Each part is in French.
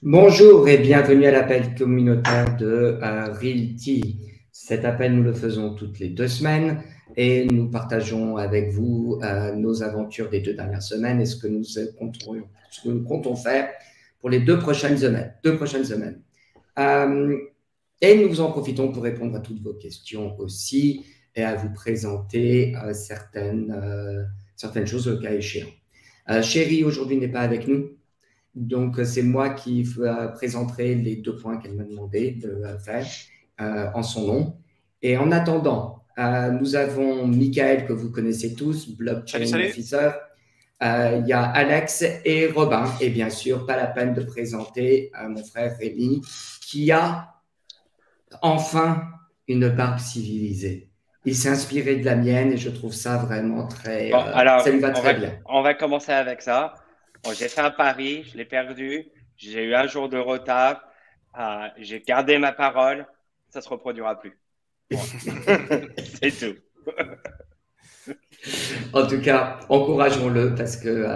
Bonjour et bienvenue à l'appel communautaire de Realty. Cet appel, nous le faisons toutes les 2 semaines et nous partageons avec vous nos aventures des 2 dernières semaines et ce que nous comptons faire pour les 2 prochaines semaines. Et nous en profitons pour répondre à toutes vos questions aussi et à vous présenter certaines choses au cas échéant. Chérie, aujourd'hui, n'est pas avec nous. Donc, c'est moi qui présenterai les 2 points qu'elle m'a demandé de faire en son nom. Et en attendant, nous avons Michael, que vous connaissez tous, Blockchain Officer. Il y a Alex et Robin. Et bien sûr, pas la peine de présenter mon frère Rémi, qui a enfin une barbe civilisée. Il s'est inspiré de la mienne et je trouve ça vraiment très... Bon, alors, ça lui va très bien. on va commencer avec ça. Bon, j'ai fait un pari, je l'ai perdu. J'ai eu un jour de retard. J'ai gardé ma parole. Ça se reproduira plus. Bon, c'est tout. En tout cas, encourageons-le parce que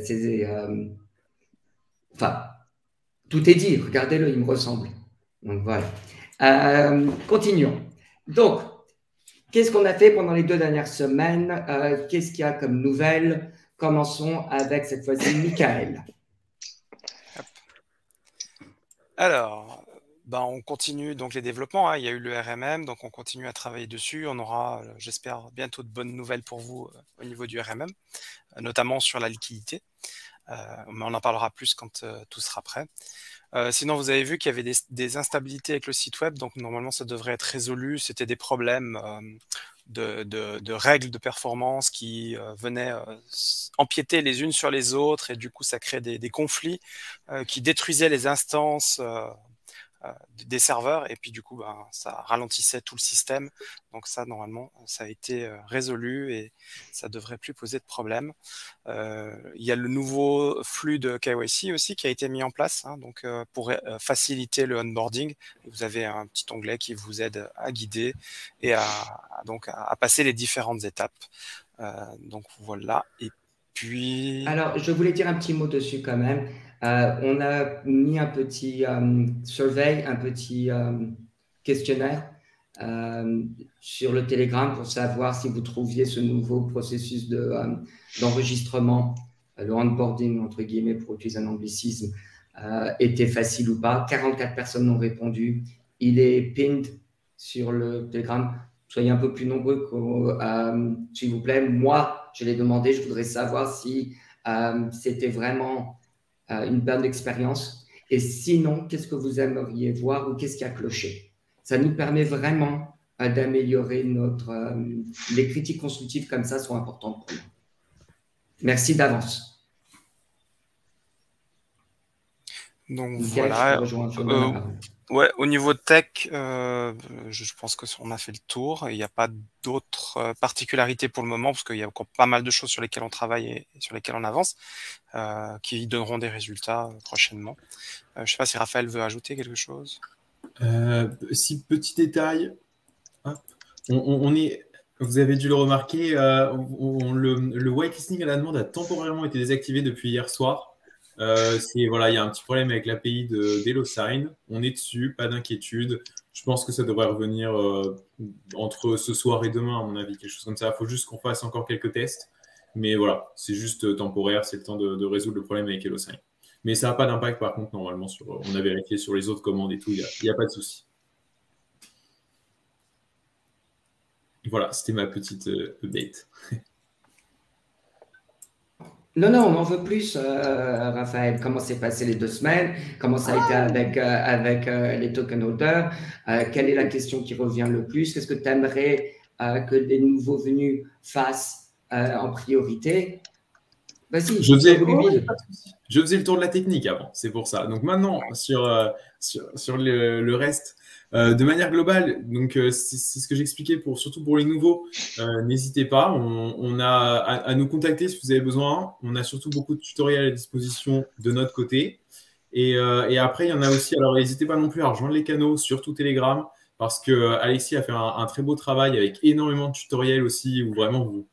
enfin, tout est dit. Regardez-le, il me ressemble. Donc voilà. Continuons. Donc, qu'est-ce qu'on a fait pendant les 2 dernières semaines? Qu'est-ce qu'il y a comme nouvelles? Commençons avec cette fois-ci Michael. Alors, on continue donc les développements, hein. Il y a eu le RMM, donc on continue à travailler dessus. On aura, j'espère, bientôt de bonnes nouvelles pour vous au niveau du RMM, notamment sur la liquidité. Mais on en parlera plus quand tout sera prêt. Sinon, vous avez vu qu'il y avait des instabilités avec le site web, donc normalement ça devrait être résolu. C'était des problèmes de règles de performance qui venaient empiéter les unes sur les autres, et du coup ça crée des conflits qui détruisaient les instances des serveurs, et puis du coup ça ralentissait tout le système. Donc ça, normalement, ça a été résolu et ça devrait plus poser de problème. Il y a le nouveau flux de KYC aussi qui a été mis en place, hein, donc pour faciliter le onboarding. Vous avez un petit onglet qui vous aide à guider et à passer les différentes étapes. Donc voilà. Et puis... Alors, je voulais dire un petit mot dessus quand même. On a mis un petit survey, un petit questionnaire sur le Telegram pour savoir si vous trouviez ce nouveau processus d'enregistrement, le onboarding, entre guillemets, pour utiliser un anglicisme, était facile ou pas. 44 personnes ont répondu. Il est pinned sur le Telegram. Soyez un peu plus nombreux, s'il vous plaît. Moi, je l'ai demandé. Je voudrais savoir si c'était vraiment une bonne expérience. Et sinon, qu'est-ce que vous aimeriez voir ou qu'est-ce qui a cloché? Ça nous permet vraiment d'améliorer les critiques constructives comme ça sont importantes pour nous. Merci d'avance. Donc Michael, voilà. Ouais, au niveau tech, je pense qu'on a fait le tour. Il n'y a pas d'autres particularités pour le moment, parce qu'il y a encore pas mal de choses sur lesquelles on travaille et sur lesquelles on avance, qui donneront des résultats prochainement. Je ne sais pas si Raphaël veut ajouter quelque chose. Si, petit détail, vous avez dû le remarquer, le whitelisting à la demande a temporairement été désactivé depuis hier soir. Voilà, il y a un petit problème avec l'API d'HelloSign. On est dessus, pas d'inquiétude. Je pense que ça devrait revenir entre ce soir et demain, à mon avis, quelque chose comme ça. Il faut juste qu'on fasse encore quelques tests. Mais voilà, c'est juste temporaire, c'est le temps de résoudre le problème avec HelloSign. Mais ça n'a pas d'impact, par contre, normalement. On a vérifié sur les autres commandes et tout, il n'y a pas de souci. Voilà, c'était ma petite update. Non, on en veut plus, Raphaël. Comment s'est passé les 2 semaines? Comment ça a été avec les token holders? Quelle est la question qui revient le plus? Qu'est-ce que tu aimerais que les nouveaux venus fassent en priorité? Vas-y, je faisais le tour de la technique avant, c'est pour ça. Donc maintenant, sur le reste, de manière globale, donc c'est ce que j'expliquais surtout pour les nouveaux. N'hésitez pas, on a à nous contacter si vous avez besoin. On a surtout beaucoup de tutoriels à disposition de notre côté. Et après, il y en a aussi. Alors, n'hésitez pas non plus à rejoindre les canaux, surtout Telegram, parce que Alexis a fait un très beau travail avec énormément de tutoriels aussi, où vraiment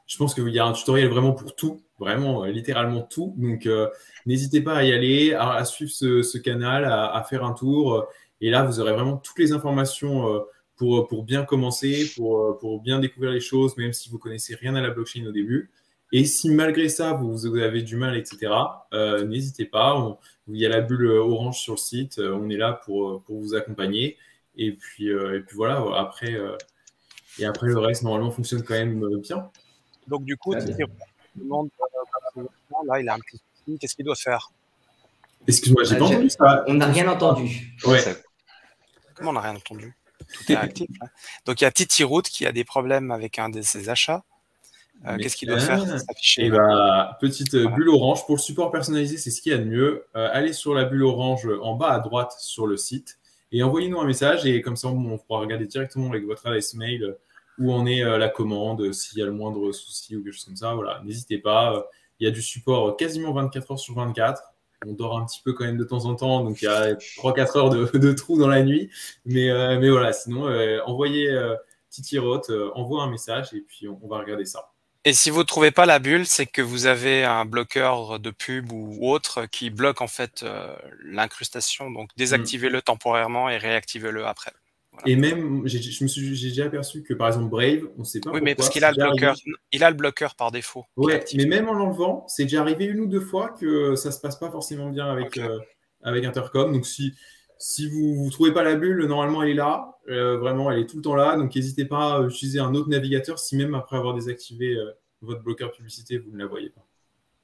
Je pense qu'il y a un tutoriel vraiment pour tout, vraiment littéralement tout. Donc, n'hésitez pas à y aller, à suivre ce canal, à faire un tour. Et là, vous aurez vraiment toutes les informations pour bien commencer, pour bien découvrir les choses, même si vous connaissez rien à la blockchain au début. Et si malgré ça, vous avez du mal, etc., n'hésitez pas. Il y a la bulle orange sur le site. On est là pour vous accompagner. Et puis voilà, après, le reste, normalement, fonctionne quand même bien. Donc, du coup, Titi demande, là, il a un petit souci. Qu'est-ce qu'il doit faire? Excuse-moi, j'ai pas entendu ça. On n'a rien entendu. Ouais. Comment on n'a rien entendu? Tout est actif. Là. Donc, il y a Titi Route qui a des problèmes avec un de ses achats. Qu'est-ce qu'il doit faire? S'afficher, petite bulle orange. Pour le support personnalisé, c'est ce qu'il y a de mieux. Allez sur la bulle orange en bas à droite sur le site et envoyez-nous un message. Et comme ça, on pourra regarder directement avec votre adresse mail où en est la commande, s'il y a le moindre souci ou quelque chose comme ça. Voilà, n'hésitez pas. Il y a du support quasiment 24 heures sur 24. On dort un petit peu quand même de temps en temps, donc il y a 3-4 heures de trou dans la nuit. Mais voilà, sinon, envoyez Titi Roth, envoie un message et puis on va regarder ça. Et si vous ne trouvez pas la bulle, c'est que vous avez un bloqueur de pub ou autre qui bloque en fait l'incrustation. Donc désactivez-le temporairement et réactivez-le après. Voilà. Et même, j'ai déjà aperçu que par exemple Brave, on ne sait pas pourquoi. Oui, mais parce qu'il a le bloqueur. Il a le bloqueur par défaut. Ouais, mais même en l'enlevant, c'est déjà arrivé une ou deux fois que ça ne se passe pas forcément bien avec, avec Intercom. Donc si vous ne trouvez pas la bulle, normalement elle est là. Vraiment, elle est tout le temps là. Donc n'hésitez pas à utiliser un autre navigateur si même après avoir désactivé votre bloqueur publicité, vous ne la voyez pas.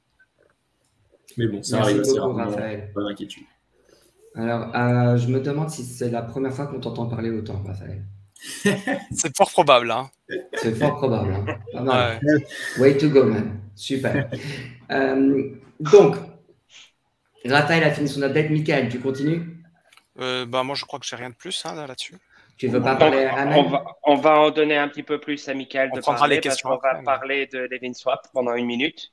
Mais bon, ça arrive assez rarement. Pas d'inquiétude. Alors, je me demande si c'est la première fois qu'on t'entend parler autant, Raphaël. C'est fort probable. Hein. C'est fort probable. Hein. Pas mal. Ouais. Way to go, man. Super. Donc, Raphaël a fini son update. Michael, tu continues? Moi, je crois que j'ai rien de plus là-dessus. Tu ne veux pas parler à Amen? On va en donner un petit peu plus à Michael de parler les questions parce qu'on va parler de LevinSwap pendant une minute.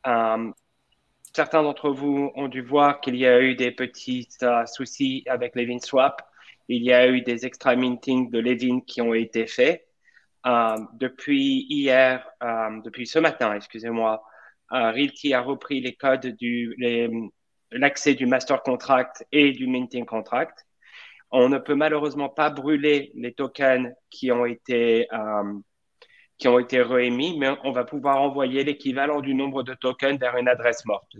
Certains d'entre vous ont dû voir qu'il y a eu des petits soucis avec LevinSwap. Il y a eu des extra mintings de Levin qui ont été faits. Depuis ce matin, excusez-moi, Realty a repris les codes l'accès du master contract et du minting contract. On ne peut malheureusement pas brûler les tokens qui ont été réémis, mais on va pouvoir envoyer l'équivalent du nombre de tokens vers une adresse morte,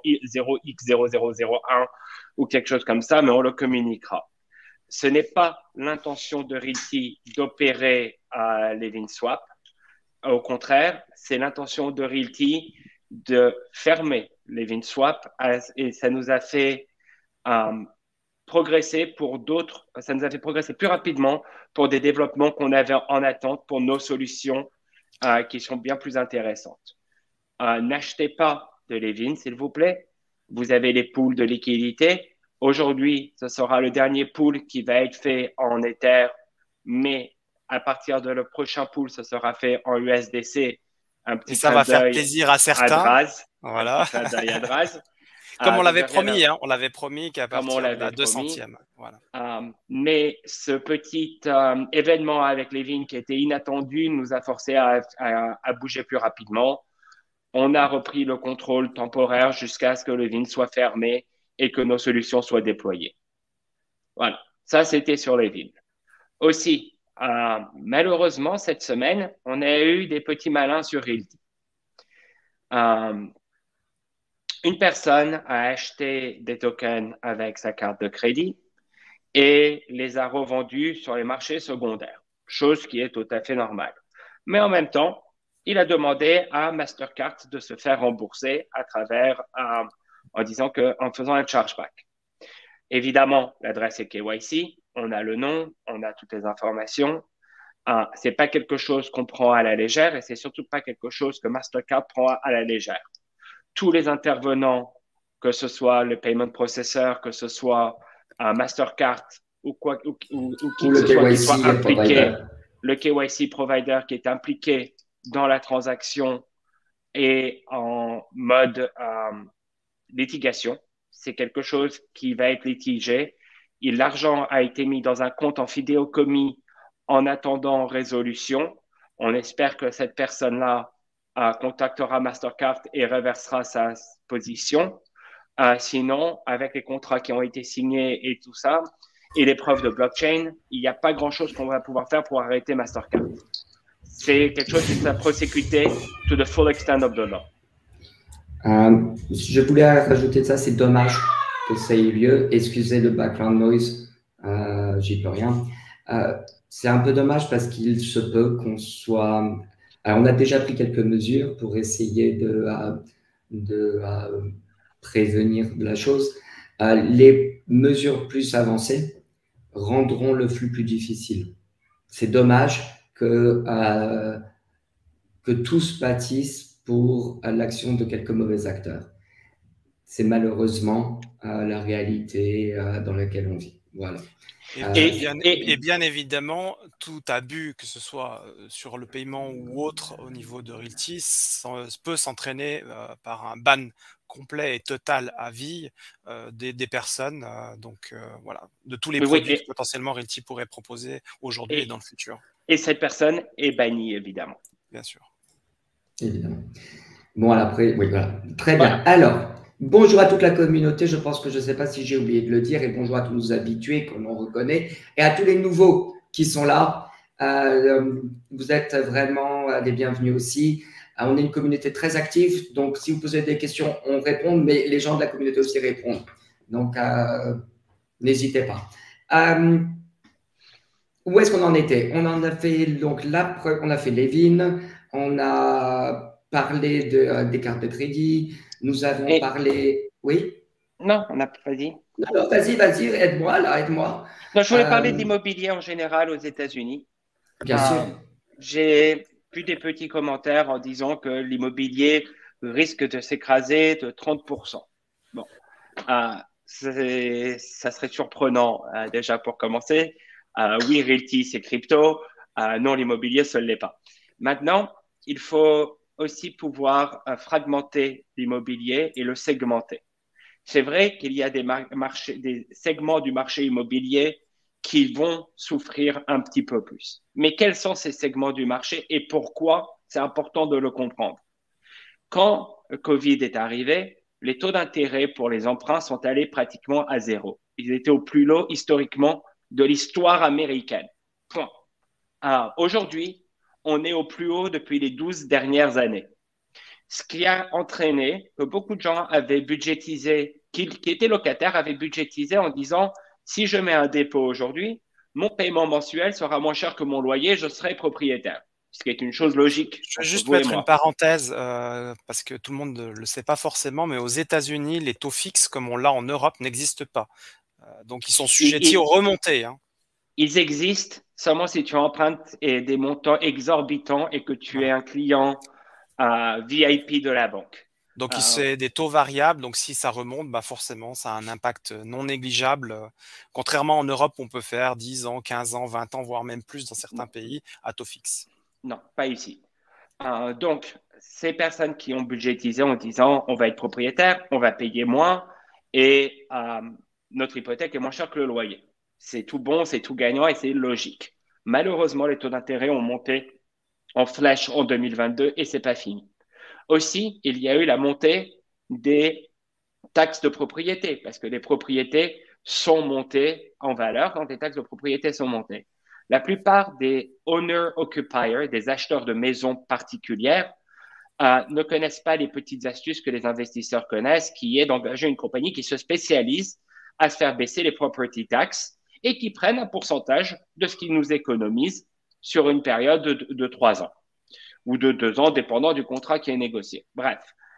0x0001 ou quelque chose comme ça, mais on le communiquera. Ce n'est pas l'intention de Realty d'opérer LevinSwap. Au contraire, c'est l'intention de Realty de fermer LevinSwap et ça nous a fait progresser ça nous a fait progresser plus rapidement pour des développements qu'on avait en attente pour nos solutions qui sont bien plus intéressantes. N'achetez pas de Levin, s'il vous plaît. Vous avez les pools de liquidité. Aujourd'hui, ce sera le dernier pool qui va être fait en Ether, mais à partir de le prochain pool, ce sera fait en USDC. Et ça va faire plaisir à certains. Voilà. Comme on l'avait promis, on l'avait promis qu'à partir de la 200e. Voilà. Mais ce petit événement avec Levin qui était inattendu nous a forcé à bouger plus rapidement. On a repris le contrôle temporaire jusqu'à ce que Levin soit fermé et que nos solutions soient déployées. Voilà, ça c'était sur Levin. Aussi, malheureusement, cette semaine, on a eu des petits malins sur Realty. Une personne a acheté des tokens avec sa carte de crédit et les a revendus sur les marchés secondaires, chose qui est tout à fait normale. Mais en même temps, il a demandé à Mastercard de se faire rembourser à travers, en faisant un chargeback. Évidemment, l'adresse est KYC, on a le nom, on a toutes les informations. C'est pas quelque chose qu'on prend à la légère et c'est surtout pas quelque chose que Mastercard prend à la légère. Tous les intervenants, que ce soit le payment processor, que ce soit Mastercard ou qui que ce soit qui soit impliqué, le KYC provider qui est impliqué dans la transaction et en mode litigation, c'est quelque chose qui va être litigé. Et l'argent a été mis dans un compte en fidéocommis en attendant résolution. On espère que cette personne-là contactera Mastercard et reversera sa position. Sinon, avec les contrats qui ont été signés et tout ça, et les preuves de blockchain, il n'y a pas grand-chose qu'on va pouvoir faire pour arrêter Mastercard. C'est quelque chose qui sera prosécuté to the full extent of the law. Je voulais rajouter de ça, c'est dommage que ça ait eu lieu. Excusez le background noise, j'y peux rien. C'est un peu dommage parce qu'il se peut qu'on soit... Alors, on a déjà pris quelques mesures pour essayer de prévenir la chose. Les mesures plus avancées rendront le flux plus difficile. C'est dommage que tous pâtissent pour l'action de quelques mauvais acteurs. C'est malheureusement la réalité dans laquelle on vit. Voilà. Et bien évidemment, tout abus, que ce soit sur le paiement ou autre au niveau de Realty, peut s'entraîner par un ban complet et total à vie des personnes. Voilà, de tous les produits que potentiellement Realty pourrait proposer aujourd'hui et dans le futur. Et cette personne est bannie, évidemment. Bien sûr. Évidemment. Bon, après, oui, voilà. Très bien. Alors, bonjour à toute la communauté. Je pense que je ne sais pas si j'ai oublié de le dire. Et bonjour à tous nos habitués que l'on reconnaît. Et à tous les nouveaux qui sont là. Vous êtes vraiment les bienvenus aussi. On est une communauté très active. Donc, si vous posez des questions, on répond. Mais les gens de la communauté aussi répondent. Donc, n'hésitez pas. Où est-ce qu'on en était? On en a fait, donc, on a fait Levin. On a parlé des cartes de crédit. Nous avons parlé… Oui? Non, on n'a pas dit. Non, vas-y, aide-moi, là, aide-moi. Non, je voulais parler d'immobilier en général aux États-Unis. Bien sûr. J'ai vu des petits commentaires en disant que l'immobilier risque de s'écraser de 30%. Bon, ça serait surprenant déjà pour commencer. Oui, Realty, c'est crypto. Non, l'immobilier, ce ne l'est pas. Maintenant, il faut aussi pouvoir fragmenter l'immobilier et le segmenter. C'est vrai qu'il y a des segments du marché immobilier qui vont souffrir un petit peu plus. Mais quels sont ces segments du marché et pourquoi? C'est important de le comprendre. Quand le Covid est arrivé, les taux d'intérêt pour les emprunts sont allés pratiquement à zéro. Ils étaient au plus haut historiquement de l'histoire américaine. Point. Aujourd'hui, on est au plus haut depuis les 12 dernières années. Ce qui a entraîné que beaucoup de gens avaient budgétisé, qui étaient locataires, avaient budgétisé en disant « si je mets un dépôt aujourd'hui, mon paiement mensuel sera moins cher que mon loyer, je serai propriétaire ». Ce qui est une chose logique. Je veux juste mettre une parenthèse, parce que tout le monde ne le sait pas forcément, mais aux États-Unis, les taux fixes, comme on l'a en Europe, n'existent pas. Donc, ils sont sujettis aux remontées. Hein. Ils existent seulement si tu empruntes des montants exorbitants et que tu es un client VIP de la banque. Donc, c'est des taux variables. Donc, si ça remonte, bah forcément, ça a un impact non négligeable. Contrairement en Europe, on peut faire 10 ans, 15 ans, 20 ans, voire même plus dans certains pays à taux fixe. Non, pas ici. Donc, ces personnes qui ont budgétisé en disant on va être propriétaire, on va payer moins et notre hypothèque est moins chère que le loyer. C'est tout bon, c'est tout gagnant et c'est logique. Malheureusement, les taux d'intérêt ont monté en flèche en 2022 et c'est pas fini. Aussi, il y a eu la montée des taxes de propriété parce que les propriétés sont montées en valeur quand les taxes de propriété sont montées. La plupart des owner-occupiers, des acheteurs de maisons particulières, ne connaissent pas les petites astuces que les investisseurs connaissent, qui est d'engager une compagnie qui se spécialise à se faire baisser les property taxes et qui prennent un pourcentage de ce qu'ils nous économisent sur une période de 3 ans ou de 2 ans, dépendant du contrat qui est négocié. Bref,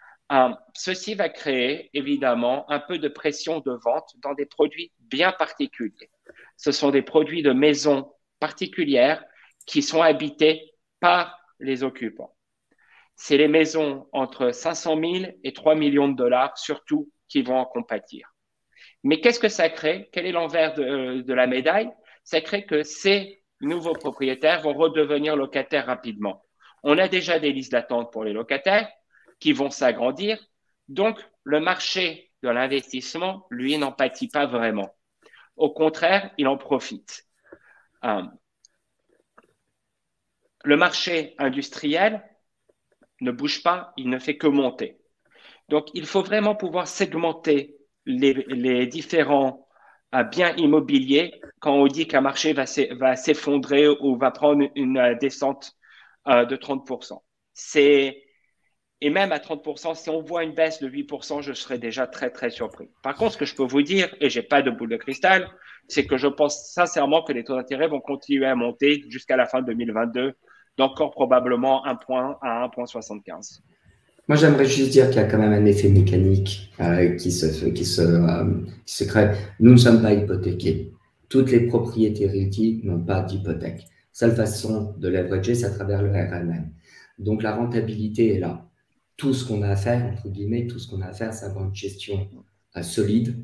ceci va créer évidemment un peu de pression de vente dans des produits bien particuliers. Ce sont des produits de maisons particulières qui sont habitées par les occupants. C'est les maisons entre 500 000 et 3 millions de dollars, surtout, qui vont en compatir. Mais qu'est-ce que ça crée? Quel est l'envers de la médaille? Ça crée que ces nouveaux propriétaires vont redevenir locataires rapidement. On a déjà des listes d'attente pour les locataires qui vont s'agrandir. Donc, le marché de l'investissement, lui, n'en pâtit pas vraiment. Au contraire, il en profite. Le marché industriel ne bouge pas, il ne fait que monter. Donc, il faut vraiment pouvoir segmenter les différents biens immobiliers quand on dit qu'un marché va s'effondrer ou va prendre une descente de 30%. Et même à 30%, si on voit une baisse de 8%, je serais déjà très, très surpris. Par contre, ce que je peux vous dire, et je n'ai pas de boule de cristal, c'est que je pense sincèrement que les taux d'intérêt vont continuer à monter jusqu'à la fin 2022, d'encore probablement 1 point à 1,75. Moi, j'aimerais juste dire qu'il y a quand même un effet mécanique qui se crée. Nous ne sommes pas hypothéqués. Toutes les propriétés realty n'ont pas d'hypothèque. Seule façon de leverager, c'est à travers le RMM. Donc, la rentabilité est là. Tout ce qu'on a à faire, entre guillemets, tout ce qu'on a à faire, c'est avoir une gestion solide,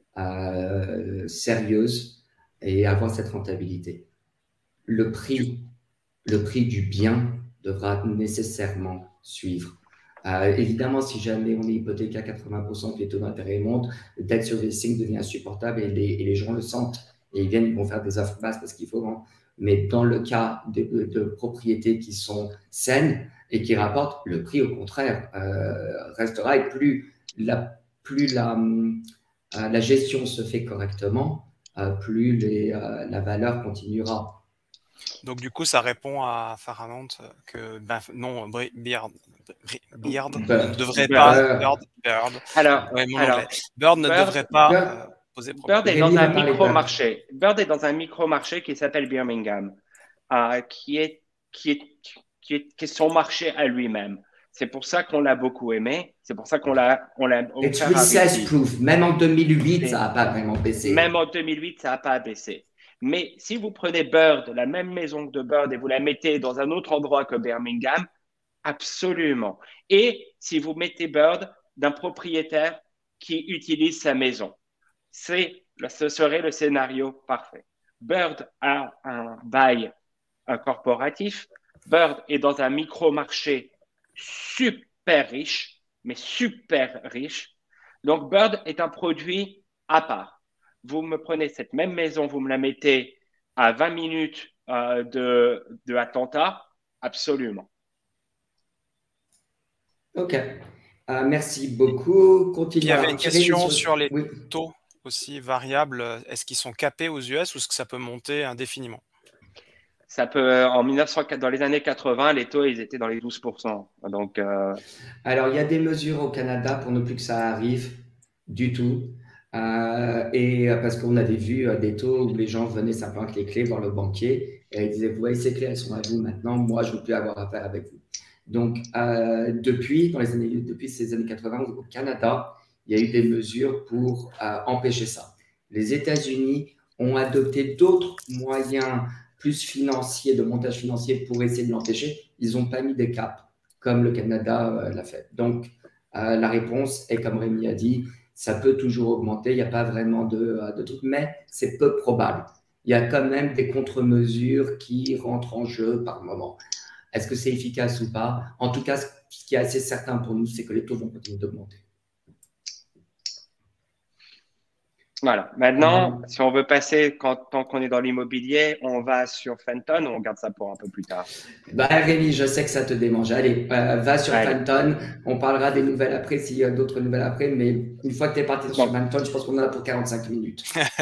sérieuse et avoir cette rentabilité. Le prix du bien devra nécessairement suivre. Évidemment, si jamais on est hypothéqué à 80%, que les taux d'intérêt montent, le debt servicing devient insupportable et les gens le sentent. Et ils vont faire des offres basses parce qu'il faut vendre. Mais dans le cas de propriétés qui sont saines et qui rapportent, le prix, au contraire, restera. Et plus la gestion se fait correctement, plus la valeur continuera. Donc, du coup, ça répond à Faramond que non, Beard ne devrait pas. Bird ne devrait pas poser problème. Bird est dans un micro-marché. Bird est dans un micro-marché qui s'appelle Birmingham, qui est son marché à lui-même. C'est pour ça qu'on l'a beaucoup aimé. C'est pour ça qu'on l'a It's recess-proof. Même en 2008, ça n'a pas vraiment baissé. Même en 2008, ça n'a pas baissé. Mais si vous prenez Bird, la même maison que de Bird, et vous la mettez dans un autre endroit que Birmingham, absolument. Et si vous mettez Bird d'un propriétaire qui utilise sa maison, ce serait le scénario parfait. Bird a un bail corporatif. Bird est dans un micro-marché super riche, mais super riche. Donc, Bird est un produit à part. Vous me prenez cette même maison, vous me la mettez à 20 minutes de Atlanta, absolument. OK. Merci beaucoup. Continuez. Il y avait une question sur les taux aussi variables. Est-ce qu'ils sont capés aux US ou est-ce que ça peut monter indéfiniment? Ça peut, dans les années 80, les taux, ils étaient dans les 12%. Donc, Alors, il y a des mesures au Canada pour ne plus que ça arrive du tout. Et parce qu'on avait vu des taux où les gens venaient simplement avec les clés voir le banquier et ils disaient, vous voyez, ces clés, elles sont à vous maintenant, moi, je ne veux plus avoir affaire avec vous. Donc, depuis ces années 80, au Canada, il y a eu des mesures pour empêcher ça. Les États-Unis ont adopté d'autres moyens plus financiers, de montage financier pour essayer de l'empêcher. Ils n'ont pas mis des caps comme le Canada l'a fait. Donc, la réponse est, comme Rémi a dit, ça peut toujours augmenter. Il n'y a pas vraiment de truc, mais c'est peu probable. Il y a quand même des contre-mesures qui rentrent en jeu par moment. Est-ce que c'est efficace ou pas? En tout cas, ce qui est assez certain pour nous, c'est que les taux vont continuer d'augmenter. Voilà. Maintenant, si on veut passer, tant qu'on est dans l'immobilier, on va sur Fenton ou on garde ça pour un peu plus tard? Rémi, je sais que ça te démange. Allez, va sur Fenton. On parlera des nouvelles après, s'il y a d'autres nouvelles après. Mais une fois que tu es parti sur Fenton, je pense qu'on en a pour 45 minutes.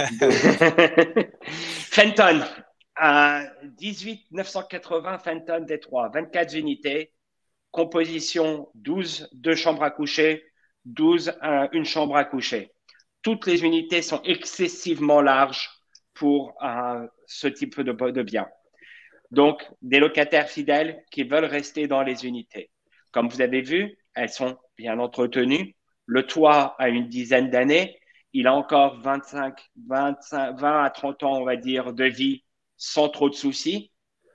Fenton, 18 980 Fenton Détroit, 24 unités, composition 12, 2 chambres à coucher, 12, une chambre à coucher. Toutes les unités sont excessivement larges pour ce type de bien. Donc, des locataires fidèles qui veulent rester dans les unités. Comme vous avez vu, elles sont bien entretenues. Le toit a une dizaine d'années. Il a encore 20 à 30 ans, on va dire, de vie sans trop de soucis.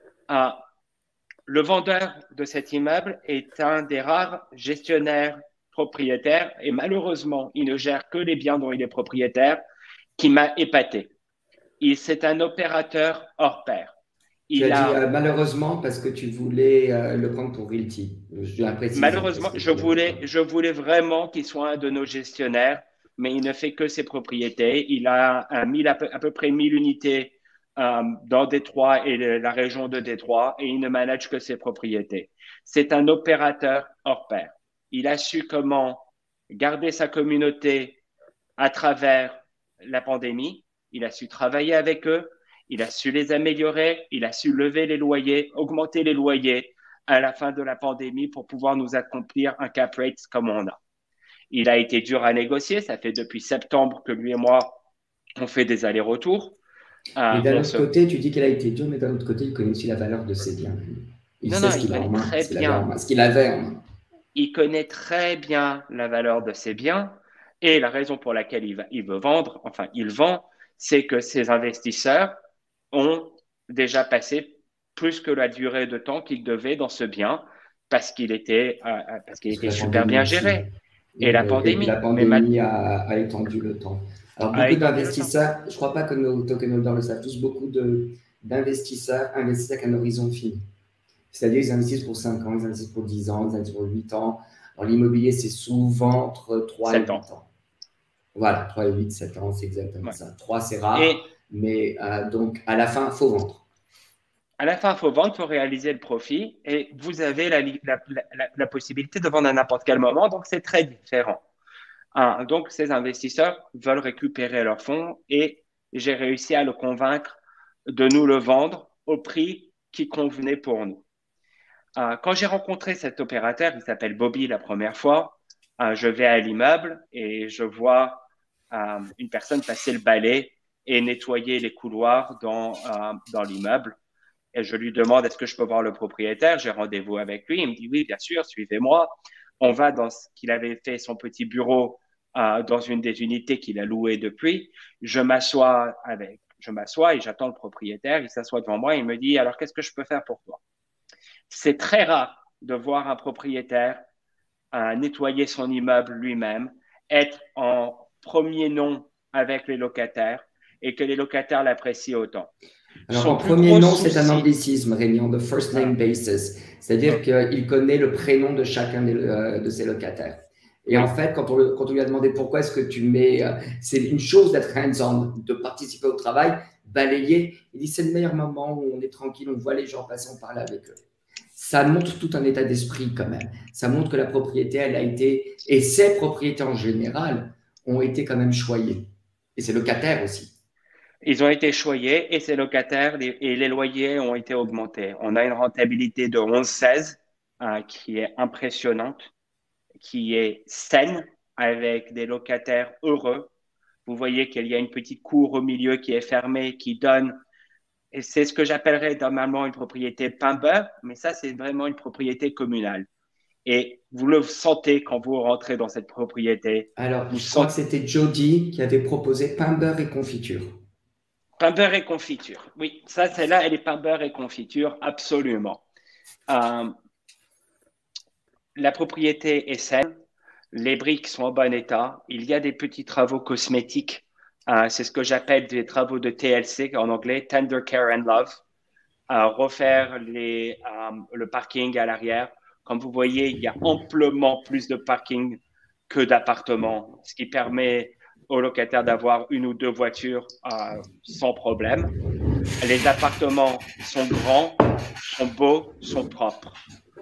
Le vendeur de cet immeuble est un des rares gestionnaires propriétaire et malheureusement, il ne gère que les biens dont il est propriétaire, qui m'a épaté. C'est un opérateur hors pair. Tu as dit malheureusement parce que tu voulais le prendre pour Realty. Malheureusement, je voulais vraiment qu'il soit un de nos gestionnaires, mais il ne fait que ses propriétés. Il a à peu près 1000 unités dans Détroit et la région de Détroit, et il ne manage que ses propriétés. C'est un opérateur hors pair. Il a su comment garder sa communauté à travers la pandémie. Il a su travailler avec eux. Il a su les améliorer. Il a su lever les loyers, augmenter les loyers à la fin de la pandémie pour pouvoir nous accomplir un cap rate comme on a. Il a été dur à négocier. Ça fait depuis septembre que lui et moi, on fait des allers-retours. Mais d'un autre côté, tu dis qu'il a été dur, mais d'un autre côté, il connaît aussi la valeur de ses biens. Il sait ce qu'il a en main, ce qu'il avait en main. Il connaît très bien la valeur de ses biens et la raison pour laquelle il veut vendre, enfin, il vend, c'est que ses investisseurs ont déjà passé plus que la durée de temps qu'ils devaient dans ce bien parce qu'il était super bien géré. Et la pandémie. La pandémie a étendu le temps. Alors, beaucoup d'investisseurs, je ne crois pas que nos token holders le savent tous, beaucoup d'investisseurs investissent avec un horizon fini. C'est-à-dire qu'ils investissent pour 5 ans, ils investissent pour 10 ans, ils investissent pour 8 ans. Alors, l'immobilier, c'est souvent entre 3 et 8 ans. Voilà, 3 et 8, 7 ans, c'est exactement ça. 3, c'est rare, mais donc, à la fin, il faut vendre. À la fin, il faut vendre, il faut réaliser le profit et vous avez la possibilité de vendre à n'importe quel moment, donc c'est très différent. Donc, ces investisseurs veulent récupérer leurs fonds et j'ai réussi à le convaincre de nous le vendre au prix qui convenait pour nous. Quand j'ai rencontré cet opérateur, il s'appelle Bobby la première fois, je vais à l'immeuble et je vois une personne passer le balai et nettoyer les couloirs dans l'immeuble. Et je lui demande, est-ce que je peux voir le propriétaire? J'ai rendez-vous avec lui. Il me dit, oui, bien sûr, suivez-moi. On va dans ce qu'il avait fait son petit bureau dans une des unités qu'il a louées depuis. Je m'assois et j'attends le propriétaire. Il s'assoit devant moi et il me dit, alors qu'est-ce que je peux faire pour toi? C'est très rare de voir un propriétaire nettoyer son immeuble lui-même, être en premier nom avec les locataires et que les locataires l'apprécient autant. Alors, en premier nom, c'est un anglicisme, Rémi, on the first name basis. C'est-à-dire qu'il connaît le prénom de chacun de ses locataires. Et en fait, quand on lui a demandé pourquoi est-ce que tu mets… c'est une chose d'être hands-on, de participer au travail, balayer. Il dit, c'est le meilleur moment où on est tranquille, on voit les gens passer, on parle avec eux. Ça montre tout un état d'esprit quand même. Ça montre que la propriété, elle a été… Et ces propriétés en général ont été quand même choyées. Et ses locataires aussi. Ils ont été choyés et ces locataires et les loyers ont été augmentés. On a une rentabilité de 11,16 qui est impressionnante, qui est saine, avec des locataires heureux. Vous voyez qu'il y a une petite cour au milieu qui est fermée, qui donne, et c'est ce que j'appellerais normalement une propriété pain-beurre, mais ça, c'est vraiment une propriété communale. Et vous le sentez quand vous rentrez dans cette propriété. Alors, je crois que c'était Jody qui avait proposé pain, beurre et confiture. Pain, beurre et confiture. Oui, ça, celle-là, elle est pain, beurre et confiture, absolument. La propriété est saine, les briques sont en bon état. Il y a des petits travaux cosmétiques. C'est ce que j'appelle des travaux de TLC en anglais, Tender Care and Love. Refaire le parking à l'arrière. Comme vous voyez, il y a amplement plus de parking que d'appartements, ce qui permet aux locataires d'avoir une ou deux voitures sans problème. Les appartements sont grands, sont beaux, sont propres.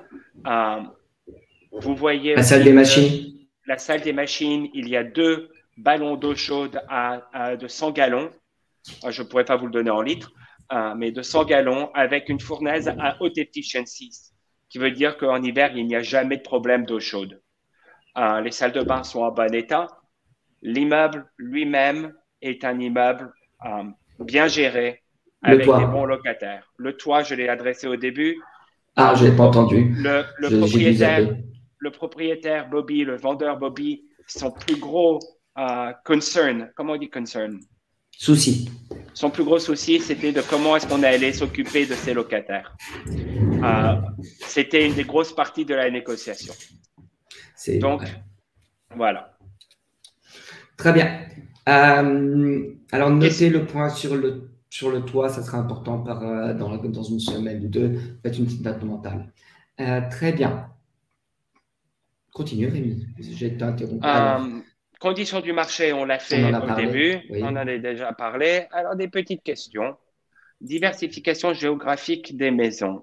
Vous voyez la salle des machines. La salle des machines, il y a 2 ballons d'eau chaude de 100 gallons. Je ne pourrais pas vous le donner en litres, mais de 100 gallons avec une fournaise à haute efficiency, qui veut dire qu'en hiver, il n'y a jamais de problème d'eau chaude. Les salles de bain sont en bon état. L'immeuble lui-même est un immeuble bien géré avec des bons locataires. Le toit, je l'ai adressé au début. Ah, je n'ai pas entendu. Le propriétaire Bobby, le vendeur Bobby, son plus gros concern, comment on dit concern? Souci. Son plus gros souci, c'était de comment est-ce qu'on allait s'occuper de ses locataires. C'était une des grosses parties de la négociation. Donc, voilà. Très bien. Alors, notez le point sur le toit, ça sera important dans une semaine ou deux. Faites une petite note mentale. Très bien. Continue, Rémi. J'ai été interrompu. Conditions du marché, on l'a fait au début. Oui. On en a déjà parlé. Alors, des petites questions. diversification géographique des maisons.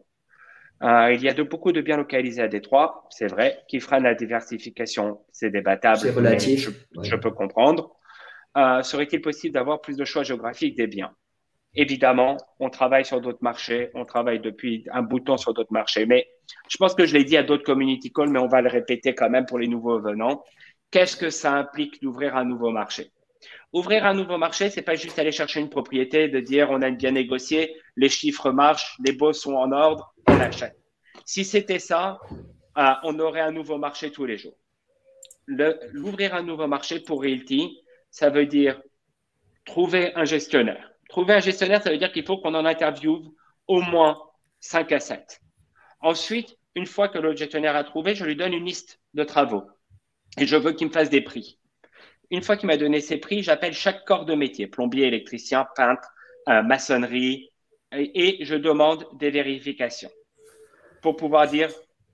Il y a beaucoup de biens localisés à Détroit, c'est vrai. Qui fera la diversification? C'est débattable, C'est relatif. Je peux comprendre. Serait-il possible d'avoir plus de choix géographiques des biens? Évidemment, on travaille sur d'autres marchés, on travaille depuis un bout de temps sur d'autres marchés, mais je pense que je l'ai dit à d'autres community calls, mais on va le répéter quand même pour les nouveaux venants. Qu'est-ce que ça implique d'ouvrir un nouveau marché? Ouvrir un nouveau marché, c'est pas juste aller chercher une propriété, de dire on a bien négocié, les chiffres marchent, les baux sont en ordre, on achète. Si c'était ça, on aurait un nouveau marché tous les jours. L'ouvrir un nouveau marché pour Realty, ça veut dire trouver un gestionnaire. Trouver un gestionnaire, ça veut dire qu'il faut qu'on en interviewe au moins 5 à 7. Ensuite, une fois que le gestionnaire a trouvé, je lui donne une liste de travaux et je veux qu'il me fasse des prix. Une fois qu'il m'a donné ses prix, j'appelle chaque corps de métier, plombier, électricien, peintre, maçonnerie, et je demande des vérifications pour pouvoir dire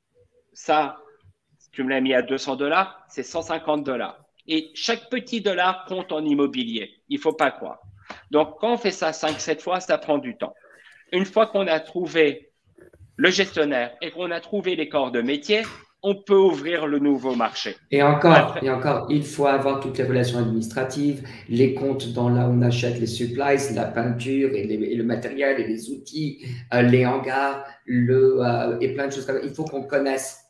ça, tu me l'as mis à $200, c'est $150. Et chaque petit dollar compte en immobilier. Il ne faut pas croire. Donc, quand on fait ça 5-7 fois, ça prend du temps. Une fois qu'on a trouvé le gestionnaire et qu'on a trouvé les corps de métier, on peut ouvrir le nouveau marché. Et encore, il faut avoir toutes les relations administratives, les comptes dans là où on achète les supplies, la peinture et le matériel et les outils, les hangars, et plein de choses comme ça. Il faut qu'on connaisse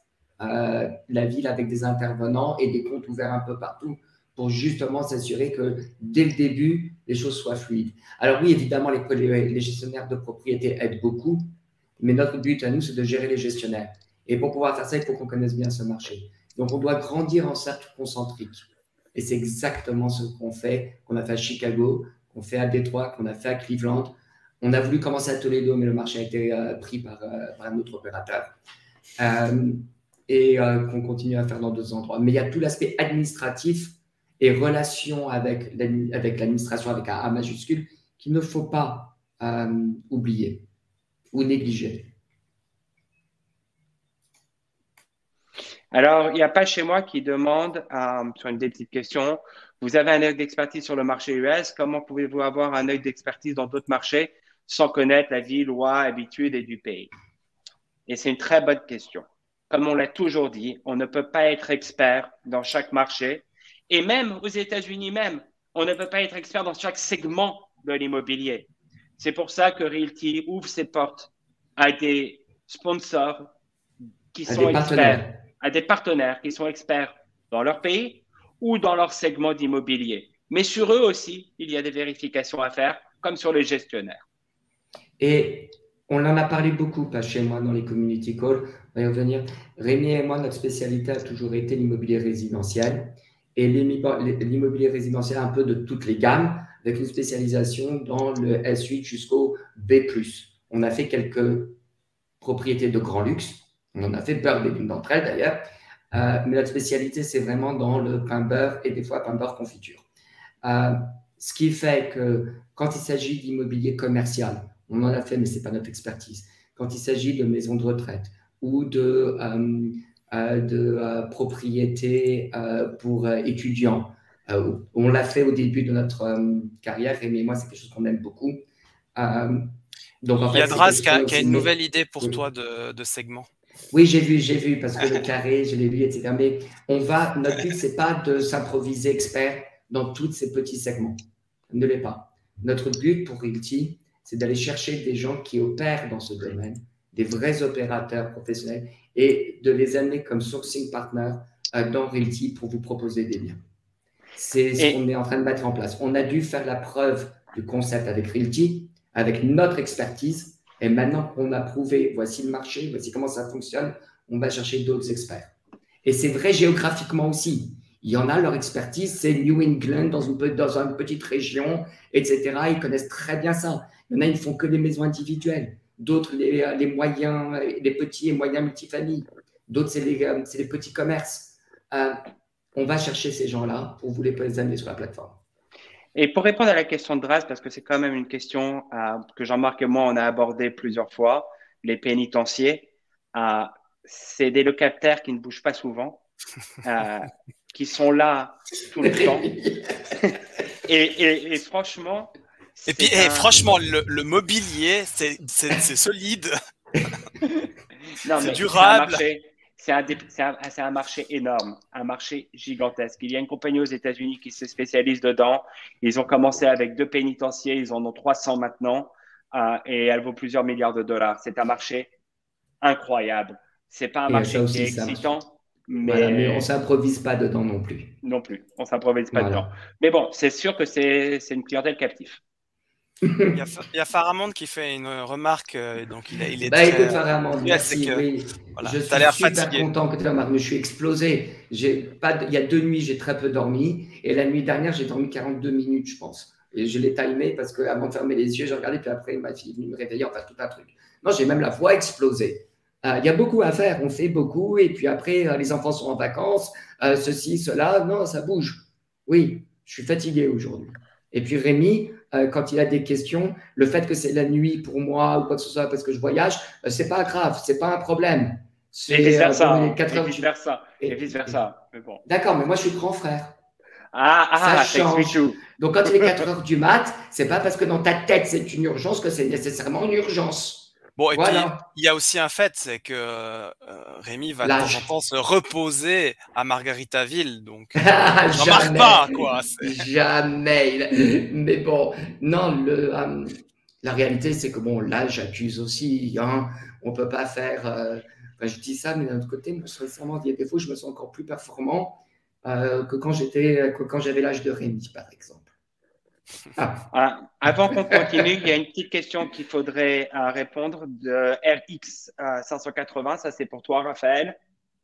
la ville avec des intervenants et des comptes ouverts un peu partout pour justement s'assurer que dès le début, les choses soient fluides. Alors oui, évidemment, les gestionnaires de propriété aident beaucoup, mais notre but à nous, c'est de gérer les gestionnaires. Et pour pouvoir faire ça, il faut qu'on connaisse bien ce marché. Donc, on doit grandir en cercle concentrique. Et c'est exactement ce qu'on fait, qu'on a fait à Chicago, qu'on fait à Détroit, qu'on a fait à Cleveland. On a voulu commencer à Toledo, mais le marché a été pris par un autre opérateur. Et qu'on continue à faire dans d'autres endroits. Mais il y a tout l'aspect administratif et relation avec l'administration, avec un A majuscule, qu'il ne faut pas oublier ou négliger. Alors, il n'y a pas chez moi qui demande, sur une des petites questions, vous avez un œil d'expertise sur le marché US, comment pouvez-vous avoir un œil d'expertise dans d'autres marchés sans connaître la vie, loi, habitudes et du pays? Et c'est une très bonne question. Comme on l'a toujours dit, on ne peut pas être expert dans chaque marché. Et même aux États-Unis même, on ne peut pas être expert dans chaque segment de l'immobilier. C'est pour ça que Realty ouvre ses portes à des sponsors qui sont experts, à des partenaires qui sont experts dans leur pays ou dans leur segment d'immobilier. Mais sur eux aussi, il y a des vérifications à faire, comme sur les gestionnaires. Et on en a parlé beaucoup, pas chez moi, dans les community calls. On va y revenir. Rémi et moi, notre spécialité a toujours été l'immobilier résidentiel. Et l'immobilier résidentiel un peu de toutes les gammes, avec une spécialisation dans le S8 jusqu'au B+. On a fait quelques propriétés de grand luxe. On en a fait beurre d'une d'entre elles d'ailleurs. Mais notre spécialité, c'est vraiment dans le pain beurre et des fois pain beurre confiture. Ce qui fait que quand il s'agit d'immobilier commercial, on en a fait, mais ce n'est pas notre expertise. Quand il s'agit de maisons de retraite ou de propriétés pour étudiants, on l'a fait au début de notre carrière, Rémi et moi, c'est quelque chose qu'on aime beaucoup. Donc, en fait, il y a Draz qui a une nouvelle idée pour toi de segment. Oui, j'ai vu, parce que le carré, je l'ai lu, etc. Mais notre but, ce n'est pas de s'improviser expert dans tous ces petits segments. Ne l'est pas. Notre but pour Realty, c'est d'aller chercher des gens qui opèrent dans ce domaine, des vrais opérateurs professionnels, et de les amener comme sourcing partner dans Realty pour vous proposer des biens. C'est ce qu'on est en train de mettre en place. On a dû faire la preuve du concept avec Realty, avec notre expertise. Et maintenant qu'on a prouvé, voici le marché, voici comment ça fonctionne, on va chercher d'autres experts. Et c'est vrai géographiquement aussi. Il y en a, leur expertise, c'est New England, dans une petite région, etc. Ils connaissent très bien ça. Il y en a, ils ne font que des maisons individuelles. D'autres, les moyens, les petits et moyens multifamilles. D'autres, c'est les petits commerces. On va chercher ces gens-là pour vous les amener sur la plateforme. Et pour répondre à la question de Draz, parce que c'est quand même une question que Jean-Marc et moi, on a abordé plusieurs fois, les pénitenciers, c'est des locataires qui ne bougent pas souvent, qui sont là tout le temps. Et franchement, Et puis, franchement, le mobilier, c'est solide. Non, c'est mais durable. C'est un marché énorme, un marché gigantesque. Il y a une compagnie aux États-Unis qui se spécialise dedans. Ils ont commencé avec 2 pénitenciers, ils en ont 300 maintenant, et elle vaut plusieurs milliards de dollars. C'est un marché incroyable. C'est pas un Et marché ça qui est aussi, excitant, voilà, mais on mais s'improvise pas dedans non plus. non plus. On s'improvise pas dedans. Voilà. Mais bon, c'est sûr que c'est une clientèle captive. Il y a Faramond qui fait une remarque, donc il est Bah très écoute, Faramond, merci. que, Oui, voilà, je tu as suis l'air super fatigué. content que tu remarques, mais je suis explosé. Il y a 2 nuits, j'ai très peu dormi. Et la nuit dernière, j'ai dormi 42 minutes, je pense. Et je l'ai timé parce qu'avant de fermer les yeux, j'ai regardé, puis après, ma fille est venue me réveiller, enfin, tout un truc. Non, j'ai même la voix explosée. Il y a beaucoup à faire, on fait beaucoup. Et puis après, les enfants sont en vacances, ceci, cela. Non, ça bouge. Oui, je suis fatigué aujourd'hui. Et puis Rémi, quand il a des questions, le fait que c'est la nuit pour moi ou quoi que ce soit parce que je voyage, c'est pas grave, c'est pas un problème. Et vice-versa. Bon, les 4 Et heures vice-versa. Et vice-versa. Mais bon. D'accord, mais moi je suis grand frère. Ça explique change. tout. Donc quand il est 4 heures du mat, c'est pas parce que dans ta tête c'est une urgence que c'est nécessairement une urgence. Bon, et voilà. puis il y a aussi un fait, c'est que Rémi va de temps en temps se reposer à Margaritaville, donc j'en marque pas, quoi. Jamais. Mais bon, non, la réalité c'est que bon, l'âge accuse aussi. Hein. On peut pas faire. Enfin, je dis ça, mais d'un autre côté, moi, sincèrement, il y a des fois, je me sens encore plus performant que quand j'avais l'âge de Rémi, par exemple. Avant qu'on continue, il y a une petite question qu'il faudrait répondre de RX 580. Ça, c'est pour toi, Raphaël.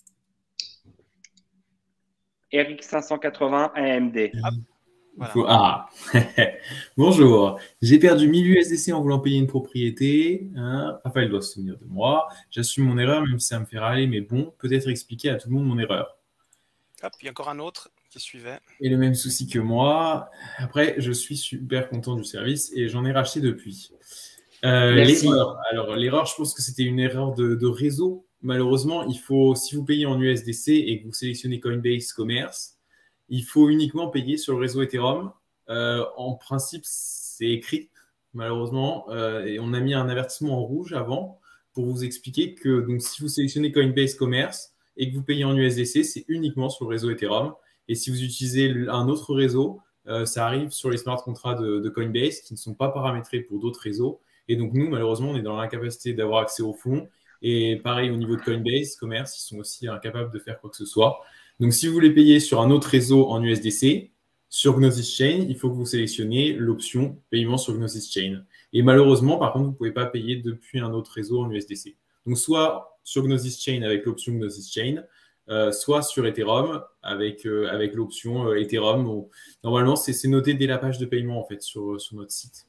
RX 580 AMD. Voilà. Bonjour, j'ai perdu 1000 USDC en voulant payer une propriété. Raphaël doit se souvenir de moi. J'assume mon erreur, même si ça me fait râler, mais bon, peut-être expliquer à tout le monde mon erreur. Hop, il y a encore un autre qui suivait. Et le même souci que moi. Après, je suis super content du service et j'en ai racheté depuis. L'erreur. Alors, l'erreur, je pense que c'était une erreur de réseau. Malheureusement, si vous payez en USDC et que vous sélectionnez Coinbase Commerce, il faut uniquement payer sur le réseau Ethereum. En principe, c'est écrit, malheureusement. Et on a mis un avertissement en rouge avant pour vous expliquer que donc, si vous sélectionnez Coinbase Commerce et que vous payez en USDC, c'est uniquement sur le réseau Ethereum. Et si vous utilisez un autre réseau, ça arrive sur les smart contracts de Coinbase qui ne sont pas paramétrés pour d'autres réseaux. Et donc, nous, malheureusement, on est dans l'incapacité d'avoir accès aux fonds. Et pareil, au niveau de Coinbase, Commerce, ils sont aussi incapables de faire quoi que ce soit. Donc, si vous voulez payer sur un autre réseau en USDC, sur Gnosis Chain, il faut que vous sélectionniez l'option paiement sur Gnosis Chain. Et malheureusement, par contre, vous ne pouvez pas payer depuis un autre réseau en USDC. Donc, soit sur Gnosis Chain avec l'option Gnosis Chain, soit sur Ethereum avec l'option Ethereum. Normalement, c'est noté dès la page de paiement en fait sur notre site.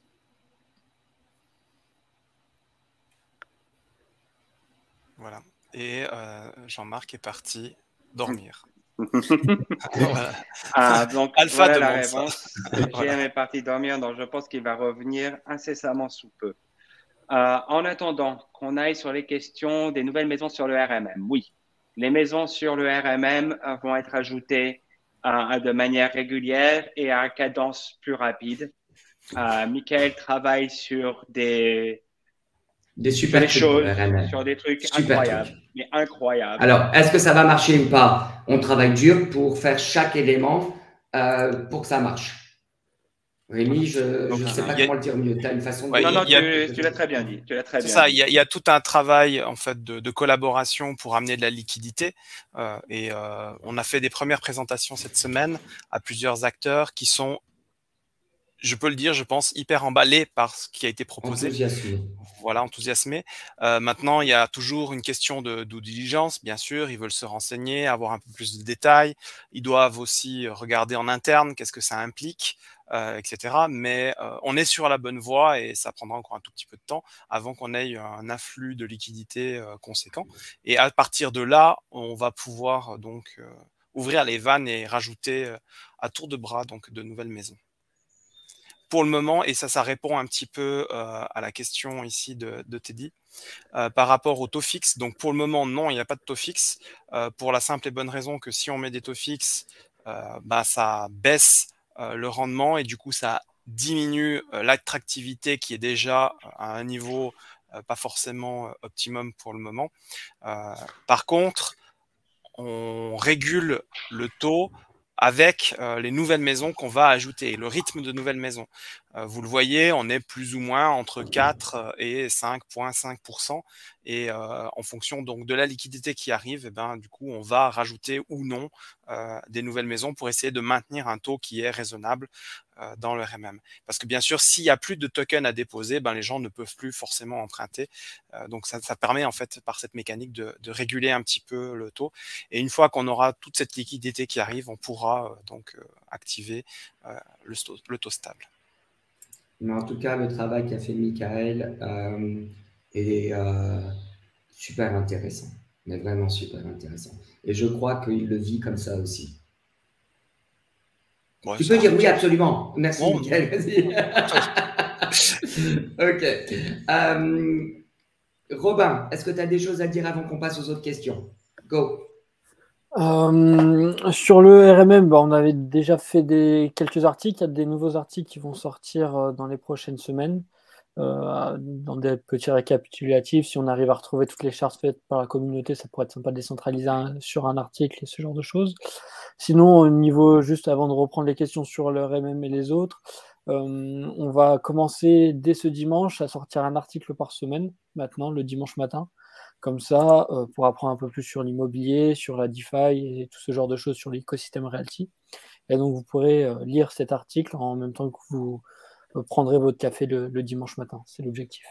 Voilà. Et Jean-Marc est parti dormir. Donc, Alpha voilà demande la réponse. voilà. JM est parti dormir, donc je pense qu'il va revenir incessamment sous peu. En attendant qu'on aille sur les questions des nouvelles maisons sur le RMM, oui, les maisons sur le RMM vont être ajoutées de manière régulière et à cadence plus rapide. Michael travaille sur des super trucs choses, sur des trucs incroyables. Mais incroyables. Alors, est-ce que ça va marcher ou pas? On travaille dur pour faire chaque élément pour que ça marche. Rémi, je ne sais pas comment le dire mieux. Tu as une façon de dire. Non, tu l'as très bien dit. C'est ça, il y a tout un travail en fait, de collaboration pour amener de la liquidité. Et on a fait des premières présentations cette semaine à plusieurs acteurs qui sont, je peux le dire, je pense, hyper emballés par ce qui a été proposé. Enthousiasmés. Voilà, enthousiasmés. Maintenant, il y a toujours une question de due diligence, bien sûr. Ils veulent se renseigner, avoir un peu plus de détails. Ils doivent aussi regarder en interne qu'est-ce que ça implique, etc. Mais on est sur la bonne voie et ça prendra encore un tout petit peu de temps avant qu'on ait un afflux de liquidités conséquent. Et à partir de là, on va pouvoir donc ouvrir les vannes et rajouter à tour de bras donc de nouvelles maisons. Pour le moment, et ça répond un petit peu à la question ici de Teddy, par rapport au taux fixe. Donc pour le moment, non, il n'y a pas de taux fixe, pour la simple et bonne raison que si on met des taux fixes, ça baisse le rendement et du coup, ça diminue l'attractivité qui est déjà à un niveau pas forcément optimum pour le moment. Par contre, on régule le taux avec les nouvelles maisons qu'on va ajouter, le rythme de nouvelles maisons. Vous le voyez, on est plus ou moins entre 4 et 5,5%. Et en fonction donc de la liquidité qui arrive, eh ben, du coup, on va rajouter ou non des nouvelles maisons pour essayer de maintenir un taux qui est raisonnable dans le RMM. Parce que bien sûr, s'il n'y a plus de tokens à déposer, ben, les gens ne peuvent plus forcément emprunter. Donc ça permet en fait par cette mécanique de réguler un petit peu le taux. Et une fois qu'on aura toute cette liquidité qui arrive, on pourra donc activer le taux stable. Mais en tout cas, le travail qu'a fait Michael est super intéressant, mais vraiment super intéressant. Et je crois qu'il le vit comme ça aussi. Ouais, tu peux dire oui, absolument. Merci, bon, Michael. Vas-y. Ok. Robin, est-ce que tu as des choses à dire avant qu'on passe aux autres questions? Go. Sur le RMM, on avait déjà fait quelques articles. Il y a des nouveaux articles qui vont sortir dans les prochaines semaines. Dans des petits récapitulatifs, si on arrive à retrouver toutes les chartes faites par la communauté, ça pourrait être sympa de décentraliser sur un article et ce genre de choses. Sinon, au niveau, juste avant de reprendre les questions sur le RMM et les autres, on va commencer dès ce dimanche à sortir un article par semaine, maintenant, le dimanche matin. Comme ça, pour apprendre un peu plus sur l'immobilier, sur la DeFi et tout ce genre de choses sur l'écosystème Realty. Et donc, vous pourrez lire cet article en même temps que vous prendrez votre café le dimanche matin. C'est l'objectif.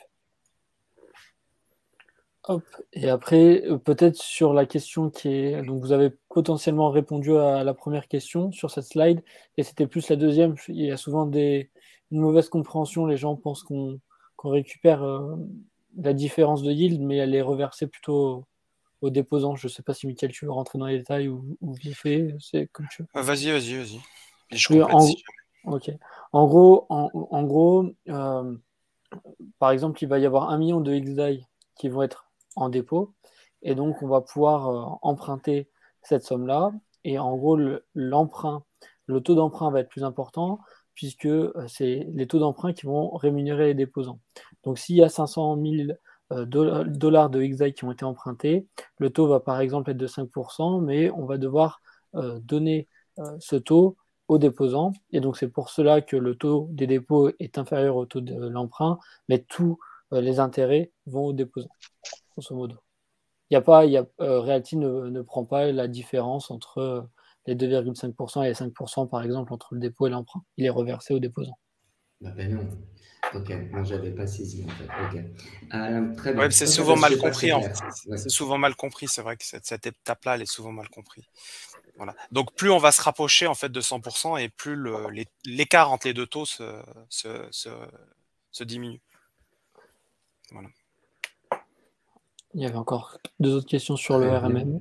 Hop. Et après, peut-être sur la question qui est... Donc, vous avez potentiellement répondu à la première question sur cette slide, et c'était plus la deuxième. Il y a souvent une mauvaise compréhension. Les gens pensent qu'on récupère la différence de yield, mais elle est reversée plutôt aux déposants. Je ne sais pas si, Mickaël, tu veux rentrer dans les détails ou vite fait. C'est comme tu veux. Vas-y. Et je Oui, complète. Ok. En gros, par exemple, il va y avoir 1 million de XDAI qui vont être en dépôt, et donc on va pouvoir emprunter cette somme-là. Et en gros, le taux d'emprunt va être plus important, puisque c'est les taux d'emprunt qui vont rémunérer les déposants. Donc s'il y a 500 000 dollars de XDAI qui ont été empruntés, le taux va par exemple être de 5%, mais on va devoir donner ce taux aux déposants. Et donc, c'est pour cela que le taux des dépôts est inférieur au taux de l'emprunt, mais tous les intérêts vont aux déposants, grosso modo. Realty ne prend pas la différence entre les 2,5% et les 5%, par exemple, entre le dépôt et l'emprunt. Il est reversé aux déposants. Ah ben non. Ok, moi je n'avais pas saisi en fait. Ok. Très bien. Ouais, c'est souvent mal compris. C'est souvent mal compris. C'est vrai que cette étape-là, elle est souvent mal comprise. Voilà. Donc plus on va se rapprocher en fait de 100% et plus l'écart entre les deux taux se diminue. Voilà. Il y avait encore 2 autres questions sur le RMM.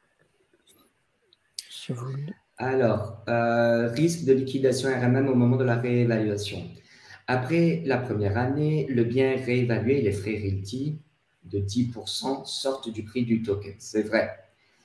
Si vous... Alors, risque de liquidation RMM au moment de la réévaluation. Après la première année, le bien réévalué, les frais Realty de 10% sortent du prix du token. C'est vrai.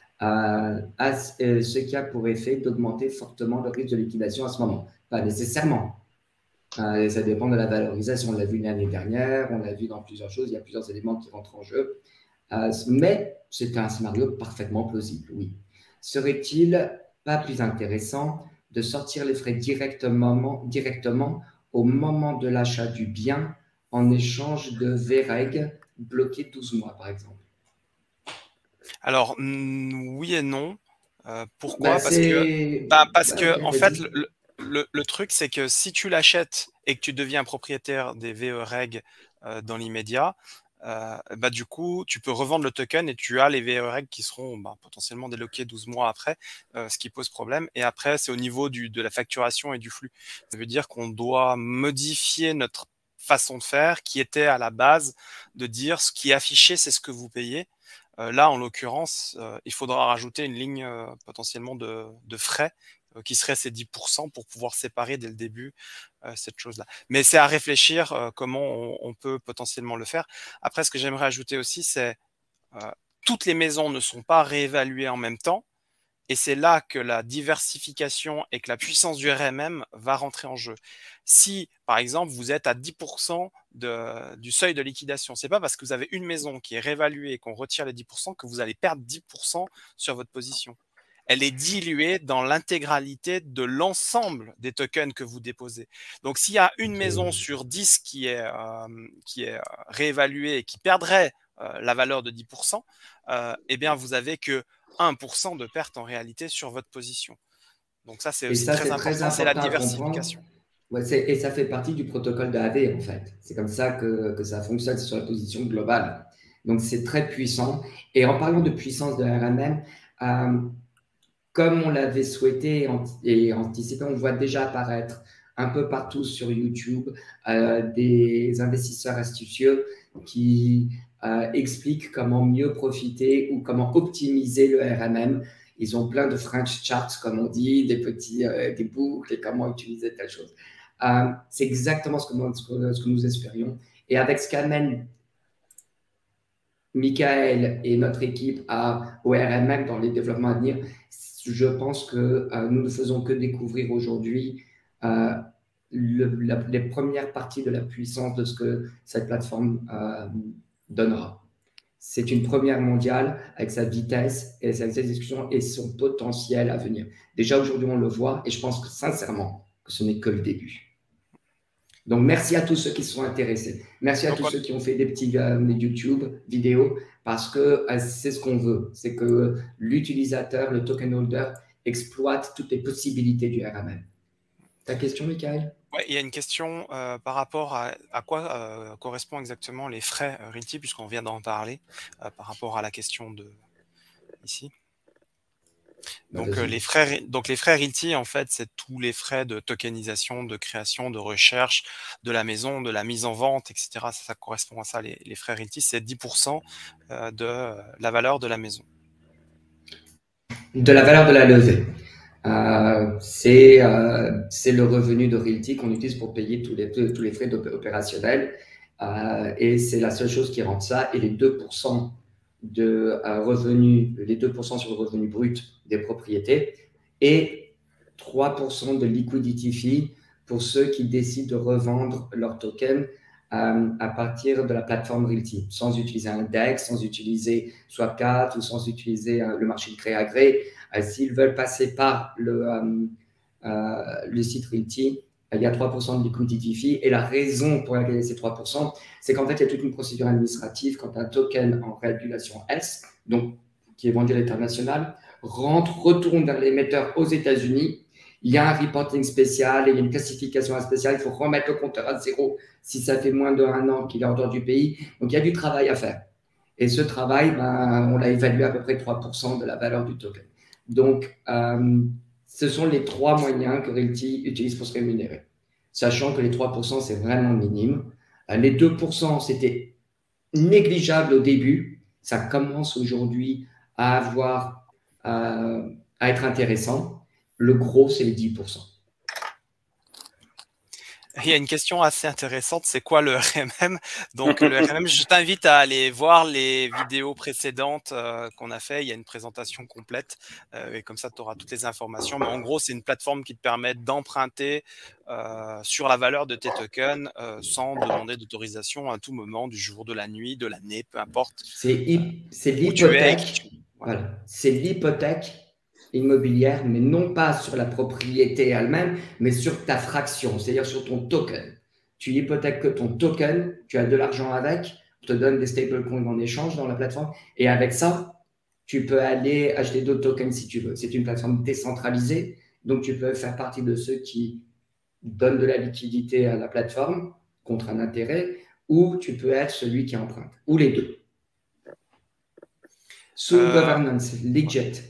Ce qui a pour effet d'augmenter fortement le risque de liquidation à ce moment. Pas nécessairement. Ça dépend de la valorisation. On l'a vu l'année dernière, on l'a vu dans plusieurs choses, il y a plusieurs éléments qui rentrent en jeu. Mais c'est un scénario parfaitement plausible, oui. Serait-il pas plus intéressant de sortir les frais directement au moment de l'achat du bien en échange de VREG bloqués 12 mois, par exemple? Alors, oui et non. Pourquoi? Parce que en fait, le truc, c'est que si tu l'achètes et que tu deviens propriétaire des VREG dans l'immédiat, du coup, tu peux revendre le token et tu as les VREG qui seront potentiellement débloqués 12 mois après, ce qui pose problème. Et après, c'est au niveau de la facturation et du flux. Ça veut dire qu'on doit modifier notre façon de faire qui était à la base de dire ce qui est affiché, c'est ce que vous payez. Là, en l'occurrence, il faudra rajouter une ligne potentiellement de frais qui serait ces 10% pour pouvoir séparer dès le début cette chose-là. Mais c'est à réfléchir comment on peut potentiellement le faire. Après, ce que j'aimerais ajouter aussi, c'est toutes les maisons ne sont pas réévaluées en même temps. Et c'est là que la diversification et que la puissance du RMM va rentrer en jeu. Si, par exemple, vous êtes à 10% du seuil de liquidation, ce n'est pas parce que vous avez une maison qui est réévaluée et qu'on retire les 10% que vous allez perdre 10% sur votre position. Elle est diluée dans l'intégralité de l'ensemble des tokens que vous déposez. Donc, s'il y a une maison sur 10 qui est réévaluée et qui perdrait la valeur de 10%, eh bien, vous n'avez que 1% de perte en réalité sur votre position. Donc ça, c'est aussi très important, c'est la diversification. Ouais, et ça fait partie du protocole d'AV, en fait. C'est comme ça que ça fonctionne sur la position globale. Donc, c'est très puissant. Et en parlant de puissance de RMM, comme on l'avait souhaité et anticipé, on voit déjà apparaître un peu partout sur YouTube des investisseurs astucieux qui expliquent comment mieux profiter ou comment optimiser le RMM. Ils ont plein de French charts, comme on dit, des boucles et comment utiliser telle chose. C'est exactement ce que nous espérions. Et avec ce qu'amène Michael et notre équipe au RMM dans les développements à venir, je pense que nous ne faisons que découvrir aujourd'hui les premières parties de la puissance de ce que cette plateforme donnera. C'est une première mondiale avec sa vitesse et sa exécution et son potentiel à venir. Déjà aujourd'hui, on le voit et je pense que sincèrement que ce n'est que le début. Donc, merci à tous ceux qui sont intéressés. Merci à tous ceux qui ont fait des petits YouTube vidéos parce que c'est ce qu'on veut. C'est que l'utilisateur, le token holder, exploite toutes les possibilités du RMM. Ta question, Michael? Ouais, il y a une question par rapport à quoi correspondent exactement les frais Realty, puisqu'on vient d'en parler, par rapport à la question de ici. Donc, les frais Realty, en fait, c'est tous les frais de tokenisation, de création, de recherche de la maison, de la mise en vente, etc. Ça correspond à ça, les frais Realty, c'est 10% de la valeur de la maison. De la valeur de la levée. C'est le revenu de Realty qu'on utilise pour payer tous les frais opérationnels. Et c'est la seule chose qui rentre ça. Et les 2% de revenus, les 2% sur le revenu brut des propriétés et 3% de liquidity fee pour ceux qui décident de revendre leur token à partir de la plateforme Realty, sans utiliser un DEX, sans utiliser Swapcat ou sans utiliser le marché de gré à gré. S'ils veulent passer par le site Realty, il y a 3% de liquidity fee. Et la raison pour laquelle c'est 3%, c'est qu'en fait, il y a toute une procédure administrative quand un token en régulation S, donc qui est vendu à l'international, retourne vers l'émetteur aux États-Unis. Il y a un reporting spécial et il y a une classification spéciale. Il faut remettre le compteur à zéro si ça fait moins d'1 an qu'il est en dehors du pays. Donc, il y a du travail à faire. Et ce travail, on l'a évalué à peu près 3% de la valeur du token. Donc, ce sont les 3 moyens que Realty utilise pour se rémunérer. Sachant que les 3%, c'est vraiment minime. Les 2%, c'était négligeable au début. Ça commence aujourd'hui à être intéressant. Le gros, c'est les 10%. Il y a une question assez intéressante, c'est quoi le RMM? Donc le RMM, je t'invite à aller voir les vidéos précédentes qu'on a fait. Il y a une présentation complète et comme ça, tu auras toutes les informations. Mais en gros, c'est une plateforme qui te permet d'emprunter sur la valeur de tes tokens sans demander d'autorisation à tout moment du jour, de la nuit, de l'année, peu importe. C'est l'hypothèque. Voilà. C'est l'hypothèque immobilière, mais non pas sur la propriété elle-même, mais sur ta fraction, c'est-à-dire sur ton token. Tu hypothèques que ton token, tu as de l'argent avec, on te donne des stablecoins en échange dans la plateforme, et avec ça, tu peux aller acheter d'autres tokens si tu veux. C'est une plateforme décentralisée, donc tu peux faire partie de ceux qui donnent de la liquidité à la plateforme contre un intérêt, ou tu peux être celui qui emprunte, ou les deux. Sous governance, legit.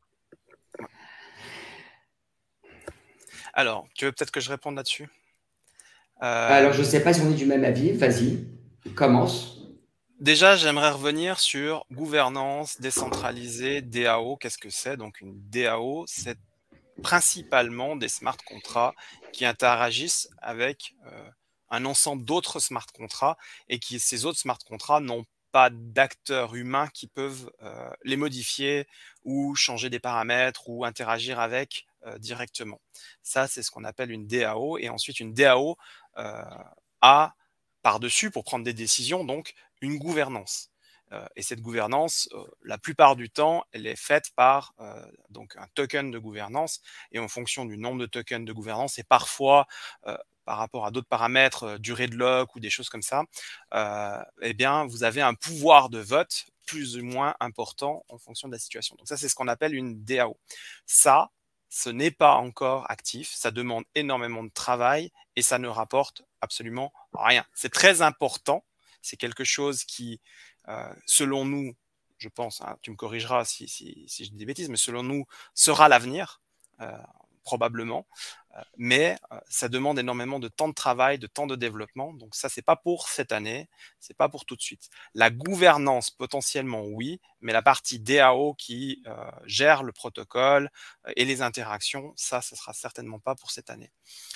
Alors, tu veux peut-être que je réponde là-dessus? Alors, je ne sais pas si on est du même avis. Vas-y, commence. Déjà, j'aimerais revenir sur gouvernance décentralisée, DAO. Qu'est-ce que c'est? Donc, une DAO, c'est principalement des smart contracts qui interagissent avec un ensemble d'autres smart contracts et ces autres smart contracts n'ont pas d'acteurs humains qui peuvent les modifier ou changer des paramètres ou interagir avec directement. Ça, c'est ce qu'on appelle une DAO. Et ensuite, une DAO a par-dessus, pour prendre des décisions, donc une gouvernance. Et cette gouvernance, la plupart du temps, elle est faite par donc un token de gouvernance. Et en fonction du nombre de tokens de gouvernance, et parfois par rapport à d'autres paramètres, durée de lock ou des choses comme ça, eh bien, vous avez un pouvoir de vote plus ou moins important en fonction de la situation. Donc ça, c'est ce qu'on appelle une DAO. Ça, ce n'est pas encore actif, ça demande énormément de travail et ça ne rapporte absolument rien. C'est très important, c'est quelque chose qui, selon nous, je pense, hein, tu me corrigeras si je dis des bêtises, mais selon nous, sera l'avenir, probablement, mais ça demande énormément de temps de travail, de temps de développement. Donc ça, c'est pas pour cette année, c'est pas pour tout de suite. La gouvernance, potentiellement, oui, mais la partie DAO qui gère le protocole et les interactions, ça sera certainement pas pour cette année.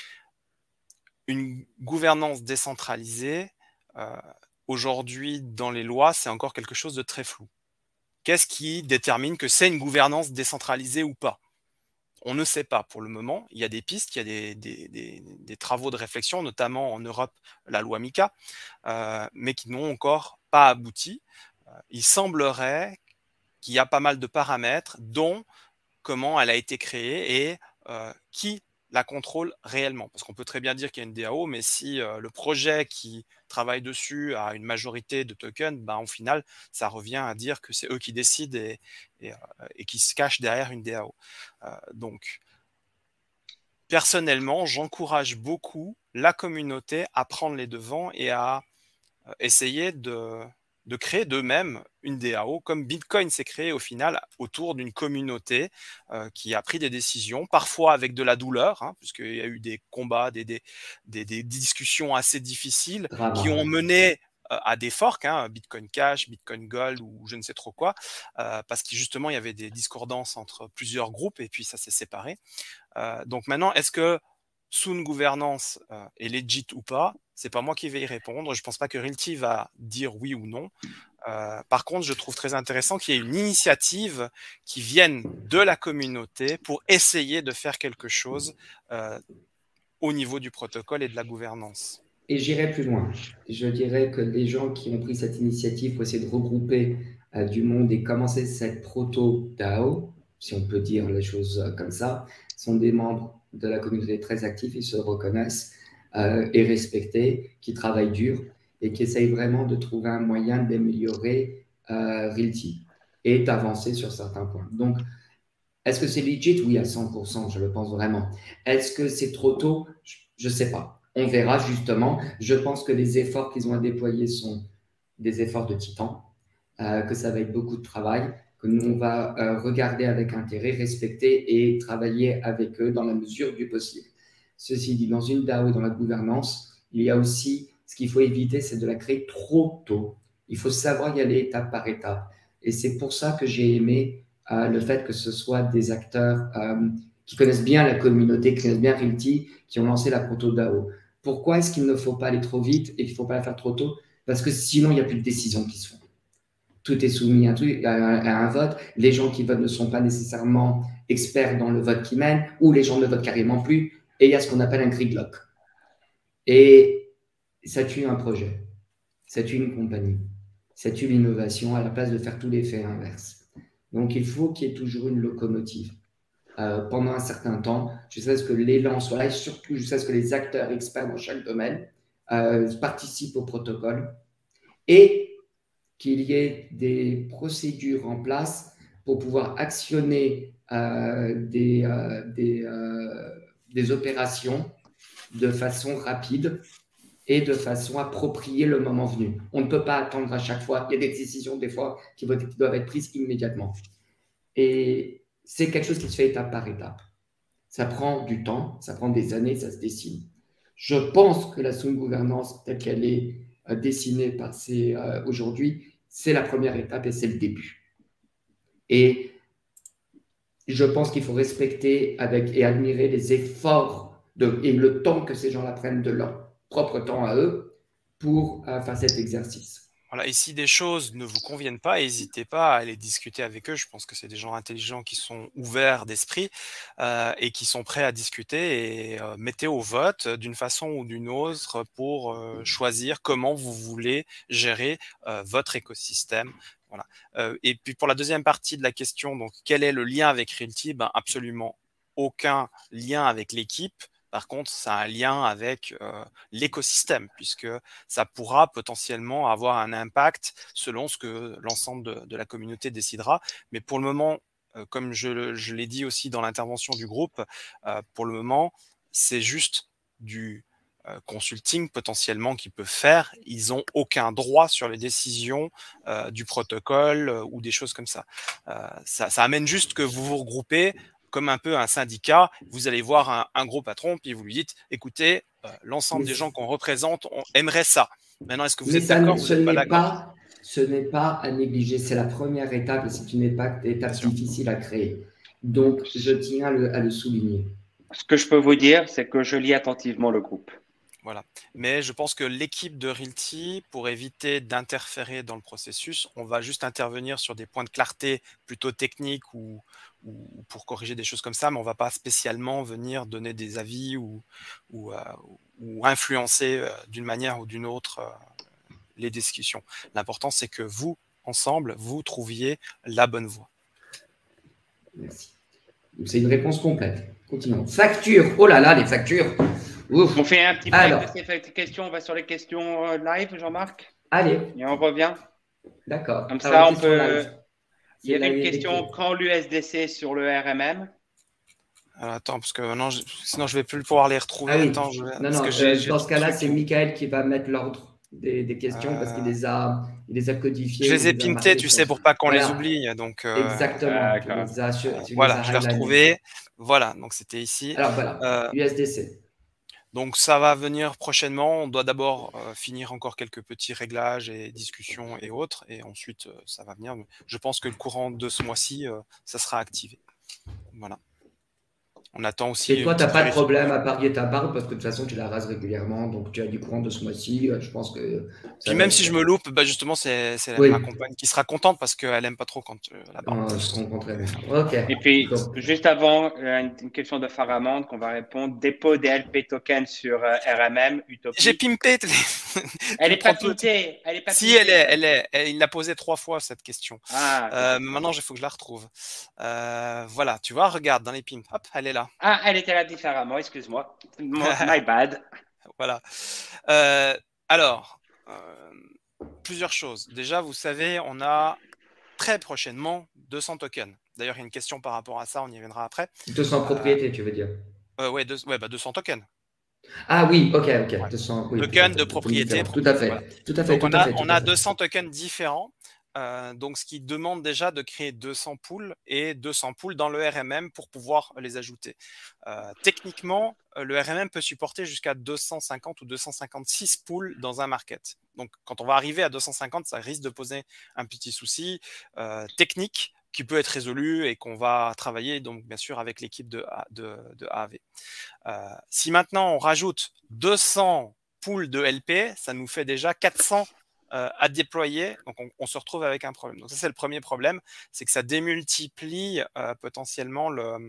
Une gouvernance décentralisée, aujourd'hui, dans les lois, c'est encore quelque chose de très flou. Qu'est-ce qui détermine que c'est une gouvernance décentralisée ou pas? On ne sait pas pour le moment. Il y a des pistes, il y a des travaux de réflexion, notamment en Europe, la loi MiCA, mais qui n'ont encore pas abouti. Il semblerait qu'il y a pas mal de paramètres, dont comment elle a été créée et qui la contrôle réellement. Parce qu'on peut très bien dire qu'il y a une DAO, mais si le projet qui travaille dessus a une majorité de tokens, ben, au final, ça revient à dire que c'est eux qui décident et qui se cachent derrière une DAO. Donc, personnellement, j'encourage beaucoup la communauté à prendre les devants et à essayer de créer d'eux-mêmes une DAO, comme Bitcoin s'est créé au final autour d'une communauté qui a pris des décisions, parfois avec de la douleur, hein, puisqu'il y a eu des combats, des discussions assez difficiles qui ont mené à des forks, hein, Bitcoin Cash, Bitcoin Gold ou je ne sais trop quoi, parce que justement il y avait des discordances entre plusieurs groupes et puis ça s'est séparé. Donc maintenant, est-ce que sous une gouvernance est legit ou pas? C'est pas moi qui vais y répondre. Je pense pas que Realty va dire oui ou non. Par contre, je trouve très intéressant qu'il y ait une initiative qui vienne de la communauté pour essayer de faire quelque chose au niveau du protocole et de la gouvernance. Et j'irai plus loin. Je dirais que les gens qui ont pris cette initiative pour essayer de regrouper du monde et commencer cette proto-DAO, si on peut dire les choses comme ça, sont des membres de la communauté très actifs, ils se reconnaissent et respectés, qui travaillent dur et qui essayent vraiment de trouver un moyen d'améliorer Realty et d'avancer sur certains points. Donc, est-ce que c'est legit? Oui, à 100%, je le pense vraiment. Est-ce que c'est trop tôt? Je ne sais pas. On verra justement. Je pense que les efforts qu'ils ont à déployer sont des efforts de titan, que ça va être beaucoup de travail, que nous, on va regarder avec intérêt, respecter et travailler avec eux dans la mesure du possible. Ceci dit, dans une DAO et dans la gouvernance, il y a aussi, ce qu'il faut éviter, c'est de la créer trop tôt. Il faut savoir y aller étape par étape. Et c'est pour ça que j'ai aimé le fait que ce soit des acteurs qui connaissent bien la communauté, qui connaissent bien Realty, qui ont lancé la proto-DAO. Pourquoi est-ce qu'il ne faut pas aller trop vite et qu'il ne faut pas la faire trop tôt? Parce que sinon, il n'y a plus de décisions qui se font. Tout est soumis à un vote. Les gens qui votent ne sont pas nécessairement experts dans le vote qui mène, ou les gens ne votent carrément plus. Et il y a ce qu'on appelle un gridlock. Et ça tue un projet, ça tue une compagnie, ça tue l'innovation à la place de faire tout l'effet inverse. Donc, il faut qu'il y ait toujours une locomotive. Pendant un certain temps, jusqu'à ce que l'élan soit là et surtout jusqu'à ce que les acteurs experts dans chaque domaine participent au protocole et qu'il y ait des procédures en place pour pouvoir actionner des opérations de façon rapide et de façon appropriée le moment venu. On ne peut pas attendre à chaque fois. Il y a des décisions des fois qui doivent être prises immédiatement. Et c'est quelque chose qui se fait étape par étape. Ça prend du temps, ça prend des années, ça se dessine. Je pense que la sous-gouvernance, telle qu'elle est dessinée par aujourd'hui, c'est la première étape et c'est le début. Et je pense qu'il faut respecter et admirer les efforts et le temps que ces gens-là prennent de leur propre temps à eux pour faire cet exercice. Voilà, et si des choses ne vous conviennent pas, n'hésitez pas à aller discuter avec eux. Je pense que c'est des gens intelligents qui sont ouverts d'esprit et qui sont prêts à discuter et mettez au vote d'une façon ou d'une autre pour choisir comment vous voulez gérer votre écosystème. Voilà. Et puis pour la deuxième partie de la question, donc quel est le lien avec Realty? Ben, absolument aucun lien avec l'équipe. Par contre, ça a un lien avec l'écosystème, puisque ça pourra potentiellement avoir un impact selon ce que l'ensemble de la communauté décidera. Mais pour le moment, comme je l'ai dit aussi dans l'intervention du groupe, pour le moment, c'est juste du consulting potentiellement qu'ils peuvent faire. Ils n'ont aucun droit sur les décisions du protocole ou des choses comme ça. Ça amène juste que vous vous regroupez comme un peu un syndicat, vous allez voir un gros patron, puis vous lui dites, écoutez, l'ensemble des gens qu'on représente aimerait ça. Maintenant, est-ce que vous êtes d'accord? Vous n'êtes pas d'accord? Ce n'est pas à négliger, c'est la première étape et c'est une étape difficile à créer. Donc, je tiens à le souligner. Ce que je peux vous dire, c'est que je lis attentivement le groupe. Voilà. Mais je pense que l'équipe de Realty, pour éviter d'interférer dans le processus, on va juste intervenir sur des points de clarté plutôt techniques ou pour corriger des choses comme ça, mais on ne va pas spécialement venir donner des avis ou influencer d'une manière ou d'une autre les discussions. L'important, c'est que vous, ensemble, vous trouviez la bonne voie. Merci. C'est une réponse complète. Continuons. Facture. Oh là là, les factures. Ouf. On fait un petit break de ces questions. On va sur les questions live, Jean-Marc. Allez. Et on revient. D'accord. Comme ça, on peut. Il y avait une question, quand l'USDC sur le RMM? Alors, attends, parce que maintenant, sinon je ne vais plus pouvoir les retrouver. Ah oui. Attends, non, dans ce cas-là, c'est Michael qui va mettre l'ordre des questions parce qu'il les a codifiées. Je les ai pintés, tu sais, pour pas qu'on les oublie. Donc, exactement. Voilà, je l'ai retrouvé. Voilà, donc c'était ici. Alors voilà, USDC. Donc ça va venir prochainement. On doit d'abord finir encore quelques petits réglages et discussions et autres. Et ensuite, ça va venir. Je pense que le courant de ce mois-ci, ça sera activé. Voilà. On attend aussi. Et toi, tu n'as pas de problème à parier ta barbe parce que de toute façon, tu la rases régulièrement. Donc, tu as du courant de ce mois-ci. Je pense que. Puis même si je me loupe, bah justement, c'est ma compagne qui sera contente parce qu'elle n'aime pas trop quand la barbe. Je comprends très bien. OK. Et puis, juste avant, une question de Faramande qu'on va répondre. Dépôt des LP tokens sur RMM, Utopie. J'ai pimpé. Elle n'est pas pimpée. Si, il l'a posé 3 fois cette question. Maintenant, il faut que je la retrouve. Voilà, tu vois, regarde dans les pimps. Hop, elle est là. Ah, elle était là différemment, excuse-moi. My bad. Voilà. Alors, plusieurs choses. Déjà, vous savez, on a très prochainement 200 tokens. D'ailleurs, il y a une question par rapport à ça, on y reviendra après. 200 propriétés, tu veux dire? Oui, 200 tokens. Ah oui, ok. Ouais. 200 tokens de propriété. Tout à fait. Voilà. Tout à fait. Donc, on a 200 tokens différents. Donc, ce qui demande déjà de créer 200 pools et 200 pools dans le RMM pour pouvoir les ajouter. Techniquement, le RMM peut supporter jusqu'à 250 ou 256 pools dans un market. Donc, quand on va arriver à 250, ça risque de poser un petit souci technique qui peut être résolu et qu'on va travailler, donc bien sûr, avec l'équipe de AAV. Si maintenant, on rajoute 200 pools de LP, ça nous fait déjà 400 à déployer, donc on se retrouve avec un problème. Donc ça, c'est le premier problème, c'est que ça démultiplie potentiellement le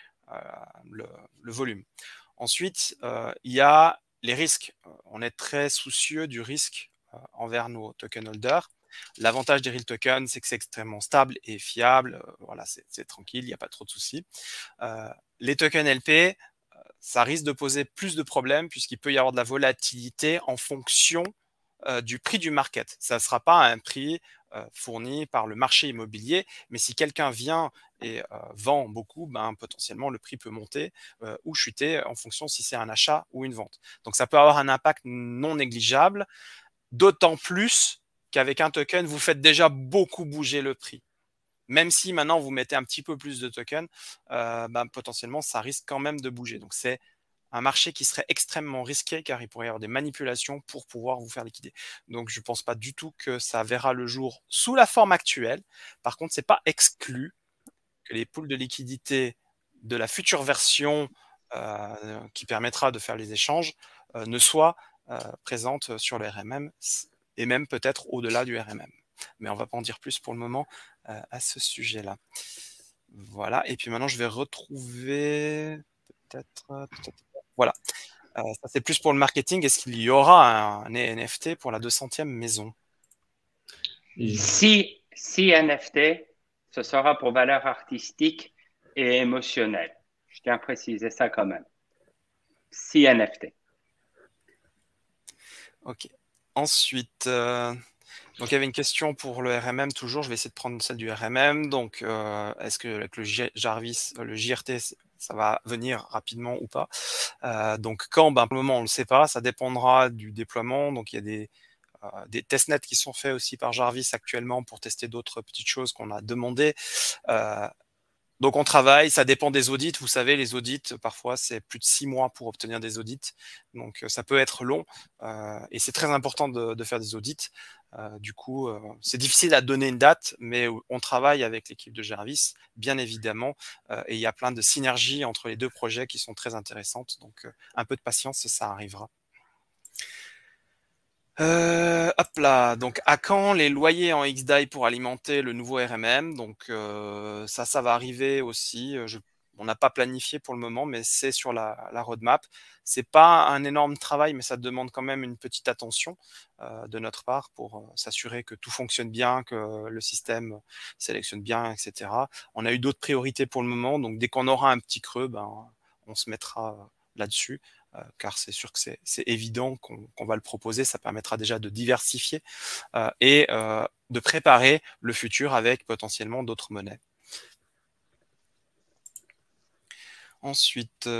volume. Ensuite, il y a les risques. On est très soucieux du risque envers nos token holders. L'avantage des real tokens, c'est que c'est extrêmement stable et fiable. Voilà, c'est tranquille, il n'y a pas trop de soucis. Les tokens LP, ça risque de poser plus de problèmes puisqu'il peut y avoir de la volatilité en fonction du prix du market. Ça ne sera pas un prix fourni par le marché immobilier, mais si quelqu'un vient et vend beaucoup, ben, potentiellement le prix peut monter ou chuter en fonction si c'est un achat ou une vente. Donc ça peut avoir un impact non négligeable, d'autant plus qu'avec un token, vous faites déjà beaucoup bouger le prix. Même si maintenant vous mettez un petit peu plus de tokens, ben, potentiellement ça risque quand même de bouger. Donc c'est un marché qui serait extrêmement risqué car il pourrait y avoir des manipulations pour pouvoir vous faire liquider. Donc, je ne pense pas du tout que ça verra le jour sous la forme actuelle. Par contre, ce n'est pas exclu que les pools de liquidité de la future version qui permettra de faire les échanges ne soient présentes sur le RMM. et même peut-être au-delà du RMM. Mais on ne va pas en dire plus pour le moment à ce sujet-là. Voilà, et puis maintenant je vais retrouver peut-être voilà. Ça c'est plus pour le marketing. Est-ce qu'il y aura un NFT pour la 200e maison? Si NFT, ce sera pour valeur artistique et émotionnelle. Je tiens à préciser ça quand même. Si NFT. Ok. Ensuite, donc il y avait une question pour le RMM toujours. Je vais essayer de prendre celle du RMM. Donc, est-ce que avec le Jarvis, le JRT, ça va venir rapidement ou pas? Donc quand, pour le moment, on ne le sait pas. Ça dépendra du déploiement. Donc il y a des testnets qui sont faits aussi par Jarvis actuellement pour tester d'autres petites choses qu'on a demandées. Donc on travaille, ça dépend des audits. Vous savez, les audits, parfois, c'est plus de 6 mois pour obtenir des audits. Donc ça peut être long et c'est très important de faire des audits. Du coup, c'est difficile à donner une date, mais on travaille avec l'équipe de Jarvis, bien évidemment. Et il y a plein de synergies entre les deux projets qui sont très intéressantes. Donc un peu de patience et ça arrivera. Hop là, donc à quand les loyers en XDAI pour alimenter le nouveau RMM? Donc ça va arriver aussi. On n'a pas planifié pour le moment, mais c'est sur la roadmap. C'est pas un énorme travail, mais ça demande quand même une petite attention de notre part pour s'assurer que tout fonctionne bien, que le système sélectionne bien, etc. On a eu d'autres priorités pour le moment, donc dès qu'on aura un petit creux, on se mettra là-dessus. Car c'est sûr que c'est évident qu'on va le proposer, ça permettra déjà de diversifier et de préparer le futur avec potentiellement d'autres monnaies. Ensuite,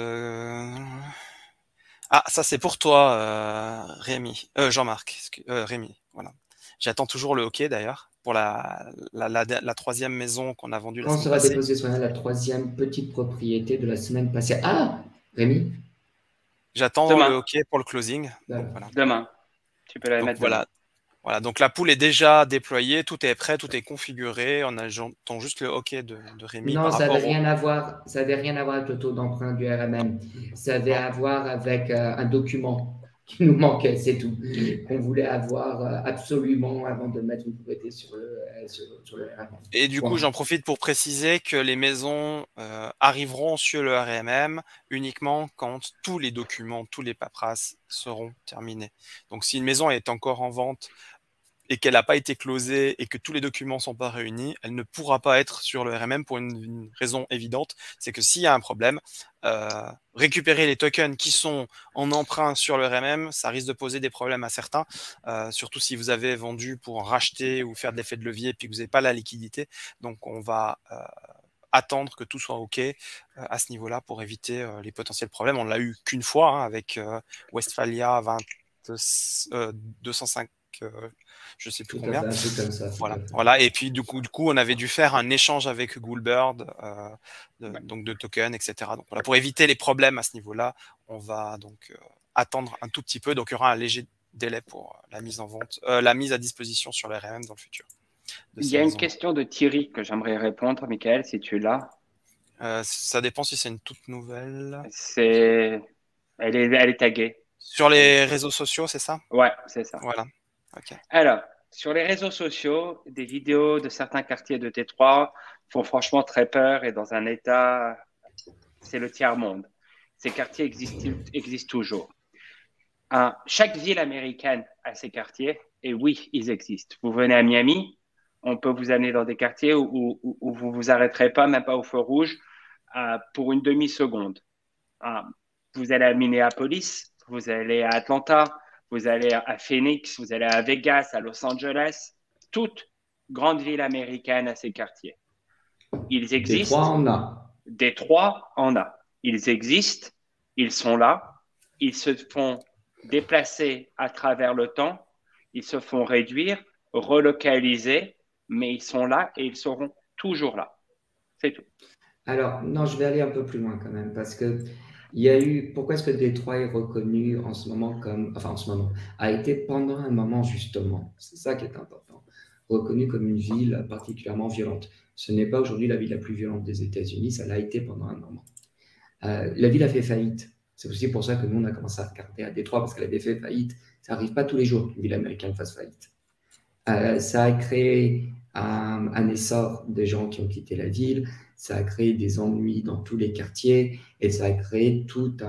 ça c'est pour toi, Rémi, Jean-Marc, Rémi, voilà. J'attends toujours le OK d'ailleurs pour la 3e maison qu'on a vendue la semaine passée. Quand sera déposée sur la 3e petite propriété de la semaine passée? Ah, Rémi? J'attends le OK pour le closing. Donc, voilà. Demain. Tu peux la mettre demain. Voilà, donc la pool est déjà déployée, tout est prêt, tout est configuré. On attend juste le OK de Rémi. Non, ça n'avait rien à voir. Ça n'avait rien à voir avec le taux d'emprunt du RMM. Ça avait à voir avec un document qui nous manquait, c'est tout, qu'on voulait avoir absolument avant de mettre une propriété sur le RMM. Et du coup, j'en profite pour préciser que les maisons arriveront sur le RMM uniquement quand tous les documents, tous les paperasses seront terminés. Donc, si une maison est encore en vente et qu'elle n'a pas été closée et que tous les documents ne sont pas réunis, elle ne pourra pas être sur le RMM pour une raison évidente, c'est que s'il y a un problème, récupérer les tokens qui sont en emprunt sur le RMM, ça risque de poser des problèmes à certains, surtout si vous avez vendu pour en racheter ou faire de l'effet de levier et puis que vous n'avez pas la liquidité. Donc on va attendre que tout soit OK à ce niveau-là pour éviter les potentiels problèmes. On ne l'a eu qu'une fois avec Westphalia 205, je sais plus combien. Voilà. Et puis du coup, on avait dû faire un échange avec Goulbird, donc de tokens, etc. Donc voilà, pour éviter les problèmes à ce niveau-là, on va donc attendre un tout petit peu. Donc il y aura un léger délai pour la mise en vente, la mise à disposition sur le RMM dans le futur. Il y a une question de Thierry que j'aimerais répondre, Michael, si tu es là. Ça dépend si c'est une toute nouvelle. Elle est taguée. Sur les réseaux sociaux, c'est ça? Ouais, c'est ça. Voilà. Okay. Alors, sur les réseaux sociaux, des vidéos de certains quartiers de Détroit font franchement très peur et dans un état, c'est le tiers-monde. Ces quartiers existent toujours. Chaque ville américaine a ses quartiers et oui, ils existent. Vous venez à Miami, on peut vous amener dans des quartiers où vous vous arrêterez pas, même pas au feu rouge, pour une demi-seconde. Vous allez à Minneapolis, vous allez à Atlanta, vous allez à Phoenix, vous allez à Vegas, à Los Angeles. Toute grande ville américaine a ses quartiers. Ils existent. Détroit en a. Détroit en a. Ils existent, ils sont là, ils se font déplacer à travers le temps, ils se font réduire, relocaliser, mais ils sont là et ils seront toujours là. C'est tout. Alors, non, je vais aller un peu plus loin quand même, parce que il y a eu. Pourquoi est-ce que Détroit est reconnu en ce moment comme. Enfin, en ce moment, a été pendant un moment justement, c'est ça qui est important, reconnu comme une ville particulièrement violente. Ce n'est pas aujourd'hui la ville la plus violente des États-Unis, ça l'a été pendant un moment. La ville a fait faillite C'est aussi pour ça que nous, on a commencé à regarder à Détroit, parce qu'elle avait fait faillite. Ça n'arrive pas tous les jours qu'une ville américaine fasse faillite. Ça a créé un essor des gens qui ont quitté la ville, ça a créé des ennuis dans tous les quartiers, et ça a créé toute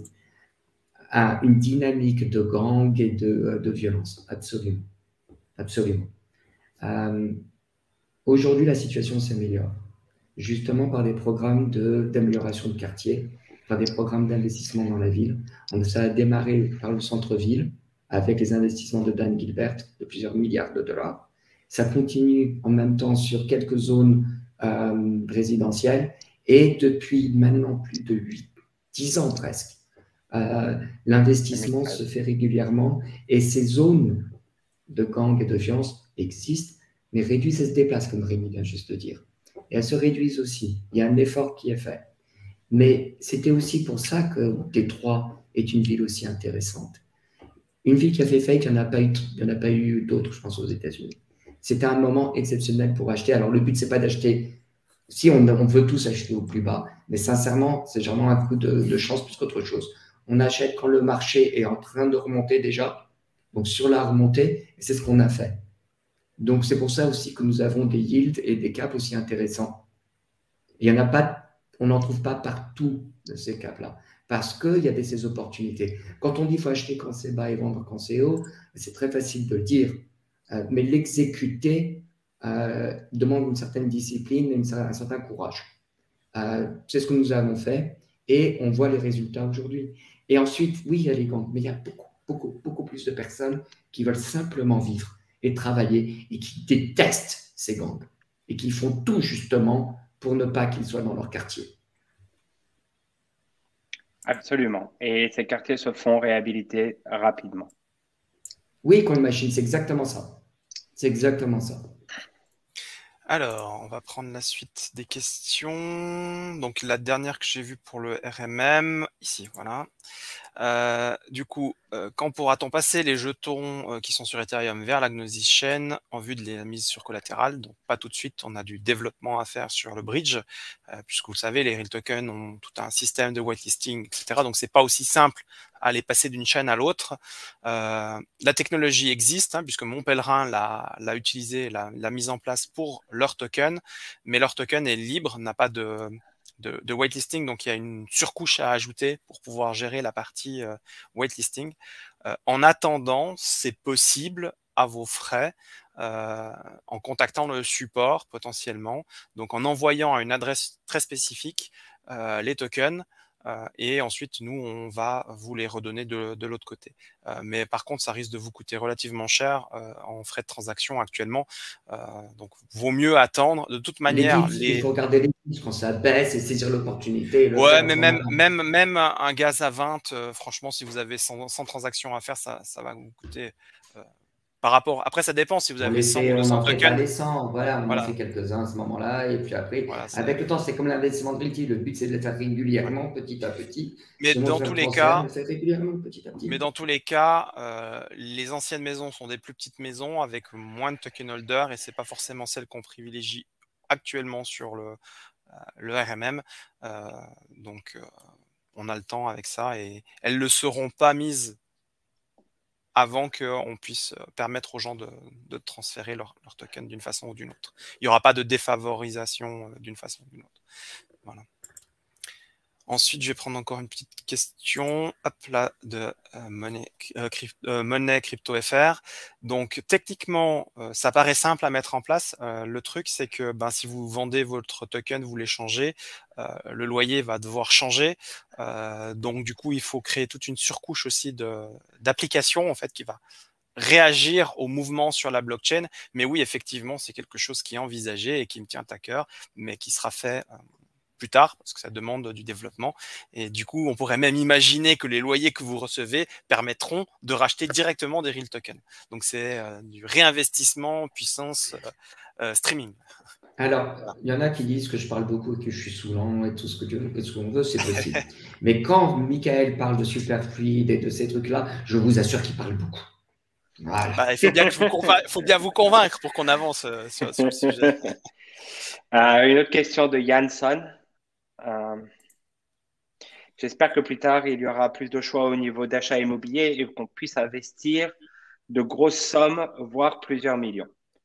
une dynamique de gang et de violence. Absolument. Absolument. Aujourd'hui, la situation s'améliore, justement par des programmes d'amélioration de quartier, par des programmes d'investissement dans la ville. Ça a démarré par le centre-ville, avec les investissements de Dan Gilbert de plusieurs milliards de dollars. Ça continue en même temps sur quelques zones résidentielles, et depuis maintenant plus de 10 ans presque, l'investissement se fait régulièrement, et ces zones de gang et de violence existent, mais réduisent et se déplacent, comme Rémi vient juste de dire. Et elles se réduisent aussi. Il y a un effort qui est fait. Mais c'était aussi pour ça que Détroit est une ville aussi intéressante. Une ville qui a fait faillite, il n'y en a pas eu d'autres, je pense, aux États-Unis. C'était un moment exceptionnel pour acheter. Alors, le but, ce n'est pas d'acheter. Si on veut tous acheter au plus bas, mais sincèrement, c'est vraiment un coup de chance plus qu'autre chose. On achète quand le marché est en train de remonter déjà, donc sur la remontée, et c'est ce qu'on a fait. Donc, c'est pour ça aussi que nous avons des yields et des caps aussi intéressants. Il y en a pas, on n'en trouve pas partout de ces caps-là, parce qu'il y a ces opportunités. Quand on dit qu'il faut acheter quand c'est bas et vendre quand c'est haut, c'est très facile de le dire, mais l'exécuter demande une certaine discipline et un certain courage. C'est ce que nous avons fait, et on voit les résultats aujourd'hui. Et ensuite, oui, il y a les gangs, mais il y a beaucoup plus de personnes qui veulent simplement vivre et travailler, et qui détestent ces gangs, et qui font tout justement pour ne pas qu'ils soient dans leur quartier. Absolument. Et ces quartiers se font réhabiliter rapidement. Oui, Coin Machine, c'est exactement ça. C'est exactement ça. Alors, on va prendre la suite des questions. Donc, la dernière que j'ai vue pour le RMM, ici, voilà. Du coup, quand pourra-t-on passer les jetons qui sont sur Ethereum vers la Gnosis Chain en vue de la mise sur collatéral? Donc, pas tout de suite, on a du développement à faire sur le bridge, puisque vous le savez, les real tokens ont tout un système de whitelisting, etc. Donc, c'est pas aussi simple à les passer d'une chaîne à l'autre. La technologie existe, hein, puisque Mon Pèlerin l'a utilisé, l'a mise en place pour leur token, mais leur token est libre, n'a pas de whitelisting, donc il y a une surcouche à ajouter pour pouvoir gérer la partie whitelisting. En attendant, c'est possible à vos frais, en contactant le support potentiellement, donc en envoyant à une adresse très spécifique les tokens, et ensuite nous on va vous les redonner de l'autre côté. Mais par contre ça risque de vous coûter relativement cher en frais de transaction actuellement, donc vaut mieux attendre. De toute manière, il faut regarder les dips quand ça baisse et saisir l'opportunité. Ouais, mais même un gaz à 20, franchement, si vous avez 100 transactions à faire, ça va vous coûter par rapport. Après, ça dépend si vous avez 100 ou 200 tokens. On n'en fait pas les 100, voilà, on en fait quelques-uns à ce moment-là, et puis après, voilà, avec le temps, c'est comme l'investissement de Realty, le but c'est de le faire régulièrement, petit à petit. Mais dans tous les cas, les anciennes maisons sont des plus petites maisons avec moins de token holders, et c'est pas forcément celles qu'on privilégie actuellement sur le RMM. Donc, on a le temps avec ça, et elles ne seront pas mises avant qu'on puisse permettre aux gens de transférer leur token d'une façon ou d'une autre. Il n'y aura pas de défavorisation d'une façon ou d'une autre. Voilà. Ensuite, je vais prendre encore une petite question, hop là, de Monnaie Crypto FR. Donc, techniquement, ça paraît simple à mettre en place. Le truc, c'est que si vous vendez votre token, vous l'échangez, le loyer va devoir changer. Donc, du coup, il faut créer toute une surcouche aussi d'applications en fait, qui va réagir au mouvement sur la blockchain. Mais oui, effectivement, c'est quelque chose qui est envisagé et qui me tient à cœur, mais qui sera fait plus tard, parce que ça demande du développement. Et du coup, on pourrait même imaginer que les loyers que vous recevez permettront de racheter directement des real tokens. Donc, c'est du réinvestissement puissance streaming. Alors, il y en a qui disent que je parle beaucoup et que je suis saoulant et tout ce qu'on veut, c'est possible. Mais quand Michael parle de superfluide et de ces trucs-là, je vous assure qu'il parle beaucoup. Voilà. Il faut bien vous convaincre pour qu'on avance sur le sujet. Une autre question de Jansson. J'espère que plus tard, il y aura plus de choix au niveau d'achat immobilier et qu'on puisse investir de grosses sommes, voire plusieurs millions.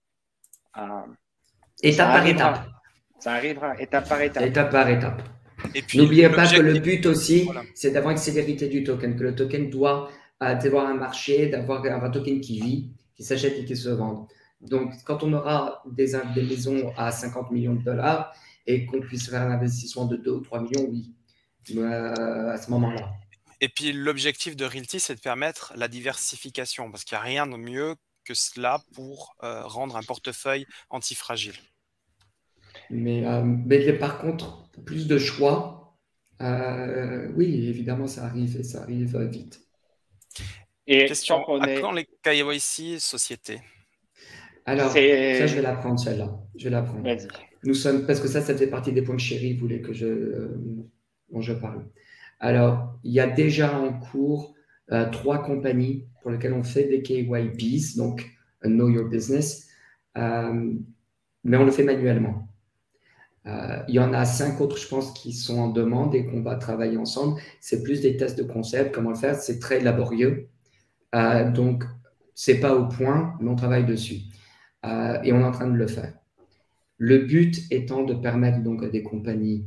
Étape par étape. Ça arrivera étape par étape. Étape par étape. Et puis, N'oubliez pas que le l'objectif- but aussi, Voilà. c'est d'avoir une célérité du token, que le token doit avoir un marché, d'avoir un token qui vit, qui s'achète et qui se vend. Donc, quand on aura des maisons à 50 millions de dollars et qu'on puisse faire un investissement de 2 ou 3 millions, oui, à ce moment-là. Et puis l'objectif de Realty, c'est de permettre la diversification, parce qu'il n'y a rien de mieux que cela pour rendre un portefeuille antifragile. Mais par contre, plus de choix, oui, évidemment, ça arrive et ça arrive vite. Et Question, tant qu'on à est... quand les KYC sociétés? Alors, C'est- ça, je vais la prendre, celle-là. Je vais la prendre. Vas-y. Nous sommes, parce que ça faisait partie des points que Chéri voulait que dont je parle. Alors, il y a déjà en cours 3 compagnies pour lesquelles on fait des KYBs, donc Know Your Business, mais on le fait manuellement. Il y en a 5 autres, je pense, qui sont en demande et qu'on va travailler ensemble. C'est plus des tests de concept, comment le faire. C'est très laborieux. Donc, c'est pas au point, mais on travaille dessus. Et on est en train de le faire. Le but étant de permettre donc à des compagnies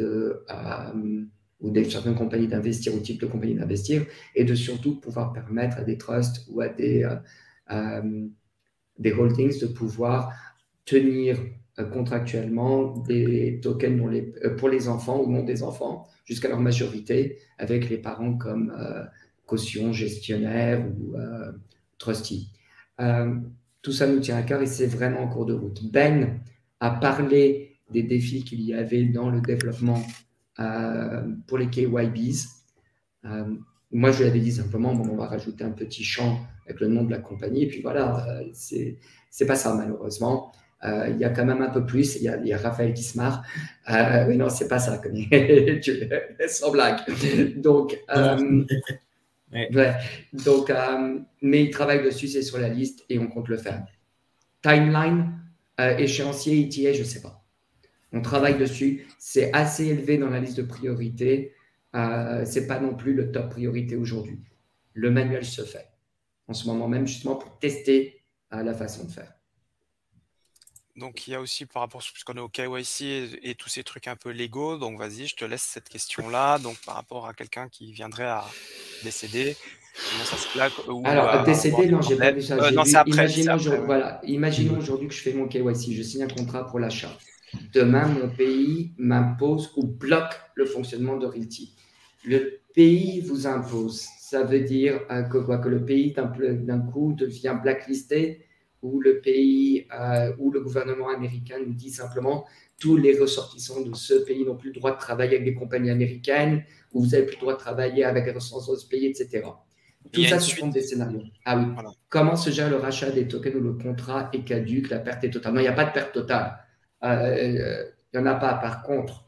ou certaines compagnies d'investir, ou type de compagnie d'investir, et de surtout pouvoir permettre à des trusts ou à des holdings de pouvoir tenir contractuellement des tokens pour les enfants ou non des enfants jusqu'à leur majorité, avec les parents comme caution, gestionnaire ou trustee. Tout ça nous tient à cœur et c'est vraiment en cours de route. Ben a parlé des défis qu'il y avait dans le développement pour les KYBs. Moi, je lui avais dit simplement, bon, on va rajouter un petit champ avec le nom de la compagnie. Et puis voilà, c'est pas ça malheureusement. Il y a quand même un peu plus. Il y a Raphaël qui se marre. Mais non, c'est pas ça. Sans blague. Donc, ouais. Donc, mais il travaille dessus, c'est sur la liste et on compte le faire. Timeline, échéancier, ETA, je ne sais pas. On travaille dessus. C'est assez élevé dans la liste de priorités. Ce n'est pas non plus le top priorité aujourd'hui. Le manuel se fait en ce moment même, justement pour tester la façon de faire. Donc, il y a aussi par rapport, puisqu'on est au KYC et tous ces trucs un peu légaux, donc vas-y, je te laisse cette question-là. Donc, par rapport à quelqu'un qui viendrait à décéder, comment ça se plaque alors, décédé, non, j'ai pas vu ça. Non, c'est après. Imaginons aujourd'hui que je fais mon KYC, je signe un contrat pour l'achat. Demain, mon pays m'impose ou bloque le fonctionnement de Realty. Le pays vous impose. Ça veut dire que le pays d'un coup devient blacklisté, ou le pays ou le gouvernement américain nous dit simplement tous les ressortissants de ce pays n'ont plus le droit de travailler avec des compagnies américaines, ou vous n'avez plus le droit de travailler avec les ressortissants de ce pays, etc. Tout ça, ce sont des scénarios. Ah oui. Voilà. Comment se gère le rachat des tokens où le contrat est caduc, la perte est totale? Non, il n'y a pas de perte totale. Il n'y en a pas. Par contre,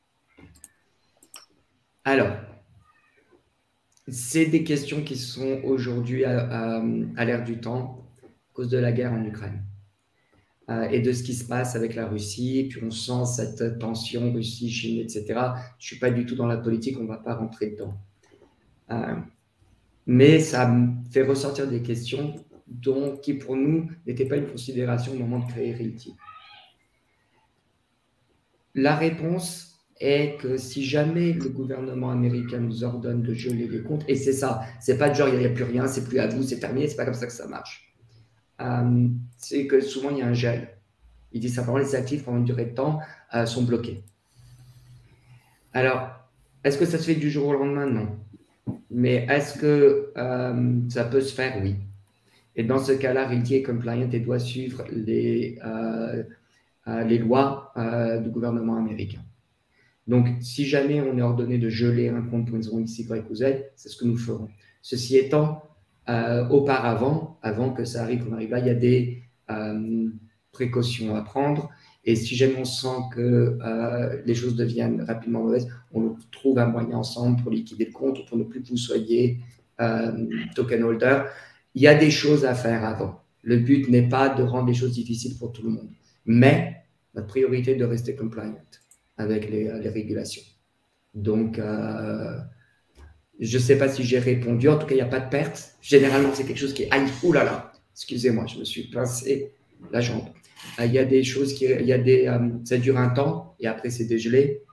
alors, c'est des questions qui sont aujourd'hui à l'ère du temps à cause de la guerre en Ukraine et de ce qui se passe avec la Russie. Puis on sent cette tension Russie, Chine, etc. Je ne suis pas du tout dans la politique, on ne va pas rentrer dedans. Mais ça fait ressortir des questions qui, pour nous, n'étaient pas une considération au moment de créer Realty. La réponse est que si jamais le gouvernement américain nous ordonne de geler les comptes, et c'est ça, c'est pas de genre il n'y a plus rien, c'est plus à vous, c'est terminé, c'est pas comme ça que ça marche. C'est que souvent il y a un gel. Il dit simplement les actifs pendant une durée de temps sont bloqués. Alors, est-ce que ça se fait du jour au lendemain? Non. Mais est-ce que ça peut se faire? Oui. Et dans ce cas-là, Realty est compliant et doit suivre les lois du gouvernement américain. Donc, si jamais on est ordonné de geler un compte pour une raison X, Y ou Z, c'est ce que nous ferons. Ceci étant, auparavant, avant que ça arrive, qu'on arrive là, il y a des précautions à prendre. Et si jamais on sent que les choses deviennent rapidement mauvaises, on trouve un moyen ensemble pour liquider le compte ou pour ne plus que vous soyez token holder. Il y a des choses à faire avant. Le but n'est pas de rendre les choses difficiles pour tout le monde. Mais notre priorité est de rester compliant avec les régulations. Donc, je ne sais pas si j'ai répondu. En tout cas, il n'y a pas de perte. Généralement, c'est quelque chose qui est… Aïe, oulala, excusez-moi, je me suis pincé la jambe. Il y a des choses qui… ça dure un temps et après, c'est dégelé.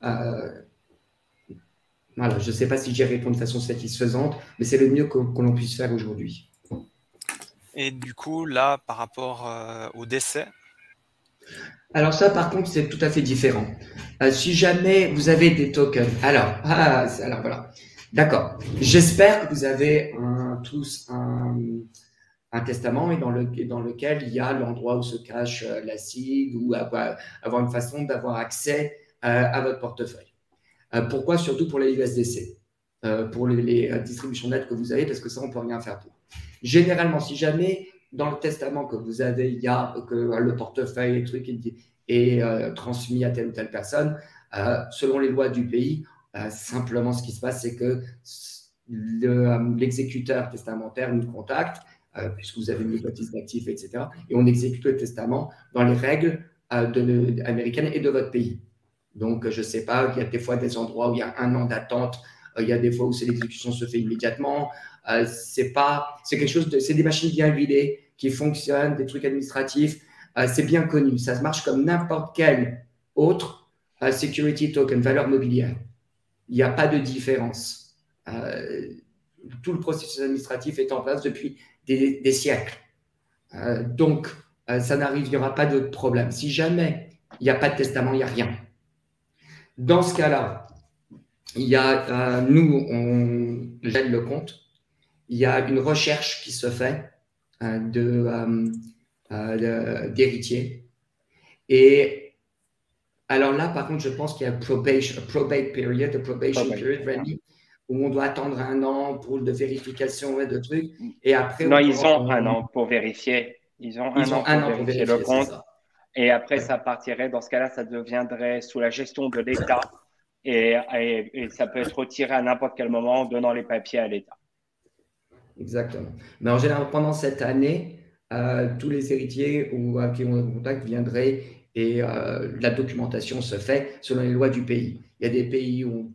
Voilà, je ne sais pas si j'ai répondu de façon satisfaisante, mais c'est le mieux que l'on puisse faire aujourd'hui. Et du coup, là, par rapport au décès? Alors ça, par contre, c'est tout à fait différent. Si jamais vous avez des tokens, alors voilà, d'accord. J'espère que vous avez tous un testament et dans lequel il y a l'endroit où se cache l'acide ou avoir une façon d'avoir accès à votre portefeuille. Pourquoi? Surtout pour les USDC, pour les distributions nettes que vous avez, parce que ça, on ne peut rien faire pour. Généralement, si jamais dans le testament que vous avez, il y a que le portefeuille, les trucs est transmis à telle ou telle personne, selon les lois du pays, simplement ce qui se passe, c'est que l'exécuteur testamentaire nous contacte, puisque vous avez une notice d'actifs, etc., et on exécute le testament dans les règles américaines et de votre pays. Donc, je ne sais pas, il y a des fois des endroits où il y a 1 an d'attente, il y a des fois où l'exécution se fait immédiatement. C'est quelque chose c'est des machines bien huilées qui fonctionnent, des trucs administratifs. C'est bien connu. Ça marche comme n'importe quel autre security token, valeur mobilière. Il n'y a pas de différence. Tout le processus administratif est en place depuis des siècles. Donc, ça n'arrive, il n'y aura pas de problème. Si jamais il n'y a pas de testament, il n'y a rien. Dans ce cas-là, il y a, nous, on gèle le compte. Il y a une recherche qui se fait d'héritiers. Et alors là, par contre, je pense qu'il y a probate period, Rémi, où on doit attendre 1 an pour de vérification et de trucs. Et après, non, ils ont 1 an pour vérifier. Ils ont un an pour vérifier le compte. Et après, ça partirait. Dans ce cas-là, ça deviendrait sous la gestion de l'État. Et ça peut être retiré à n'importe quel moment en donnant les papiers à l'État. Exactement. Mais en général, pendant cette année, tous les héritiers qui ont contact viendraient et la documentation se fait selon les lois du pays. Il y a des pays où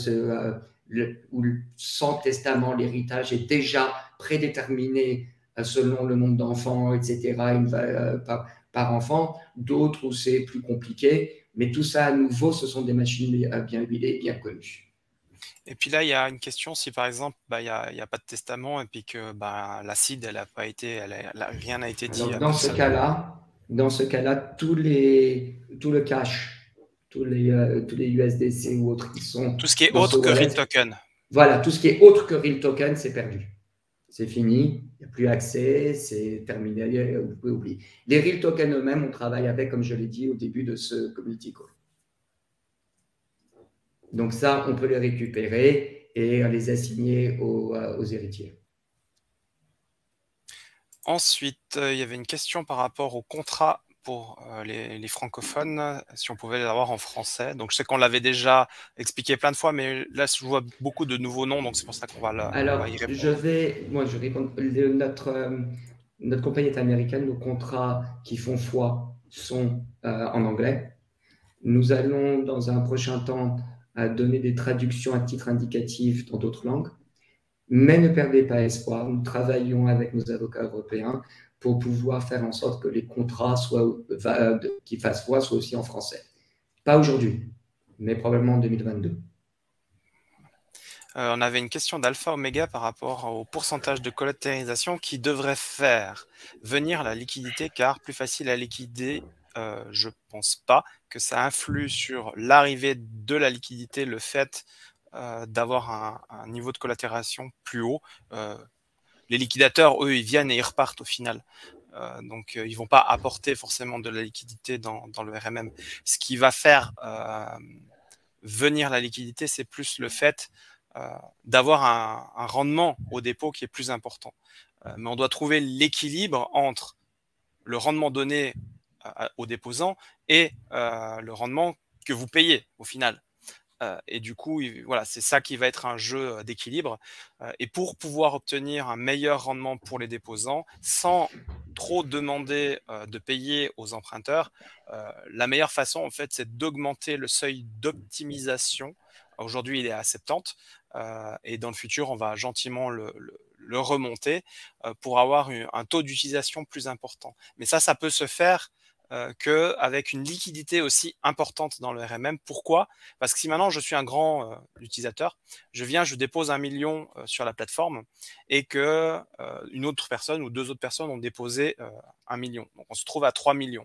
sans testament, l'héritage est déjà prédéterminé selon le nombre d'enfants, etc., par enfant. D'autres où c'est plus compliqué. Mais tout ça, à nouveau, ce sont des machines bien huilées, bien connues. Et puis là, il y a une question, si par exemple, il n'y a pas de testament et puis que l'acide, rien n'a été dit. Alors, dans ce cas-là, tout le cash, tous les USDC ou autres qui sont… Tout ce qui est autre que real token. Voilà, tout ce qui est autre que real token, c'est perdu. C'est fini, il n'y a plus accès, c'est terminé, vous pouvez oublier. Les real tokens eux-mêmes, on travaille avec, comme je l'ai dit au début de ce community call. Donc ça, on peut les récupérer et les assigner aux héritiers. Ensuite, il y avait une question par rapport au contrat pour les francophones, si on pouvait les avoir en français. Donc, je sais qu'on l'avait déjà expliqué plein de fois, mais là, je vois beaucoup de nouveaux noms, donc c'est pour ça qu'on va, Alors, on va y répondre. je réponds. Notre compagnie est américaine, nos contrats qui font foi sont en anglais. Nous allons, dans un prochain temps, donner des traductions à titre indicatif dans d'autres langues. Mais ne perdez pas espoir, nous travaillons avec nos avocats européens pour pouvoir faire en sorte que les contrats qui fassent foi soient aussi en français. Pas aujourd'hui, mais probablement en 2022. On avait une question d'Alpha Omega par rapport au pourcentage de collatéralisation qui devrait faire venir la liquidité, car plus facile à liquider, je ne pense pas que ça influe sur l'arrivée de la liquidité, le fait d'avoir un niveau de collatération plus haut. Les liquidateurs, eux, ils viennent et ils repartent au final. Donc, ils ne vont pas apporter forcément de la liquidité dans le RMM. Ce qui va faire venir la liquidité, c'est plus le fait d'avoir un rendement au dépôt qui est plus important. Mais on doit trouver l'équilibre entre le rendement donné aux déposants et le rendement que vous payez au final. Et du coup, voilà, c'est ça qui va être un jeu d'équilibre. Et pour pouvoir obtenir un meilleur rendement pour les déposants, sans trop demander de payer aux emprunteurs, la meilleure façon, en fait, c'est d'augmenter le seuil d'optimisation Aujourd'hui, il est à 70 et dans le futur, on va gentiment le remonter pour avoir un taux d'utilisation plus important. Mais ça peut se faire qu'avec une liquidité aussi importante dans le RMM. Pourquoi? Parce que si maintenant je suis un grand utilisateur, je dépose 1 million sur la plateforme et que une autre personne ou 2 autres personnes ont déposé 1 million. Donc on se trouve à 3 millions.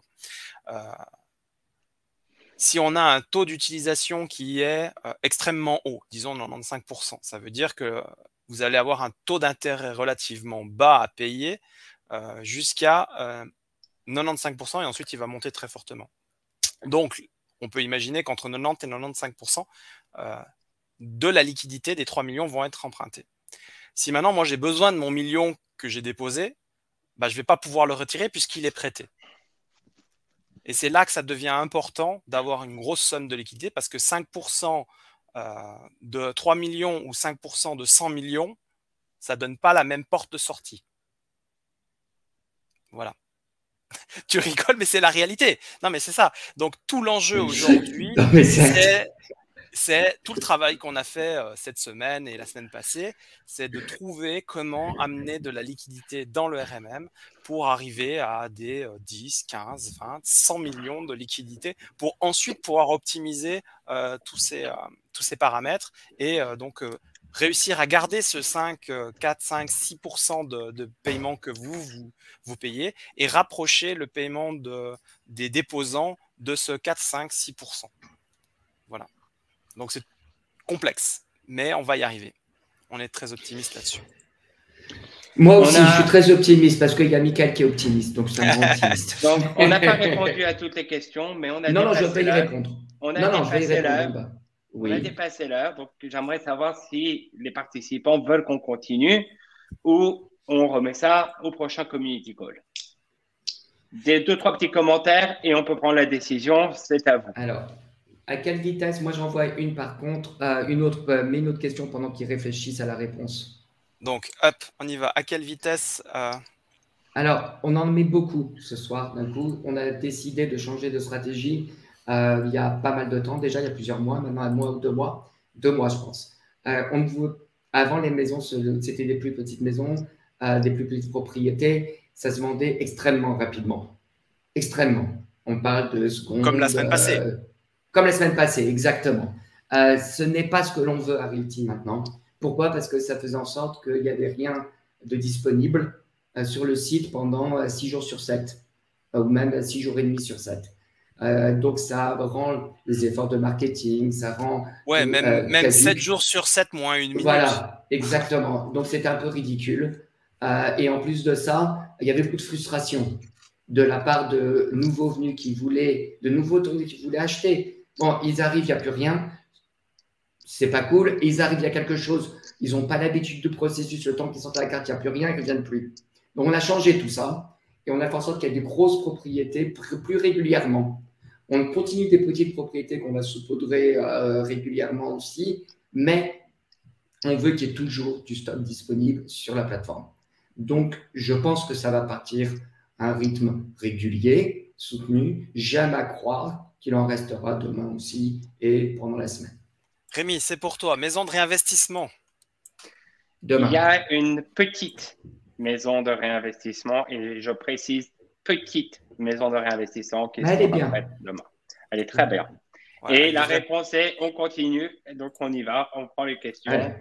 Si on a un taux d'utilisation qui est extrêmement haut, disons 95%, ça veut dire que vous allez avoir un taux d'intérêt relativement bas à payer jusqu'à 95% et ensuite il va monter très fortement. Donc, on peut imaginer qu'entre 90 et 95% de la liquidité des 3 millions vont être empruntés. Si maintenant, moi, j'ai besoin de mon million que j'ai déposé, je ne vais pas pouvoir le retirer puisqu'il est prêté. Et c'est là que ça devient important d'avoir une grosse somme de liquidité parce que 5% de 3 millions ou 5% de 100 millions, ça ne donne pas la même porte de sortie. Voilà. Tu rigoles, mais c'est la réalité. Non, mais c'est ça. Donc, tout l'enjeu aujourd'hui, c'est tout le travail qu'on a fait cette semaine et la semaine passée, c'est de trouver comment amener de la liquidité dans le RMM pour arriver à des 10, 15, 20, 100 millions de liquidités pour ensuite pouvoir optimiser tous ces paramètres et donc réussir à garder ce 5, 4, 5, 6% de paiement que vous payez et rapprocher le paiement des déposants de ce 4, 5, 6%. Voilà. Donc, c'est complexe, mais on va y arriver. On est très optimiste là-dessus. Moi aussi, je suis très optimiste parce qu'il y a Mickaël qui est optimiste, donc c'est un grand optimiste. Donc, on n'a pas répondu à toutes les questions, mais on a Non, je dépassé vais y l'heure. répondre. On a dépassé l'heure. Oui. On a dépassé l'heure, donc j'aimerais savoir si les participants veulent qu'on continue ou on remet ça au prochain community call. Des 2-3 petits commentaires et on peut prendre la décision, c'est à vous. Alors, à quelle vitesse? Moi, j'en vois une par contre, une autre question pendant qu'ils réfléchissent à la réponse. Donc, hop, on y va. À quelle vitesse Alors, on en met beaucoup ce soir d'un coup. On a décidé de changer de stratégie il y a pas mal de temps, déjà il y a plusieurs mois, maintenant un mois ou 2 mois. 2 mois, je pense. Avant, les maisons, c'était des plus petites maisons, des plus petites propriétés. Ça se vendait extrêmement rapidement. Extrêmement. On parle de secondes. Comme la semaine passée. Comme la semaine passée, exactement. Ce n'est pas ce que l'on veut à Realty maintenant. Pourquoi? Parce que ça faisait en sorte qu'il n'y avait rien de disponible sur le site pendant 6 jours sur 7, ou même 6 jours et demi sur 7. Donc, ça rend les efforts de marketing, ça rend… Ouais, même 7 jours sur 7 moins une minute. Voilà, exactement. Donc, c'était un peu ridicule. Et en plus de ça, il y avait beaucoup de frustration de la part de nouveaux venus de nouveaux venus qui voulaient acheter. Bon, ils arrivent, il n'y a plus rien. C'est pas cool. Et ils arrivent, il y a quelque chose. Ils n'ont pas l'habitude de processus. Le temps qu'ils sortent à la carte, il n'y a plus rien, ils ne reviennent plus. Donc, on a changé tout ça. Et on a fait en sorte qu'il y ait des grosses propriétés plus régulièrement. On continue des petites propriétés qu'on va saupoudrer régulièrement aussi. Mais on veut qu'il y ait toujours du stock disponible sur la plateforme. Donc, je pense que ça va partir à un rythme régulier, soutenu. J'aime à croire qu'il en restera demain aussi et pendant la semaine. Rémi, c'est pour toi. Maison de réinvestissement. Demain. Il y a une petite maison de réinvestissement et je précise petite maison de réinvestissement qui elle est bien. Demain. Elle est très bien. Ouais, et la réponse est on continue. Donc, on y va. On prend les questions. Allez.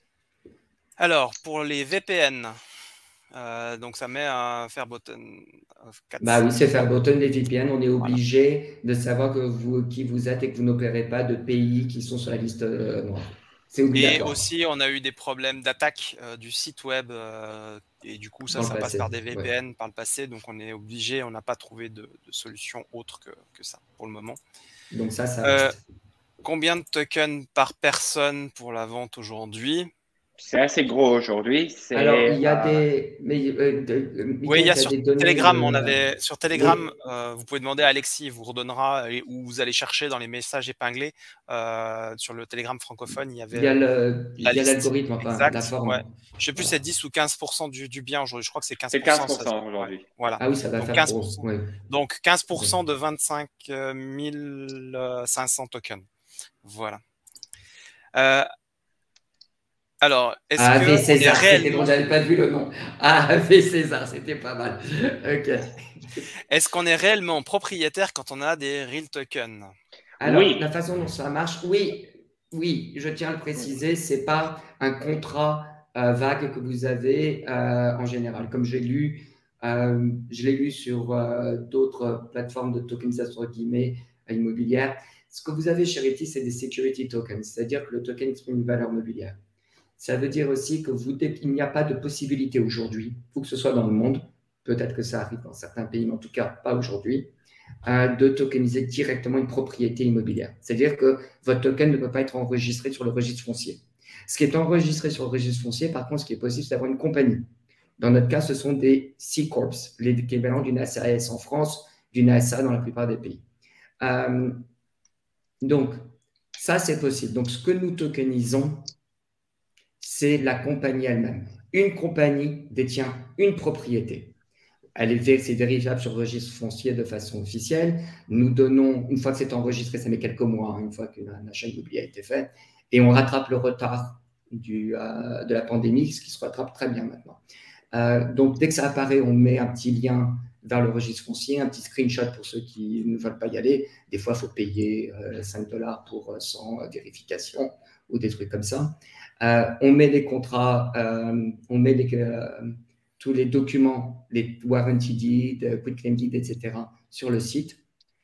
Alors, pour les VPN, donc ça met un Fairbotten 4. Bah oui, c'est Fairbotten des VPN. On est obligé de savoir qui vous êtes et que vous n'opérez pas de pays qui sont sur la liste noire. C'est obligatoire. Et aussi, on a eu des problèmes d'attaque du site web et du coup, ça passe par des VPN par le passé. Donc, on est obligé, on n'a pas trouvé de solution autre que ça pour le moment. Donc, ça reste. Combien de tokens par personne pour la vente aujourd'hui? C'est assez gros aujourd'hui. Alors, il y a des… oui, il y a sur Telegram. Sur Telegram, vous pouvez demander à Alexis, il vous redonnera, ou vous allez chercher dans les messages épinglés. Sur le Telegram francophone, il y avait… Il y a l'algorithme, enfin, la forme. Ouais. Je ne sais plus si c'est 10 ou 15% du bien aujourd'hui. Je crois que c'est 15%. C'est 15% aujourd'hui. Ouais. Voilà. Ah oui, ça va donc, faire 15%. Oui. Donc, 15% de 25 500 tokens. Voilà. Alors, est-ce AV qu'on est César, c'était bon, réellement... j'avais pas vu le nom. AV César, c'était pas mal. Ok. Est-ce qu'on est réellement propriétaire quand on a des real tokens? Alors, Oui. la façon dont ça marche, oui, je tiens à le préciser, c'est pas un contrat vague que vous avez en général. Comme je l'ai lu sur d'autres plateformes de tokenisation entre guillemets immobilière. Ce que vous avez chez Ripti, c'est des security tokens, c'est-à-dire que le token exprime une valeur mobilière. Ça veut dire aussi que il n'y a pas de possibilité aujourd'hui, où que ce soit dans le monde, peut-être que ça arrive dans certains pays, mais en tout cas pas aujourd'hui, de tokeniser directement une propriété immobilière. C'est-à-dire que votre token ne peut pas être enregistré sur le registre foncier. Ce qui est enregistré sur le registre foncier, par contre, ce qui est possible, c'est d'avoir une compagnie. Dans notre cas, ce sont des C-Corps, l'équivalent d'une SAS en France, d'une ASA dans la plupart des pays. Donc, ça, c'est possible. Donc, ce que nous tokenisons, c'est la compagnie elle-même. Une compagnie détient une propriété. C'est vérifiable sur le registre foncier de façon officielle. Nous donnons, une fois que c'est enregistré, ça met quelques mois, une fois qu'un achat immobilier a été fait, et on rattrape le retard de la pandémie, ce qui se rattrape très bien maintenant. Donc, dès que ça apparaît, on met un petit lien vers le registre foncier, un petit screenshot pour ceux qui ne veulent pas y aller. Des fois, il faut payer $5 pour 100 vérifications ou des trucs comme ça. On met des contrats, on met tous les documents, les warranty deed, quit claim deed, etc. sur le site.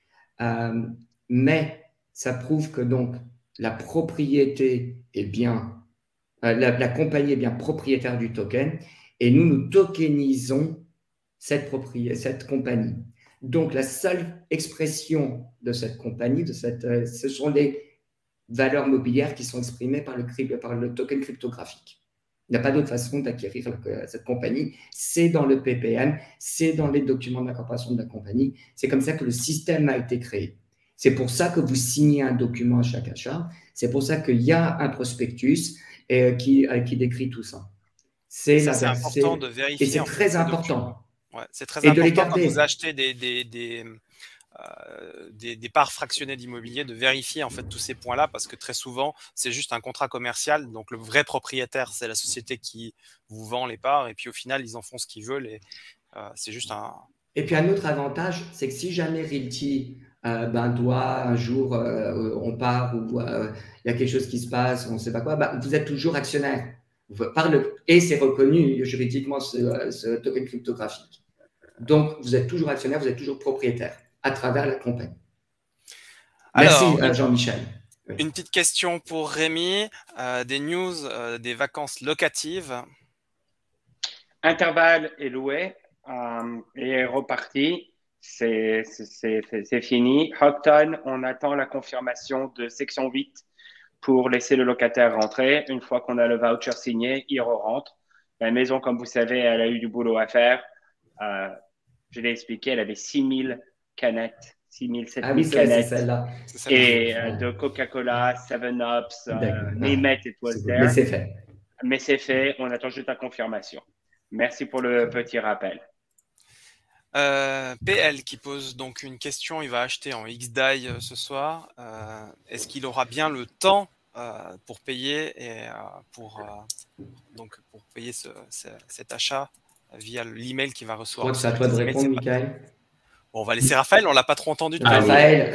Mais ça prouve que donc la propriété est bien, la compagnie est bien propriétaire du token et nous tokenisons cette compagnie. Donc la seule expression de cette compagnie, ce sont les valeurs mobilières qui sont exprimées par le token cryptographique. Il n'y a pas d'autre façon d'acquérir cette compagnie. C'est dans le PPM, c'est dans les documents d'incorporation de la compagnie. C'est comme ça que le système a été créé. C'est pour ça que vous signez un document à chaque achat. C'est pour ça qu'il y a un prospectus qui décrit tout ça. C'est important de vérifier. Et c'est très important. Ouais, c'est très important quand vous achetez des parts fractionnées d'immobilier, de vérifier en fait tous ces points-là, parce que très souvent, c'est juste un contrat commercial. Donc, le vrai propriétaire, c'est la société qui vous vend les parts. Et puis, au final, ils en font ce qu'ils veulent. Et c'est juste un... Et puis, un autre avantage, c'est que si jamais Realty doit un jour, on part ou il y a quelque chose qui se passe, on ne sait pas quoi, vous êtes toujours actionnaire. Et c'est reconnu juridiquement ce token cryptographique. Donc, vous êtes toujours actionnaire, vous êtes toujours propriétaire à travers la compagnie. Merci, Jean-Michel. Oui. Une petite question pour Rémi. Des news des vacances locatives. Intervalle est loué et est reparti. C'est fini. Hopton, on attend la confirmation de section 8 pour laisser le locataire rentrer. Une fois qu'on a le voucher signé, il rentre. La maison, comme vous savez, elle a eu du boulot à faire. Je l'ai expliqué, elle avait 6000 canettes, 6000, 7000 canettes. C'est celle-là. Et de Coca-Cola, 7-Ups, Name it was there. Mais c'est fait. Mais c'est fait, on attend juste la confirmation. Merci pour le petit rappel. PL qui pose donc une question, il va acheter en XDAI ce soir. Est-ce qu'il aura bien le temps pour payer et pour payer cet achat via l'email qu'il va recevoir? C'est à toi de répondre, Michael. Bon, on va laisser Raphaël, on ne l'a pas trop entendu. Raphaël,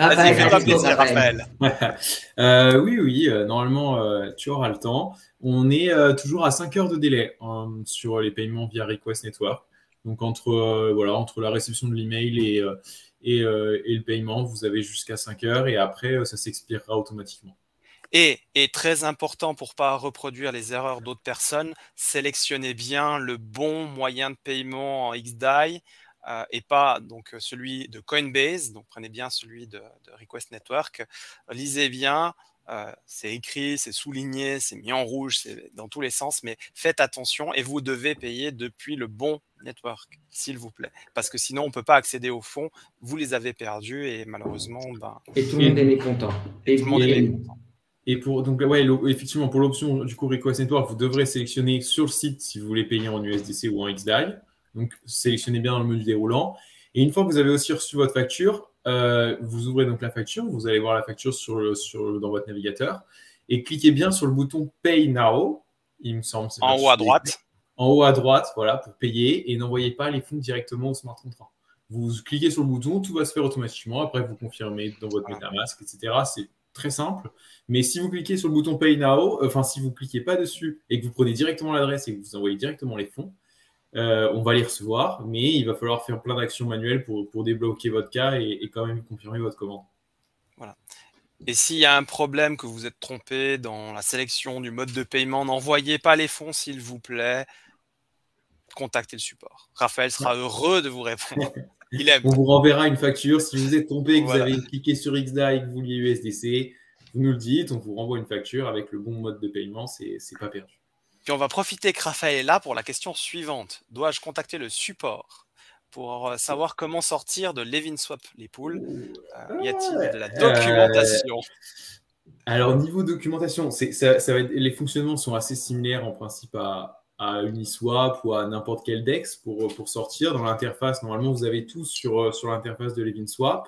Oui, normalement, tu auras le temps. On est toujours à 5 heures de délai sur les paiements via Request Network. Donc, entre la réception de l'email et le paiement, vous avez jusqu'à 5 heures et après, ça s'expirera automatiquement. Et très important pour ne pas reproduire les erreurs d'autres personnes, sélectionnez bien le bon moyen de paiement en XDAI et pas donc celui de Coinbase. Donc prenez bien celui de Request Network. Lisez bien, c'est écrit, c'est souligné, c'est mis en rouge, c'est dans tous les sens, mais faites attention et vous devez payer depuis le bon network, s'il vous plaît. Parce que sinon, on ne peut pas accéder aux fonds. Vous les avez perdus et malheureusement... Et tout le monde est mécontent. Et tout le monde est mécontent. Et effectivement, pour l'option du coup Request Network, vous devrez sélectionner sur le site si vous voulez payer en USDC ou en XDAI. Donc, sélectionnez bien dans le menu déroulant. Et une fois que vous avez aussi reçu votre facture, vous ouvrez donc la facture. Vous allez voir la facture dans votre navigateur. et cliquez bien sur le bouton Pay Now, il me semble. En haut à droite. En haut à droite, voilà, pour payer, et n'envoyez pas les fonds directement au smart contract. Vous cliquez sur le bouton, tout va se faire automatiquement. Après, vous confirmez dans votre MetaMask, etc. C'est très simple. Mais si vous cliquez sur le bouton Pay Now, si vous ne cliquez pas dessus et que vous prenez directement l'adresse et que vous envoyez directement les fonds, on va les recevoir, mais il va falloir faire plein d'actions manuelles pour débloquer votre cas et quand même confirmer votre commande. Voilà. Et s'il y a un problème, que vous êtes trompé dans la sélection du mode de paiement, n'envoyez pas les fonds, s'il vous plaît. Contactez le support. Raphaël sera heureux de vous répondre. Il aime. On vous renverra une facture. Si vous êtes trompé et que vous avez cliqué sur XDA et que vous vouliez USDC, vous nous le dites, on vous renvoie une facture avec le bon mode de paiement, c'est pas perdu. Puis on va profiter que Raphaël est là pour la question suivante. Dois-je contacter le support pour savoir comment sortir de LevinSwap les pools? Y a-t-il de la documentation? Alors, niveau documentation, les fonctionnements sont assez similaires en principe à Uniswap ou à n'importe quel DEX pour sortir. Dans l'interface, normalement, vous avez tout sur l'interface de LevinSwap.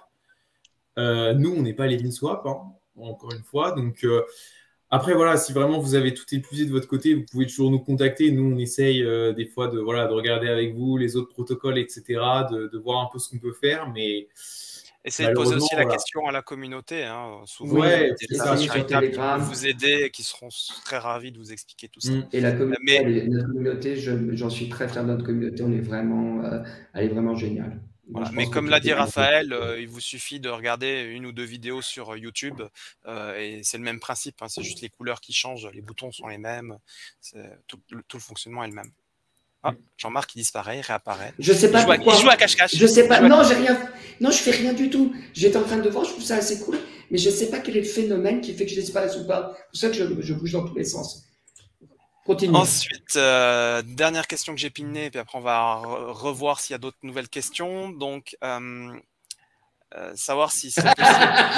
Nous, on n'est pas LevinSwap, encore une fois. Donc, après, voilà, si vraiment vous avez tout épuisé de votre côté, vous pouvez toujours nous contacter. Nous, on essaye des fois de regarder avec vous les autres protocoles, etc., de voir un peu ce qu'on peut faire. Mais essayez de poser aussi la question à la communauté. Souvent, c'est ça, sur Telegram, qui peuvent vous aider et qui seront très ravis de vous expliquer tout ça. Et la communauté, notre communauté, j'en suis très fier de notre communauté. Elle est vraiment géniale. Voilà. Mais comme l'a dit Raphaël, il vous suffit de regarder une ou deux vidéos sur YouTube et c'est le même principe. C'est juste les couleurs qui changent, les boutons sont les mêmes, tout le fonctionnement est le même. Ah, Jean-Marc, il disparaît, il réapparaît. Je sais pas pourquoi. Il joue à cache-cache. Je sais pas. Non, j'ai rien. Non, je fais rien du tout. J'étais en train de voir, je trouve ça assez cool, mais je sais pas quel est le phénomène qui fait que je disparaisse ou pas. C'est pour ça que je bouge dans tous les sens. Continue. Ensuite, dernière question que j'ai pinée, puis après on va revoir s'il y a d'autres nouvelles questions. Donc, savoir si c'est possible.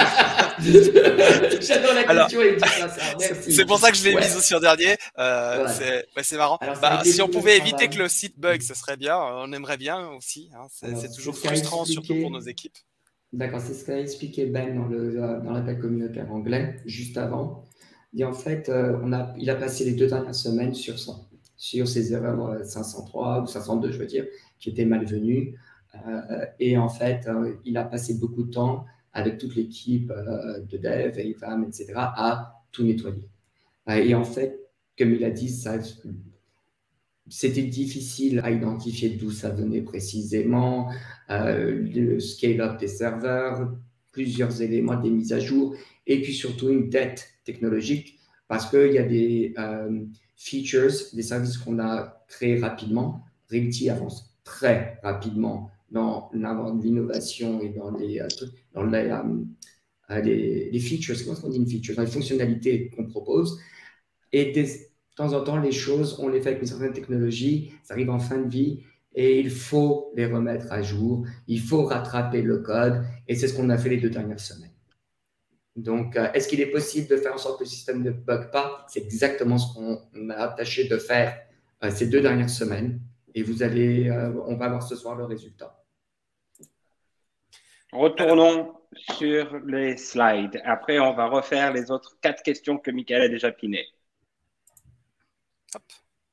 J'adore la question et ça. C'est pour ça que je l'ai mise aussi en dernier. C'est marrant. Alors, si on pouvait éviter que le site bug, ce serait bien. On aimerait bien aussi. C'est toujours frustrant, surtout pour nos équipes. D'accord, c'est ce qu'a expliqué Ben dans l'appel communautaire anglais, juste avant. Et en fait, il a passé les 2 dernières semaines sur ses erreurs 503 ou 502, je veux dire, qui étaient malvenues. Et en fait, il a passé beaucoup de temps avec toute l'équipe de dev, EVAM, etc., à tout nettoyer. Et en fait, comme il a dit, c'était difficile à identifier d'où ça venait précisément, le scale-up des serveurs, plusieurs éléments, des mises à jour, et puis surtout une dette technologique, parce qu'il y a des features, des services qu'on a créés rapidement. Realty avance très rapidement dans l'innovation et dans les features, comment est-ce qu'on dit une feature, dans les fonctionnalités qu'on propose. Et de temps en temps, les choses, on les fait avec une certaine technologie, ça arrive en fin de vie, et il faut les remettre à jour, il faut rattraper le code, et c'est ce qu'on a fait les 2 dernières semaines. Donc, est-ce qu'il est possible de faire en sorte que le système ne bug pas? C'est exactement ce qu'on a tâché de faire ces 2 dernières semaines, et on va voir ce soir le résultat. Retournons sur les slides. Après, on va refaire les autres 4 questions que Michael a déjà pinées. Hop.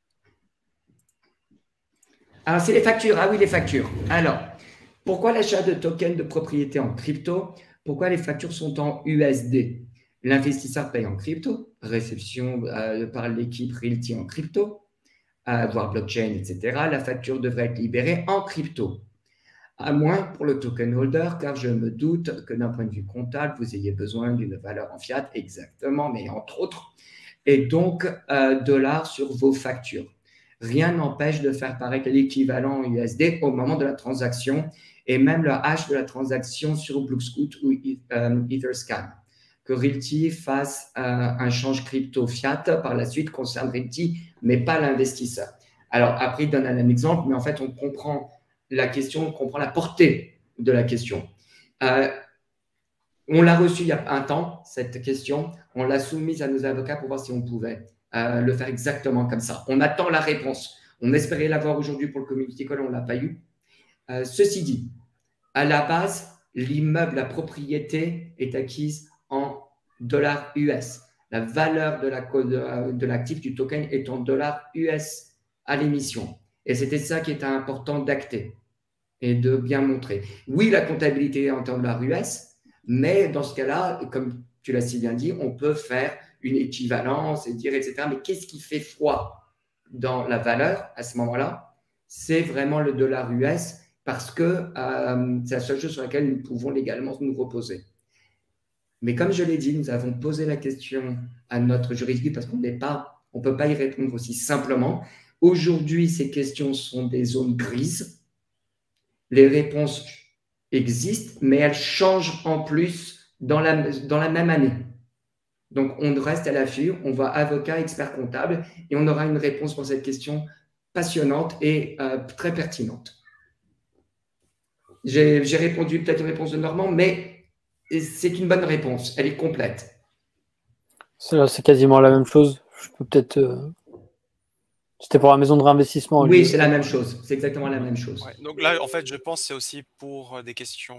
Alors, c'est les factures. Ah oui, les factures. Alors, pourquoi l'achat de tokens de propriété en crypto? Pourquoi les factures sont en USD? L'investisseur paye en crypto, réception par l'équipe Realty en crypto, voire blockchain, etc. La facture devrait être libérée en crypto. À moins pour le token holder, car je me doute que d'un point de vue comptable, vous ayez besoin d'une valeur en fiat, exactement, mais entre autres, et donc dollars sur vos factures. Rien n'empêche de faire paraître l'équivalent en USD au moment de la transaction et même le hash de la transaction sur Bluescoot ou Etherscan. Que Realty fasse un change crypto fiat par la suite concerne Realty, mais pas l'investisseur. Alors après, il donne un exemple, mais en fait, on comprend la question, on comprend la portée de la question. On l'a reçue il y a un temps, cette question. On l'a soumise à nos avocats pour voir si on pouvait le faire exactement comme ça. On attend la réponse. On espérait l'avoir aujourd'hui pour le community call, on ne l'a pas eu. Ceci dit, à la base, l'immeuble, la propriété est acquise en dollars US. la valeur de l'actif du token est en dollars US à l'émission. Et c'était ça qui était important d'acter et de bien montrer. Oui, la comptabilité est en dollars US, mais dans ce cas-là, comme tu l'as si bien dit, on peut faire une équivalence et dire, etc. Mais qu'est-ce qui fait foi dans la valeur à ce moment-là? C'est vraiment le dollar US parce que c'est la seule chose sur laquelle nous pouvons légalement nous reposer. Mais comme je l'ai dit, nous avons posé la question à notre juridiction parce qu'on ne peut pas y répondre aussi simplement. Aujourd'hui, ces questions sont des zones grises. Les réponses existent, mais elles changent en plus dans la même année. Donc, on reste à l'affût, on va avocat, expert comptable, et on aura une réponse pour cette question passionnante et très pertinente. J'ai répondu peut-être une réponse de Normand, mais c'est une bonne réponse, elle est complète. C'est quasiment la même chose. Je peux peut-être... C'était pour la maison de réinvestissement. Oui, c'est la même chose. C'est exactement la même chose. Ouais, donc là, en fait, je pense que c'est aussi pour des questions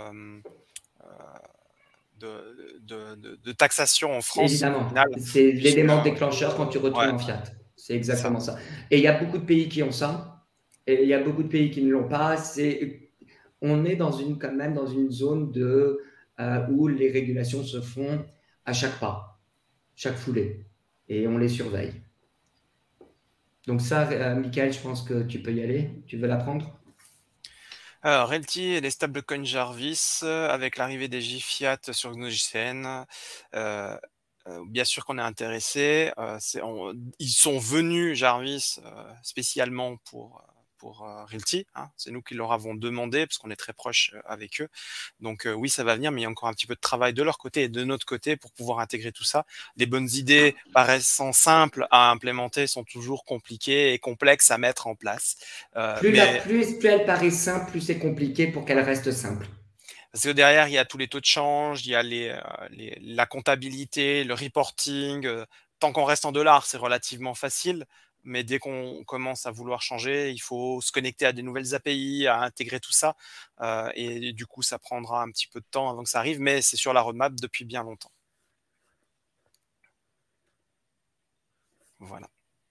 de taxation en France. Évidemment, c'est l'élément déclencheur quand tu retournes en fiat. C'est exactement ça. Et il y a beaucoup de pays qui ont ça, et il y a beaucoup de pays qui ne l'ont pas. On est quand même dans une zone où les régulations se font à chaque pas, chaque foulée, et on les surveille. Donc ça, Michael, je pense que tu peux y aller. Tu veux l'apprendre? Alors, Realty et les stablecoins Jarvis, avec l'arrivée des JFiat sur GNOJCN, bien sûr qu'on est intéressé. Ils sont venus, Jarvis, spécialement pour Realty. Hein. C'est nous qui leur avons demandé, parce qu'on est très proche avec eux. Donc oui, ça va venir, mais il y a encore un petit peu de travail de leur côté et de notre côté pour pouvoir intégrer tout ça. Les bonnes idées paraissant simples à implémenter sont toujours compliquées et complexes à mettre en place. Plus elle paraît simple, plus c'est compliqué pour qu'elle reste simple. Parce que derrière, il y a tous les taux de change, il y a la comptabilité, le reporting. Tant qu'on reste en dollars, c'est relativement facile. Mais dès qu'on commence à vouloir changer, il faut se connecter à des nouvelles API, à intégrer tout ça. Et du coup, ça prendra un petit peu de temps avant que ça arrive, mais c'est sur la roadmap depuis bien longtemps. Voilà.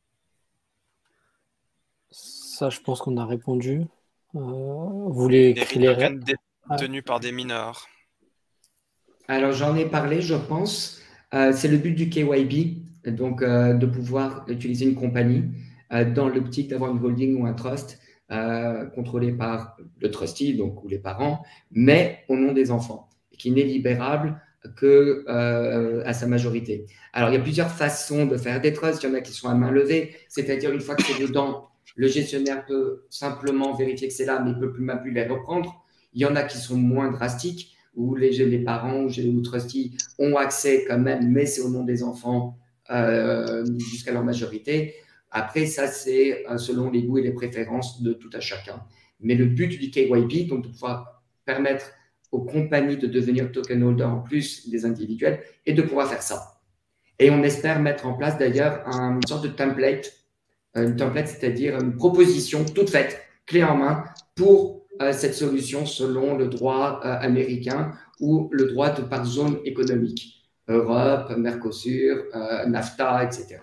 Ça, je pense qu'on a répondu. Vous voulez écrire les détenus par des mineurs. Alors, j'en ai parlé, je pense. C'est le but du KYB. Donc, de pouvoir utiliser une compagnie dans l'optique d'avoir une holding ou un trust contrôlé par le trustee, donc ou les parents, mais au nom des enfants, et qui n'est libérable que à sa majorité. Alors, il y a plusieurs façons de faire des trusts. Il y en a qui sont à main levée, c'est-à-dire une fois que c'est dedans, le gestionnaire peut simplement vérifier que c'est là, mais il ne peut plus même plus les reprendre. Il y en a qui sont moins drastiques, où les parents ou les trustees ont accès quand même, mais c'est au nom des enfants jusqu'à leur majorité. Après, ça, c'est selon les goûts et les préférences de tout à chacun. Mais le but du KYB, donc de pouvoir permettre aux compagnies de devenir token holder en plus des individuels, et de pouvoir faire ça. Et on espère mettre en place d'ailleurs une sorte de template, c'est-à-dire une proposition toute faite, clé en main, pour cette solution selon le droit américain ou le droit par zone économique. Europe, Mercosur, NAFTA, etc.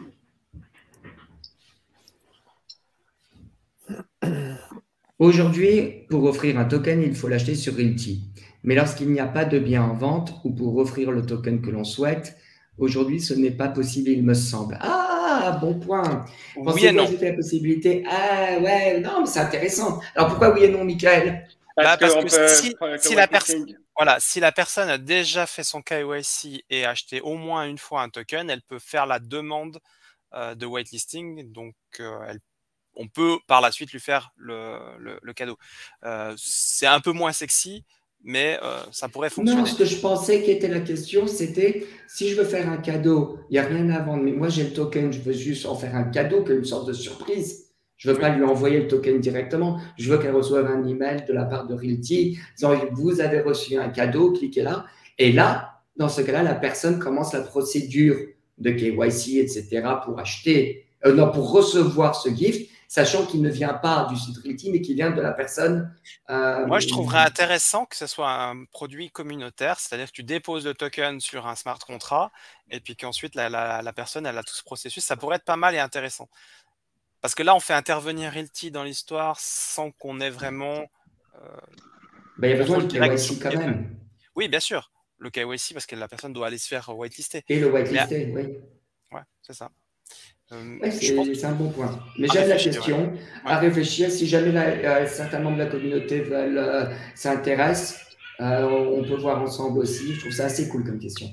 Aujourd'hui, pour offrir un token, il faut l'acheter sur Realty. Mais lorsqu'il n'y a pas de bien en vente ou pour offrir le token que l'on souhaite, aujourd'hui, ce n'est pas possible, il me semble. Ah, bon point. Oui et non. Ajouter la possibilité. Ah, ouais, non, mais c'est intéressant. Alors, pourquoi oui et non, Michael? Parce que si la personne a déjà fait son KYC et acheté au moins une fois un token, elle peut faire la demande de whitelisting. Donc, on peut par la suite lui faire le cadeau. C'est un peu moins sexy, mais ça pourrait fonctionner. Non, ce que je pensais qui était la question, c'était si je veux faire un cadeau, il n'y a rien à vendre, mais moi j'ai le token, je veux juste en faire un cadeau, comme une sorte de surprise. Je ne veux pas lui envoyer le token directement. Je veux qu'elle reçoive un email de la part de Realty disant « Vous avez reçu un cadeau, cliquez là ». Et là, dans ce cas-là, la personne commence la procédure de KYC, etc. pour acheter, pour recevoir ce gift. sachant qu'il ne vient pas du site Realty, mais qu'il vient de la personne. Moi, je trouverais intéressant que ce soit un produit communautaire, c'est-à-dire que tu déposes le token sur un smart contract et puis qu'ensuite la personne, elle a tout ce processus. Ça pourrait être pas mal et intéressant. Parce que là, on fait intervenir Realty dans l'histoire sans qu'on ait vraiment… il y a besoin de KYC quand même. Oui, bien sûr. Le KYC, parce que la personne doit aller se faire whitelister. Et le whitelister, oui. Ouais, c'est ça. C'est un bon point. Mais j'aime la question, à réfléchir. Si jamais certains membres de la communauté veulent s'intéressent, on peut voir ensemble aussi. Je trouve ça assez cool comme question.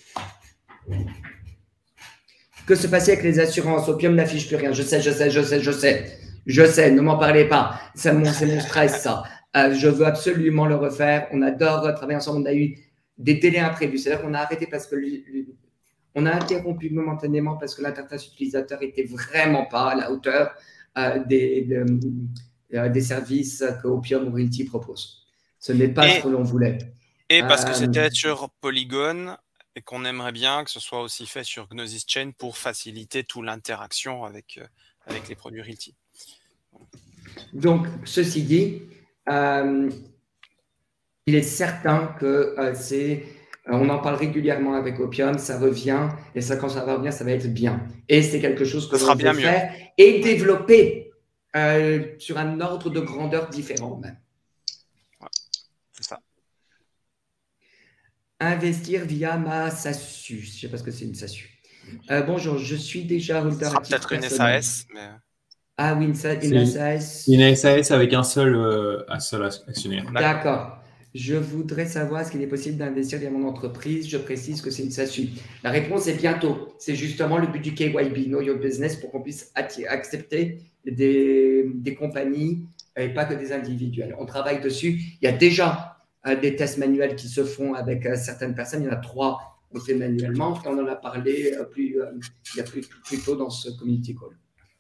Que se passe avec les assurances? Opium n'affiche plus rien. Je sais, ne m'en parlez pas. C'est mon stress, ça. Je veux absolument le refaire. On adore travailler ensemble. On a eu des délais imprévus. C'est-à-dire qu'on a arrêté parce que on a interrompu momentanément parce que l'interface utilisateur n'était vraiment pas à la hauteur des services que Opium ou Realty propose. Ce n'est pas ce que l'on voulait. Et parce que c'était sur Polygon et qu'on aimerait bien que ce soit aussi fait sur Gnosis Chain pour faciliter toute l'interaction avec les produits Realty. Donc, ceci dit, il est certain que on en parle régulièrement avec Opium, ça revient, et ça, quand ça va revenir, ça va être bien. Et c'est quelque chose que l'on peut faire et développer sur un ordre de grandeur différent même. Ouais, c'est ça. Investir via ma SASU. Je ne sais pas ce que c'est une SASU. Bonjour, je suis déjà holder. Peut-être une SAS. Mais... Ah oui, une SAS. Une SAS avec un seul actionnaire. D'accord. Je voudrais savoir s'il est possible d'investir via mon entreprise. Je précise que c'est une SASU. La réponse est bientôt. C'est justement le but du KYB, Know Your Business, pour qu'on puisse accepter des compagnies et pas que des individuels. On travaille dessus. Il y a déjà des tests manuels qui se font avec certaines personnes. Il y en a 3 qu'on fait manuellement. Et on en a parlé plus tôt dans ce community call.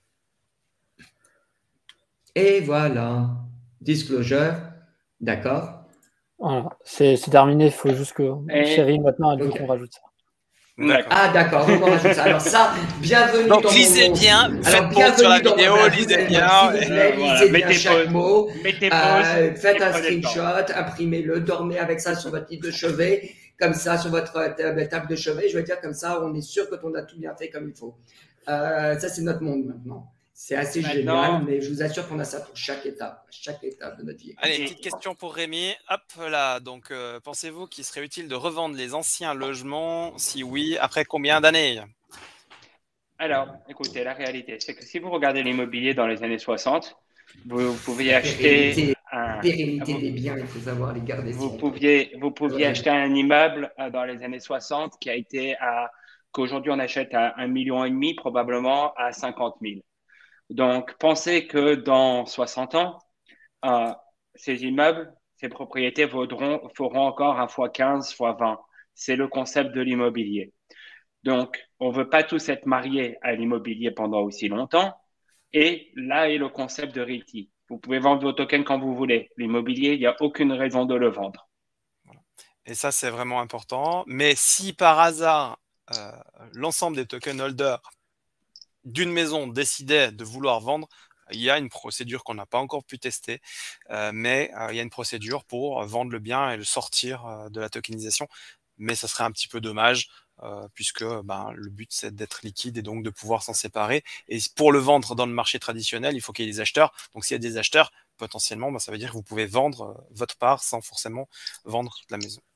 Et voilà. Disclosure. D'accord. Voilà. C'est terminé. Il faut juste que Chérie, maintenant, elle veut qu'on rajoute ça. Ah, d'accord. Donc, on rajoute ça. Alors, ça, bienvenue donc, dans lisez mon bien. monde. Alors, bienvenue sur la vidéo. Lisez bien. Lisez bien chaque mot. Faites un screenshot. Imprimez-le. Dormez avec ça sur votre lit de chevet. Comme ça, sur votre table de chevet. Je veux dire, comme ça, on est sûr que on a tout bien fait comme il faut. Ça, c'est notre monde maintenant. C'est assez génial, mais je vous assure qu'on a ça pour chaque étape de notre vie. Allez, petite question pour Rémi. Hop là, donc pensez-vous qu'il serait utile de revendre les anciens logements? Si oui, après combien d'années? Alors, écoutez, la réalité, c'est que si vous regardez l'immobilier dans les années 60, vous pouviez acheter pérennité des biens, il faut savoir les garder. Vous pouviez acheter un immeuble dans les années 60 qui a été qu'aujourd'hui on achète à 1,5 million, probablement à 50 000. Donc, pensez que dans 60 ans, ces immeubles, ces propriétés feront encore 1 fois 15, fois 20. C'est le concept de l'immobilier. Donc, on ne veut pas tous être mariés à l'immobilier pendant aussi longtemps. Et là est le concept de Realty. Vous pouvez vendre vos tokens quand vous voulez. L'immobilier, il n'y a aucune raison de le vendre. Voilà. Et ça, c'est vraiment important. Mais si par hasard, l'ensemble des token holders d'une maison décidait de vouloir vendre, il y a une procédure qu'on n'a pas encore pu tester, mais il y a une procédure pour vendre le bien et le sortir de la tokenisation. Mais ça serait un petit peu dommage puisque le but, c'est d'être liquide et donc de pouvoir s'en séparer. Et pour le vendre dans le marché traditionnel, il faut qu'il y ait des acheteurs. Donc, s'il y a des acheteurs, potentiellement, ça veut dire que vous pouvez vendre votre part sans forcément vendre toute la maison.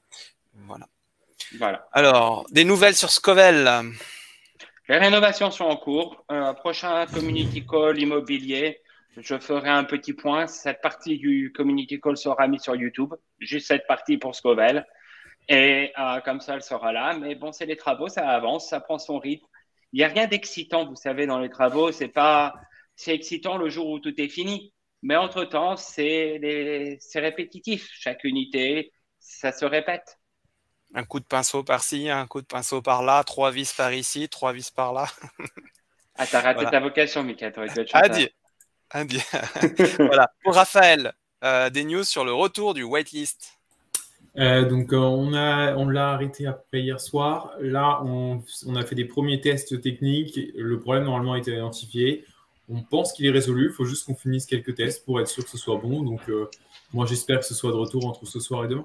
Voilà. Alors, des nouvelles sur Scovel. Les rénovations sont en cours. Prochain community call immobilier, je ferai un petit point. Cette partie du community call sera mise sur YouTube. Juste cette partie pour Scovel. Et comme ça, elle sera là. Mais bon, c'est les travaux, ça avance, ça prend son rythme. Il n'y a rien d'excitant, vous savez, dans les travaux. C'est excitant le jour où tout est fini. Mais entre-temps, c'est répétitif. Chaque unité, ça se répète. Un coup de pinceau par-ci, un coup de pinceau par-là, 3 vis par ici, 3 vis par-là. Ah, t'as raté ta vocation, Mika. Adi. Voilà. Pour Raphaël, des news sur le retour du whitelist. Donc, on l'a arrêté après hier soir. Là, on a fait des premiers tests techniques. Le problème, normalement, a été identifié. On pense qu'il est résolu. Il faut juste qu'on finisse quelques tests pour être sûr que ce soit bon. Donc, moi, j'espère que ce soit de retour entre ce soir et demain.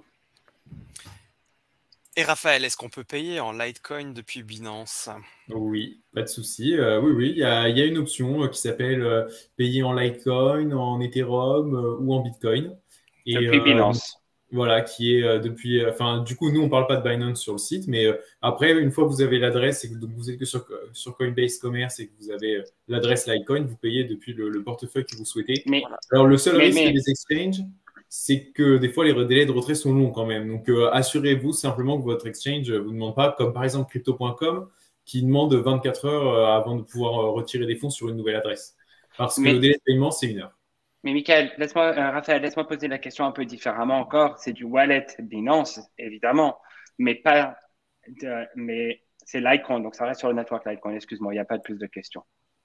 Et Raphaël, est-ce qu'on peut payer en Litecoin depuis Binance? Oui, pas de souci. Oui, il y a une option qui s'appelle payer en Litecoin, en Ethereum ou en Bitcoin. Et, Depuis Binance. Voilà, qui est depuis. Enfin, du coup, nous, on ne parle pas de Binance sur le site, mais après, une fois que vous avez l'adresse et que donc, vous êtes que sur Coinbase Commerce et que vous avez l'adresse Litecoin, vous payez depuis le portefeuille que vous souhaitez. Alors, le seul risque des exchanges, c'est que des fois, les délais de retrait sont longs quand même. Donc, assurez-vous simplement que votre exchange ne vous demande pas, comme par exemple Crypto.com, qui demande 24 heures avant de pouvoir retirer des fonds sur une nouvelle adresse. Parce que le délai de paiement, c'est 1 heure. Mais Michael, Raphaël, laisse-moi poser la question un peu différemment encore. C'est du wallet Binance, évidemment, mais c'est Litecoin, donc ça reste sur le network Litecoin. Excuse-moi, il n'y a pas de plus de questions.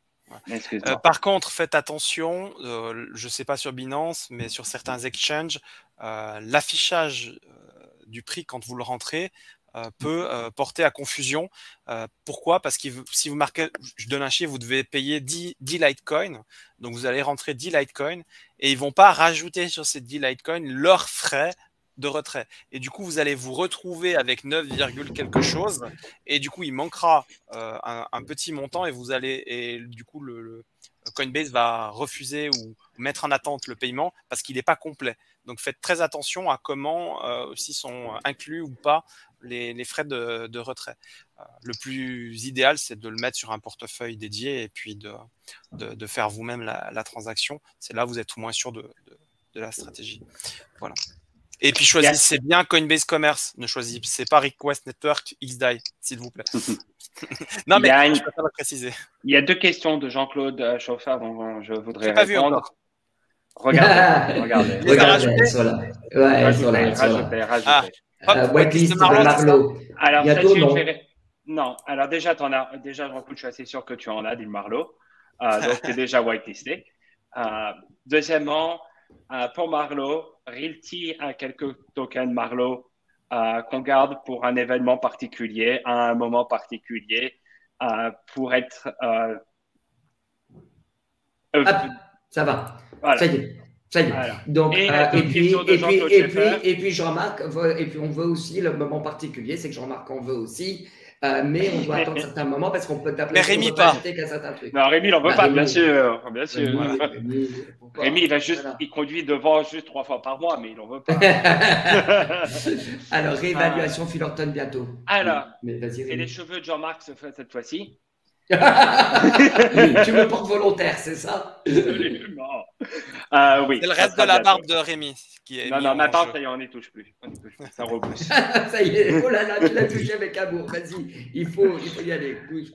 Par contre, faites attention, je ne sais pas sur Binance, mais sur certains exchanges, l'affichage du prix quand vous le rentrez peut porter à confusion. Pourquoi? Parce que si vous marquez, je donne un chiffre, vous devez payer 10 Litecoin, donc vous allez rentrer 10 Litecoin et ils ne vont pas rajouter sur ces 10 Litecoin leurs frais de retrait. Et du coup, vous allez vous retrouver avec 9, quelque chose et du coup, il manquera un petit montant et du coup, le Coinbase va refuser ou mettre en attente le paiement parce qu'il n'est pas complet. Donc, faites très attention à comment aussi sont inclus ou pas les frais de retrait. Le plus idéal, c'est de le mettre sur un portefeuille dédié et puis de faire vous-même la transaction. C'est là où vous êtes au moins sûr de la stratégie. Voilà. Et puis choisissez bien Coinbase Commerce. Ne choisissez pas Request Network XDAI, s'il vous plaît. Non, mais je peux pas le préciser. Il y a 2 questions de Jean-Claude Chauffard dont je voudrais pas répondre. Vu encore. Regardez. Elles sont là. Ouais, elles sont là. Rajoutez. Whitelist de Marlowe. Alors, bientôt, non. Non. Alors, déjà, Jean-Claude, je suis assez sûr que tu en as du Marlowe. Donc, tu es déjà whitelisté. Deuxièmement, pour Marlowe, Realty a quelques tokens Marlowe qu'on garde pour un événement particulier, à un moment particulier, pour être... Ça va. Voilà. Ça y est. Voilà. Donc, et puis Jean-Marc, et puis on veut aussi le moment particulier, c'est que Jean-Marc en veut aussi, mais on doit attendre certains moments parce qu'on peut t'appeler. Mais Rémi pas. Qu'à certains trucs. Non, Rémi, il n'en veut pas, bien sûr. Rémi, il conduit devant juste 3 fois par mois, mais il n'en veut pas. Alors, réévaluation Fullerton bientôt. Alors, et les cheveux de Jean-Marc se font cette fois-ci. Tu me portes volontaire, c'est ça? Absolument. Oui. C'est le reste de la barbe de Rémi qui est. Non, ma barbe, ça y est, on n'y touche plus. Ça repousse. Ça y est, oh là là, tu l'as touché avec amour. Vas-y, il faut y aller. Oui.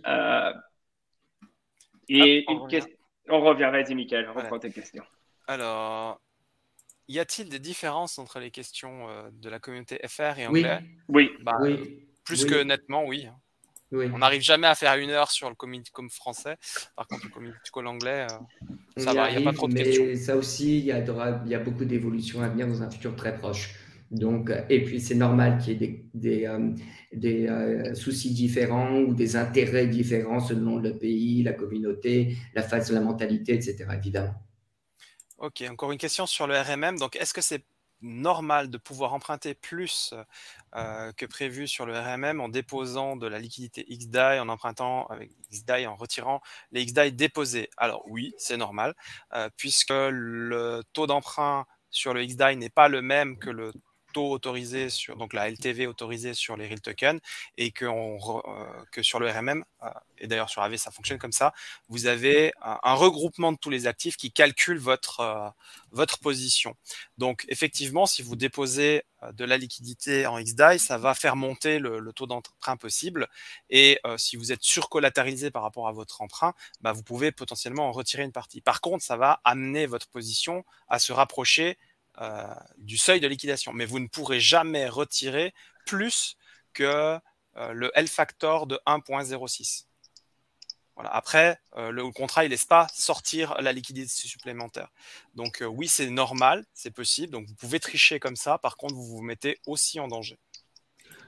On revient. Vas-y, Michael, reprends tes questions. Alors, y a-t-il des différences entre les questions de la communauté FR et anglais? Oui. Plus que nettement, oui. Oui. On n'arrive jamais à faire 1 heure sur le community call français. Par contre, le community call anglais, ça va, il n'y a pas trop de questions. Mais ça aussi, il y a beaucoup d'évolutions à venir dans un futur très proche. Donc, et puis, c'est normal qu'il y ait des soucis différents ou des intérêts différents selon le pays, la communauté, la phase de la mentalité, etc. Évidemment. Ok, encore une question sur le RMM. Donc, est-ce que c'est normal de pouvoir emprunter plus que prévu sur le RMM en déposant de la liquidité XDAI, en empruntant avec XDAI, en retirant les XDAI déposés? Alors oui, c'est normal, puisque le taux d'emprunt sur le XDAI n'est pas le même que le taux autorisé sur, donc la LTV autorisée sur les real tokens, et que sur le RMM, et d'ailleurs sur AV ça fonctionne comme ça, vous avez un regroupement de tous les actifs qui calcule votre position. Donc effectivement, si vous déposez de la liquidité en XDAI, ça va faire monter le taux d'emprunt possible, et si vous êtes surcollatéralisé par rapport à votre emprunt, bah, vous pouvez potentiellement en retirer une partie. Par contre, ça va amener votre position à se rapprocher du seuil de liquidation, mais vous ne pourrez jamais retirer plus que le L-factor de 1.06. Voilà. Après, le contrat, il ne laisse pas sortir la liquidité supplémentaire. Donc oui, c'est normal, c'est possible. Donc vous pouvez tricher comme ça. Par contre, vous vous mettez aussi en danger.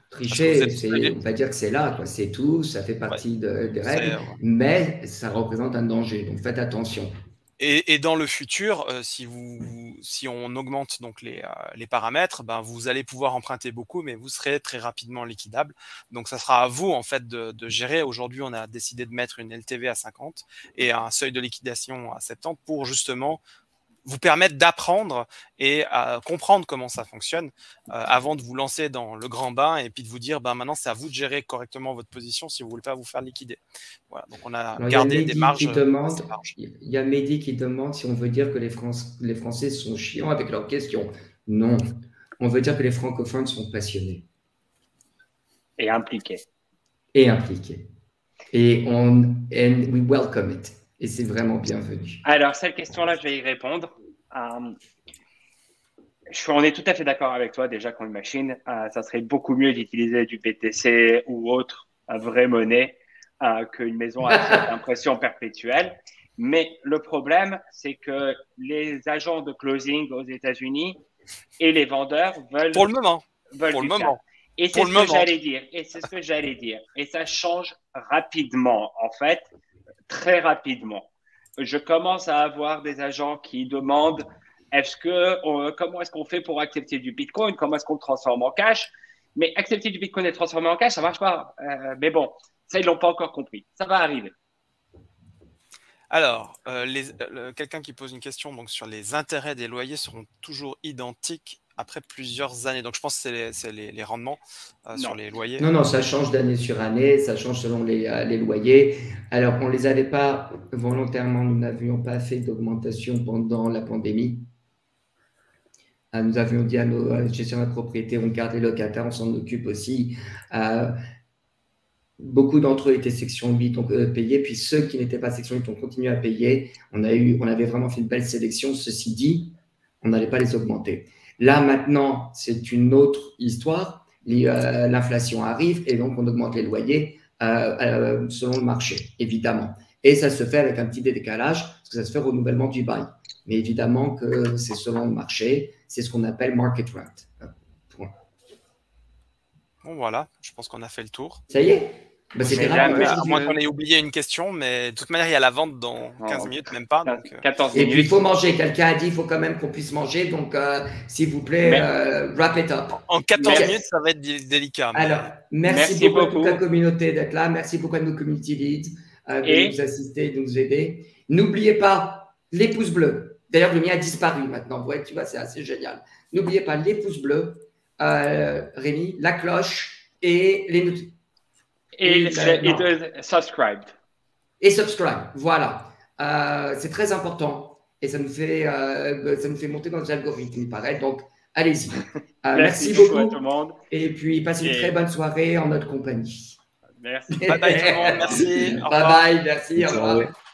Tricher, on va dire que c'est là, quoi. C'est tout, ça fait partie des règles, mais ça représente un danger, donc faites attention. Et dans le futur, si on augmente donc les paramètres, ben, vous allez pouvoir emprunter beaucoup, mais vous serez très rapidement liquidable. Donc, ça sera à vous en fait de gérer. Aujourd'hui, on a décidé de mettre une LTV à 50 et un seuil de liquidation à 70 pour justement vous permettre d'apprendre et à comprendre comment ça fonctionne avant de vous lancer dans le grand bain et puis de vous dire, ben, maintenant, c'est à vous de gérer correctement votre position si vous ne voulez pas vous faire liquider. Voilà, donc, on a gardé des marges assez larges. Il y a Mehdi qui demande si on veut dire que les Français sont chiants avec leurs questions. Non, on veut dire que les francophones sont passionnés. Et impliqués. Et impliqués. Et we welcome it. Et c'est vraiment bienvenu. Alors, cette question-là, je vais y répondre. On est tout à fait d'accord avec toi. Déjà, qu'une machine, ça serait beaucoup mieux d'utiliser du BTC ou autre vraie monnaie qu'une maison à cette impression perpétuelle. Mais le problème, c'est que les agents de closing aux États-Unis et les vendeurs veulent. Pour le moment. Et c'est ce que j'allais dire. Et c'est ce que j'allais dire. Et ça change rapidement, en fait. Très rapidement. Je commence à avoir des agents qui demandent comment est-ce qu'on fait pour accepter du Bitcoin, comment est-ce qu'on le transforme en cash. Mais accepter du Bitcoin et le transformer en cash, ça ne marche pas. Mais bon, ça, ils ne l'ont pas encore compris. Ça va arriver. Alors, quelqu'un qui pose une question donc, sur les intérêts des loyers seront toujours identiques après plusieurs années. Donc, je pense que c'est les rendements sur les loyers. Non, ça change d'année sur année, ça change selon les loyers. Alors, on ne les avait pas volontairement, nous n'avions pas fait d'augmentation pendant la pandémie. Nous avions dit à nos gestionnaires de propriété, on garde les locataires, on s'en occupe aussi. Beaucoup d'entre eux étaient section 8, donc payés. Puis ceux qui n'étaient pas section 8 ont continué à payer. On avait vraiment fait une belle sélection. Ceci dit, on n'allait pas les augmenter. Là, maintenant, c'est une autre histoire. L'inflation arrive et donc on augmente les loyers selon le marché, évidemment. Et ça se fait avec un petit décalage parce que ça se fait au renouvellement du bail. Mais évidemment que c'est selon le marché. C'est ce qu'on appelle market rent. Point. Bon, voilà, je pense qu'on a fait le tour. Ça y est. À moins qu'on ait oublié une question, mais de toute manière, il y a la vente dans 15 minutes, même pas. Donc, 14 minutes. Et puis, il faut manger. Quelqu'un a dit qu'il faut quand même qu'on puisse manger. Donc, s'il vous plaît, wrap it up. En 14 minutes, ça va être délicat. Mais... Alors, merci beaucoup à toute la communauté d'être là. Merci beaucoup à nos community leads de nous assister, de nous aider. N'oubliez pas les pouces bleus. D'ailleurs, le mien a disparu maintenant. Ouais, tu vois, c'est assez génial. N'oubliez pas les pouces bleus, Rémi, la cloche et les notifications. Et subscribe. Et subscribe, voilà. C'est très important et ça nous fait monter dans les algorithmes, il paraît. Donc, allez-y. Merci beaucoup à tout le monde. Et puis, passez une très bonne soirée en notre compagnie. Merci. Bye bye tout le monde. Merci. Bye bye, merci. Au revoir.